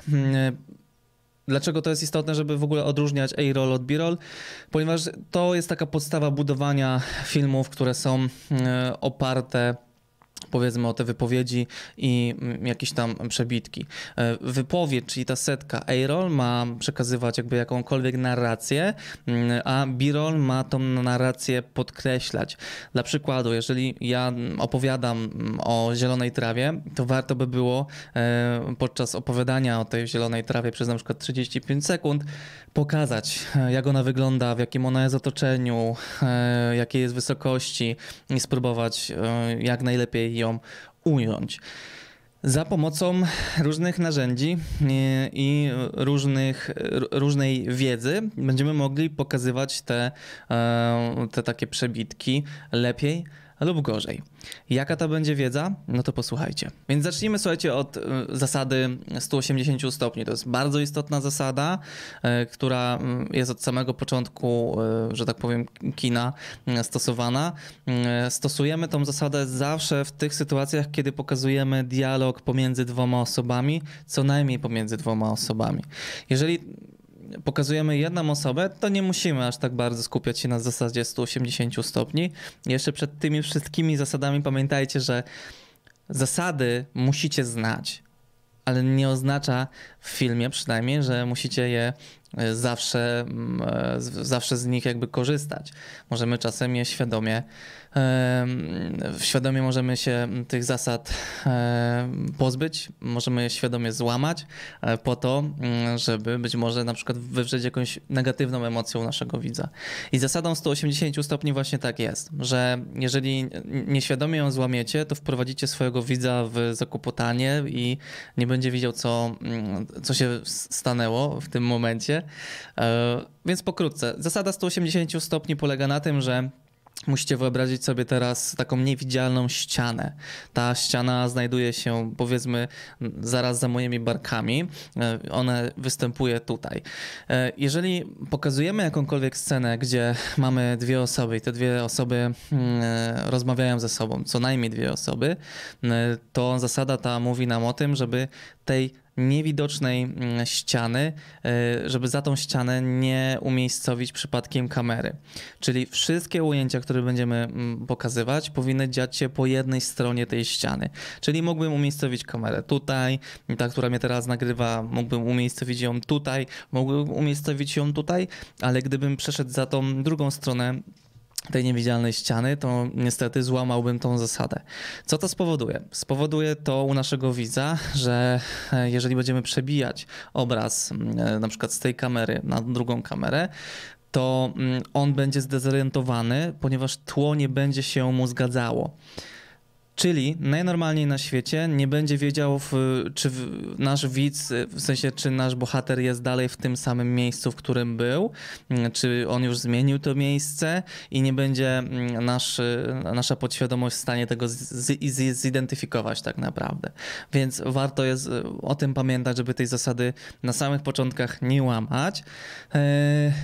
Speaker 11: dlaczego to jest istotne, żeby w ogóle odróżniać A-roll od B-roll? Ponieważ to jest taka podstawa budowania filmów, które są oparte, powiedzmy, o te wypowiedzi i jakieś tam przebitki. Wypowiedź, czyli ta setka A-roll ma przekazywać jakby jakąkolwiek narrację, a B-roll ma tą narrację podkreślać. Dla przykładu, jeżeli ja opowiadam o zielonej trawie, to warto by było podczas opowiadania o tej zielonej trawie przez na przykład trzydzieści pięć sekund pokazać, jak ona wygląda, w jakim ona jest otoczeniu, jakiej jest wysokości i spróbować jak najlepiej ją ująć. Za pomocą różnych narzędzi i różnych, różnej wiedzy będziemy mogli pokazywać te, te takie przebitki lepiej lub gorzej. Jaka to będzie wiedza? No to posłuchajcie. Więc zacznijmy, słuchajcie, od zasady sto osiemdziesiąt stopni. To jest bardzo istotna zasada, która jest od samego początku, że tak powiem, kina stosowana. Stosujemy tą zasadę zawsze w tych sytuacjach, kiedy pokazujemy dialog pomiędzy dwoma osobami, co najmniej pomiędzy dwoma osobami. Jeżeli pokazujemy jedną osobę, to nie musimy aż tak bardzo skupiać się na zasadzie sto osiemdziesiąt stopni. Jeszcze przed tymi wszystkimi zasadami pamiętajcie, że zasady musicie znać, ale nie oznacza w filmie przynajmniej, że musicie je zawsze, zawsze z nich jakby korzystać. Możemy czasem je świadomie, świadomie możemy się tych zasad pozbyć, możemy je świadomie złamać po to, żeby być może na przykład wywrzeć jakąś negatywną emocję u naszego widza. I zasadą sto osiemdziesiąt stopni właśnie tak jest, że jeżeli nieświadomie ją złamiecie, to wprowadzicie swojego widza w zakłopotanie i nie będzie widział, co, co się stanęło w tym momencie. Więc pokrótce, zasada sto osiemdziesiąt stopni polega na tym, że musicie wyobrazić sobie teraz taką niewidzialną ścianę. Ta ściana znajduje się, powiedzmy, zaraz za moimi barkami. Ona występuje tutaj. Jeżeli pokazujemy jakąkolwiek scenę, gdzie mamy dwie osoby i te dwie osoby rozmawiają ze sobą, co najmniej dwie osoby, to zasada ta mówi nam o tym, żeby tej niewidocznej ściany, żeby za tą ścianę nie umiejscowić przypadkiem kamery. Czyli wszystkie ujęcia, które będziemy pokazywać, powinny dziać się po jednej stronie tej ściany. Czyli mógłbym umiejscowić kamerę tutaj, ta, która mnie teraz nagrywa, mógłbym umiejscowić ją tutaj, mógłbym umiejscowić ją tutaj, ale gdybym przeszedł za tą drugą stronę tej niewidzialnej ściany, to niestety złamałbym tą zasadę. Co to spowoduje? Spowoduje to u naszego widza, że jeżeli będziemy przebijać obraz na przykład z tej kamery na drugą kamerę, to on będzie zdezorientowany, ponieważ tło nie będzie się mu zgadzało. Czyli najnormalniej na świecie nie będzie wiedział, w, czy w, nasz widz, w sensie czy nasz bohater jest dalej w tym samym miejscu, w którym był, czy on już zmienił to miejsce i nie będzie nasz, nasza podświadomość w stanie tego z, z, zidentyfikować tak naprawdę. Więc warto jest o tym pamiętać, żeby tej zasady na samych początkach nie łamać.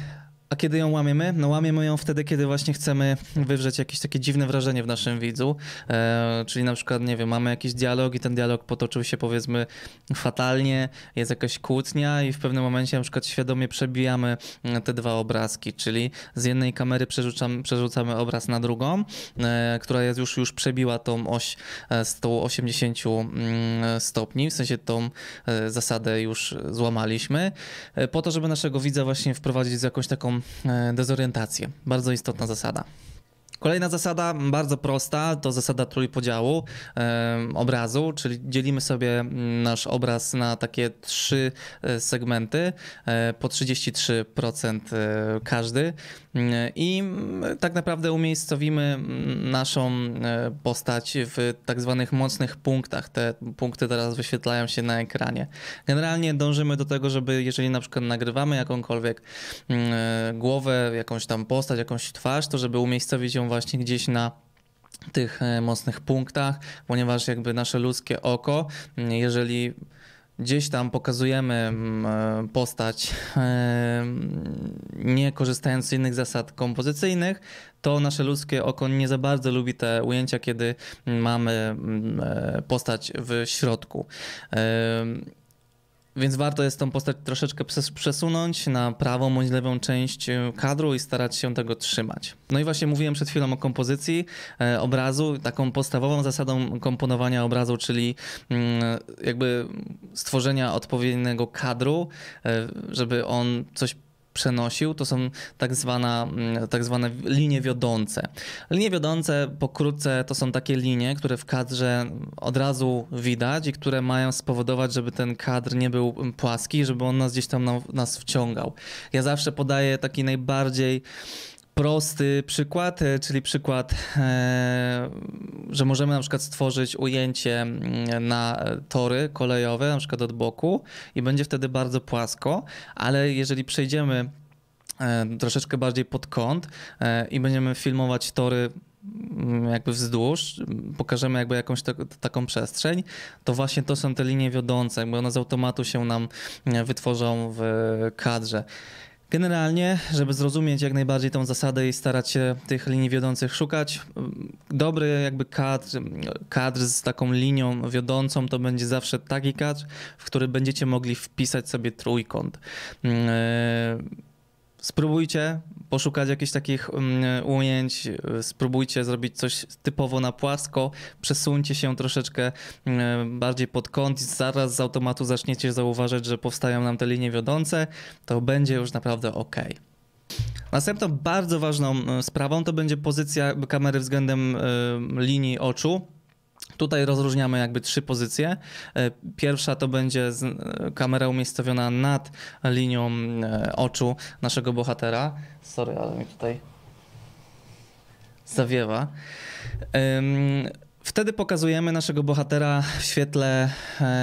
Speaker 11: A kiedy ją łamiemy? No łamiemy ją wtedy, kiedy właśnie chcemy wywrzeć jakieś takie dziwne wrażenie w naszym widzu, e, czyli na przykład, nie wiem, mamy jakiś dialog i ten dialog potoczył się powiedzmy fatalnie, jest jakaś kłótnia i w pewnym momencie na przykład świadomie przebijamy te dwa obrazki, czyli z jednej kamery przerzucamy, przerzucamy obraz na drugą, e, która jest już, już przebiła tą oś e, sto osiemdziesiąt stopni, w sensie tą e, zasadę już złamaliśmy, e, po to, żeby naszego widza właśnie wprowadzić z jakąś taką dezorientację. Bardzo istotna zasada. Kolejna zasada, bardzo prosta, to zasada trójpodziału e, obrazu, czyli dzielimy sobie nasz obraz na takie trzy segmenty, e, po trzydzieści trzy procent e, każdy e, i tak naprawdę umiejscowimy naszą e, postać w tak zwanych mocnych punktach. Te punkty teraz wyświetlają się na ekranie. Generalnie dążymy do tego, żeby jeżeli na przykład nagrywamy jakąkolwiek e, głowę, jakąś tam postać, jakąś twarz, to żeby umiejscowić ją właśnie gdzieś na tych mocnych punktach, ponieważ jakby nasze ludzkie oko, jeżeli gdzieś tam pokazujemy postać nie korzystając z innych zasad kompozycyjnych, to nasze ludzkie oko nie za bardzo lubi te ujęcia, kiedy mamy postać w środku. Więc warto jest tą postać troszeczkę przesunąć na prawą bądź lewą część kadru i starać się tego trzymać. No i właśnie mówiłem przed chwilą o kompozycji e, obrazu, taką podstawową zasadą komponowania obrazu, czyli mm, jakby stworzenia odpowiedniego kadru, e, żeby on coś przenosił, to są tak, zwana, tak zwane linie wiodące. Linie wiodące pokrótce to są takie linie, które w kadrze od razu widać i które mają spowodować, żeby ten kadr nie był płaski, żeby on nas gdzieś tam na, nas wciągał. Ja zawsze podaję taki najbardziej prosty przykład, czyli przykład, e, że możemy na przykład stworzyć ujęcie na tory kolejowe, na przykład od boku i będzie wtedy bardzo płasko, ale jeżeli przejdziemy e, troszeczkę bardziej pod kąt e, i będziemy filmować tory jakby wzdłuż, pokażemy jakby jakąś te, taką przestrzeń, to właśnie to są te linie wiodące, jakby one z automatu się nam wytworzą w kadrze. Generalnie, żeby zrozumieć jak najbardziej tą zasadę i starać się tych linii wiodących szukać, dobry jakby kadr, kadr z taką linią wiodącą to będzie zawsze taki kadr, w który będziecie mogli wpisać sobie trójkąt. Spróbujcie poszukać jakichś takich ujęć, spróbujcie zrobić coś typowo na płasko, przesuńcie się troszeczkę bardziej pod kąt i zaraz z automatu zaczniecie zauważyć, że powstają nam te linie wiodące, to będzie już naprawdę ok. Następną bardzo ważną sprawą to będzie pozycja kamery względem linii oczu. Tutaj rozróżniamy jakby trzy pozycje. Pierwsza to będzie kamera umiejscowiona nad linią oczu naszego bohatera. Sorry, ale mi tutaj zawiewa. Wtedy pokazujemy naszego bohatera w świetle,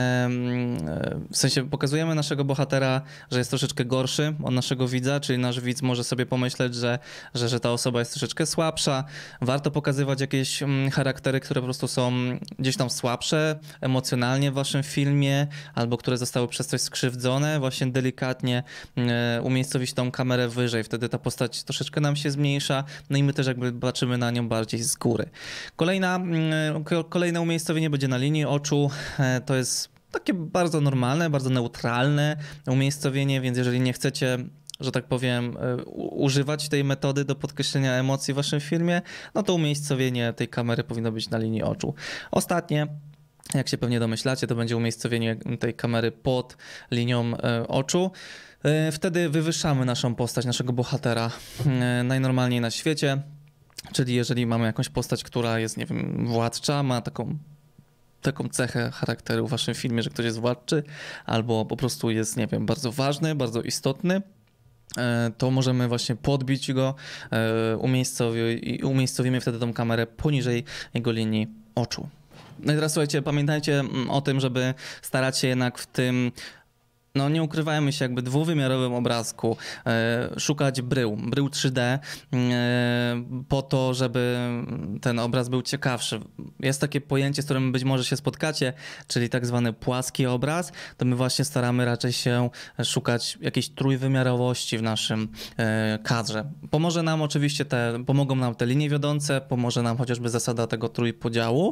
Speaker 11: w sensie pokazujemy naszego bohatera, że jest troszeczkę gorszy od naszego widza, czyli nasz widz może sobie pomyśleć, że, że, że ta osoba jest troszeczkę słabsza. Warto pokazywać jakieś charaktery, które po prostu są gdzieś tam słabsze emocjonalnie w waszym filmie, albo które zostały przez coś skrzywdzone. Właśnie delikatnie umiejscowić tą kamerę wyżej, wtedy ta postać troszeczkę nam się zmniejsza, no i my też jakby patrzymy na nią bardziej z góry. Kolejna Kolejne umiejscowienie będzie na linii oczu. To jest takie bardzo normalne, bardzo neutralne umiejscowienie, więc jeżeli nie chcecie, że tak powiem, używać tej metody do podkreślenia emocji w waszym filmie, no to umiejscowienie tej kamery powinno być na linii oczu. Ostatnie, jak się pewnie domyślacie, to będzie umiejscowienie tej kamery pod linią oczu. Wtedy wywyższamy naszą postać, naszego bohatera najnormalniej na świecie. Czyli jeżeli mamy jakąś postać, która jest, nie wiem, władcza, ma taką, taką cechę charakteru w waszym filmie, że ktoś jest władczy, albo po prostu jest, nie wiem, bardzo ważny, bardzo istotny, to możemy właśnie podbić go, umiejscowi, i umiejscowimy wtedy tą kamerę poniżej jego linii oczu. No i teraz słuchajcie, pamiętajcie o tym, żeby starać się jednak w tym, no nie ukrywajmy się, jakby dwuwymiarowym obrazku e, szukać brył, brył trzy D e, po to, żeby ten obraz był ciekawszy. jest takie pojęcie, z którym być może się spotkacie, czyli tak zwany płaski obraz, to my właśnie staramy raczej się szukać jakiejś trójwymiarowości w naszym e, kadrze. Pomoże nam oczywiście te, pomogą nam te linie wiodące, pomoże nam chociażby zasada tego trójpodziału,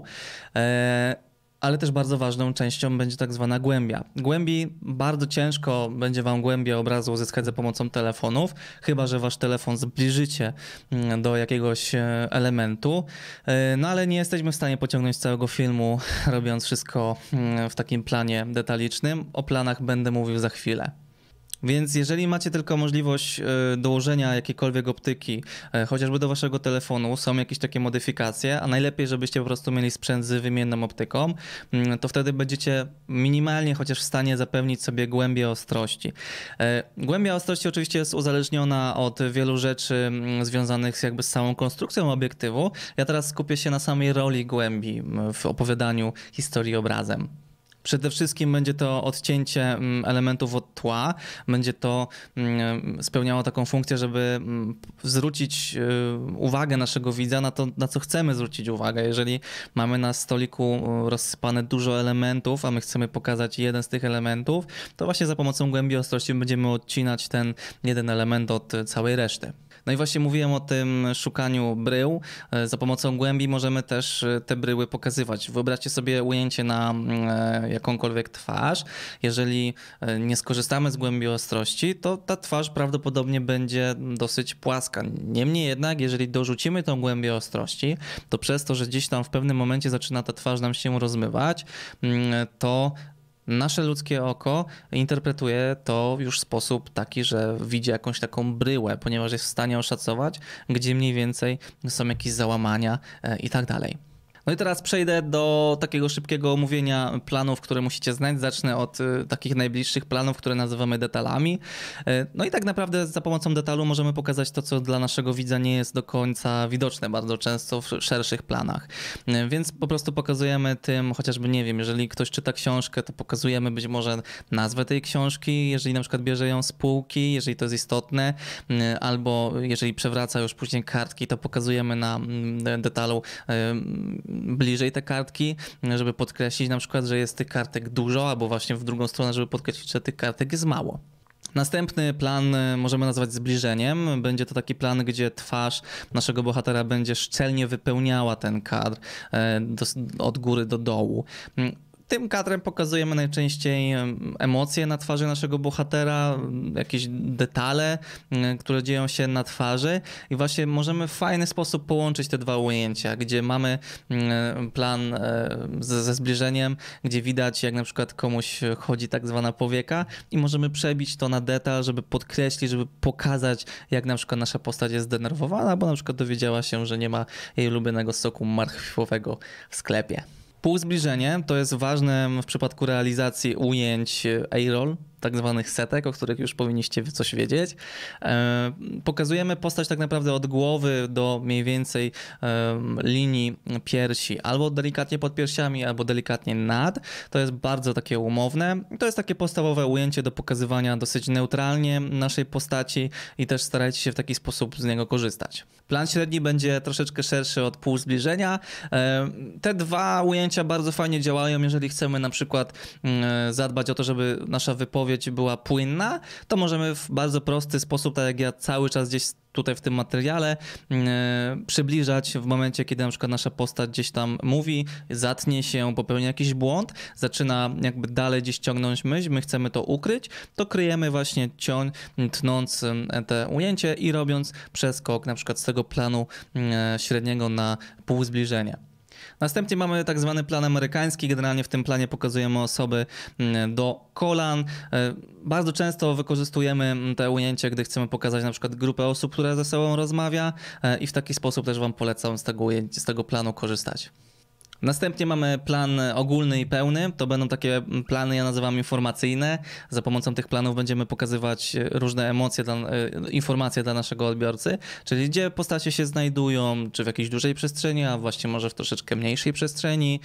Speaker 11: e, ale też bardzo ważną częścią będzie tak zwana głębia. Głębi bardzo ciężko będzie wam głębię obrazu uzyskać za pomocą telefonów, chyba że wasz telefon zbliżycie do jakiegoś elementu, no ale nie jesteśmy w stanie pociągnąć całego filmu, robiąc wszystko w takim planie detalicznym. O planach będę mówił za chwilę. Więc jeżeli macie tylko możliwość dołożenia jakiejkolwiek optyki, chociażby do waszego telefonu, są jakieś takie modyfikacje, a najlepiej, żebyście po prostu mieli sprzęt z wymienną optyką, to wtedy będziecie minimalnie chociaż w stanie zapewnić sobie głębię ostrości. Głębia ostrości oczywiście jest uzależniona od wielu rzeczy związanych z jakby z samą konstrukcją obiektywu. Ja teraz skupię się na samej roli głębi w opowiadaniu historii obrazem. Przede wszystkim będzie to odcięcie elementów od tła, będzie to spełniało taką funkcję, żeby zwrócić uwagę naszego widza na to, na co chcemy zwrócić uwagę. Jeżeli mamy na stoliku rozsypane dużo elementów, a my chcemy pokazać jeden z tych elementów, to właśnie za pomocą głębi ostrości będziemy odcinać ten jeden element od całej reszty. No i właśnie mówiłem o tym szukaniu brył. Za pomocą głębi możemy też te bryły pokazywać. Wyobraźcie sobie ujęcie na jakąkolwiek twarz. Jeżeli nie skorzystamy z głębi ostrości, to ta twarz prawdopodobnie będzie dosyć płaska. Niemniej jednak, jeżeli dorzucimy tą głębię ostrości, to przez to, że gdzieś tam w pewnym momencie zaczyna ta twarz nam się rozmywać, to nasze ludzkie oko interpretuje to już w sposób taki, że widzi jakąś taką bryłę, ponieważ jest w stanie oszacować, gdzie mniej więcej są jakieś załamania i tak dalej. No i teraz przejdę do takiego szybkiego omówienia planów, które musicie znać. Zacznę od y, takich najbliższych planów, które nazywamy detalami. Y, no i tak naprawdę za pomocą detalu możemy pokazać to, co dla naszego widza nie jest do końca widoczne bardzo często w szerszych planach. Y, więc po prostu pokazujemy tym, chociażby nie wiem, jeżeli ktoś czyta książkę, to pokazujemy być może nazwę tej książki, jeżeli na przykład bierze ją z półki, jeżeli to jest istotne, y, albo jeżeli przewraca już później kartki, to pokazujemy na y, detalu y, bliżej te kartki, żeby podkreślić na przykład, że jest tych kartek dużo, albo właśnie w drugą stronę, żeby podkreślić, że tych kartek jest mało. Następny plan możemy nazwać zbliżeniem. Będzie to taki plan, gdzie twarz naszego bohatera będzie szczelnie wypełniała ten kadr od góry do dołu. Tym kadrem pokazujemy najczęściej emocje na twarzy naszego bohatera, jakieś detale, które dzieją się na twarzy i właśnie możemy w fajny sposób połączyć te dwa ujęcia, gdzie mamy plan ze, ze zbliżeniem, gdzie widać, jak na przykład komuś chodzi tak zwana powieka i możemy przebić to na detal, żeby podkreślić, żeby pokazać, jak na przykład nasza postać jest zdenerwowana, albo na przykład dowiedziała się, że nie ma jej ulubionego soku marchwiowego w sklepie. Półzbliżenie to jest ważne w przypadku realizacji ujęć A-roll, tak zwanych setek, o których już powinniście coś wiedzieć. E, pokazujemy postać tak naprawdę od głowy do mniej więcej e, linii piersi, albo delikatnie pod piersiami, albo delikatnie nad. To jest bardzo takie umowne. To jest takie podstawowe ujęcie do pokazywania dosyć neutralnie naszej postaci i też starajcie się w taki sposób z niego korzystać. Plan średni będzie troszeczkę szerszy od półzbliżenia. E, te dwa ujęcia bardzo fajnie działają, jeżeli chcemy na przykład e, zadbać o to, żeby nasza wypowiedź była płynna, to możemy w bardzo prosty sposób, tak jak ja cały czas gdzieś tutaj w tym materiale, yy, przybliżać w momencie, kiedy na przykład nasza postać gdzieś tam mówi, zatnie się, popełnia jakiś błąd, zaczyna jakby dalej gdzieś ciągnąć myśl, my chcemy to ukryć, to kryjemy właśnie ciąg, tnąc te ujęcie i robiąc przeskok na przykład z tego planu yy, średniego na półzbliżenie. Następnie mamy tak zwany plan amerykański. Generalnie w tym planie pokazujemy osoby do kolan. Bardzo często wykorzystujemy te ujęcie, gdy chcemy pokazać na przykład grupę osób, która ze sobą rozmawia i w taki sposób też Wam polecam z tego, z tego planu korzystać. Następnie mamy plan ogólny i pełny. To będą takie plany, ja nazywam informacyjne. Za pomocą tych planów będziemy pokazywać różne emocje, dla, informacje dla naszego odbiorcy, czyli gdzie postacie się znajdują, czy w jakiejś dużej przestrzeni, a właśnie może w troszeczkę mniejszej przestrzeni,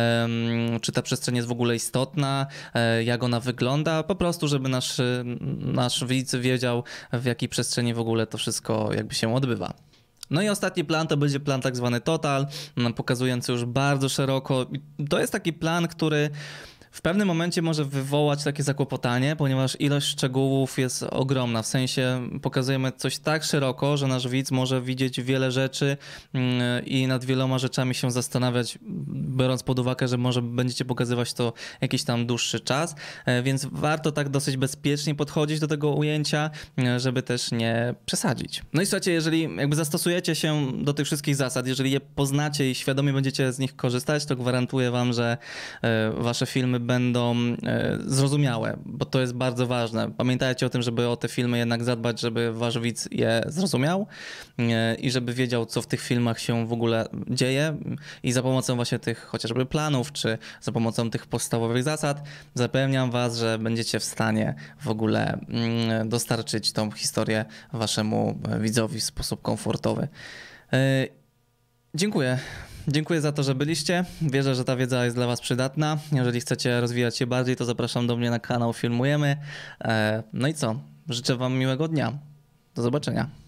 Speaker 11: czy ta przestrzeń jest w ogóle istotna, jak ona wygląda, po prostu, żeby nasz, nasz widz wiedział, w jakiej przestrzeni w ogóle to wszystko jakby się odbywa. No i ostatni plan to będzie plan tak zwany total, pokazujący już bardzo szeroko. To jest taki plan, który w pewnym momencie może wywołać takie zakłopotanie, ponieważ ilość szczegółów jest ogromna. W sensie pokazujemy coś tak szeroko, że nasz widz może widzieć wiele rzeczy i nad wieloma rzeczami się zastanawiać, biorąc pod uwagę, że może będziecie pokazywać to jakiś tam dłuższy czas, więc warto tak dosyć bezpiecznie podchodzić do tego ujęcia, żeby też nie przesadzić. No i słuchajcie, jeżeli jakby zastosujecie się do tych wszystkich zasad, jeżeli je poznacie i świadomie będziecie z nich korzystać, to gwarantuję wam, że wasze filmy będą zrozumiałe, bo to jest bardzo ważne. Pamiętajcie o tym, żeby o te filmy jednak zadbać, żeby wasz widz je zrozumiał i żeby wiedział, co w tych filmach się w ogóle dzieje i za pomocą właśnie tych chociażby planów, czy za pomocą tych podstawowych zasad zapewniam was, że będziecie w stanie w ogóle dostarczyć tą historię waszemu widzowi w sposób komfortowy. Dziękuję. Dziękuję za to, że byliście. Wierzę, że ta wiedza jest dla was przydatna. Jeżeli chcecie rozwijać się bardziej, to zapraszam do mnie na kanał Filmujemy. No i co? Życzę wam miłego dnia. Do zobaczenia.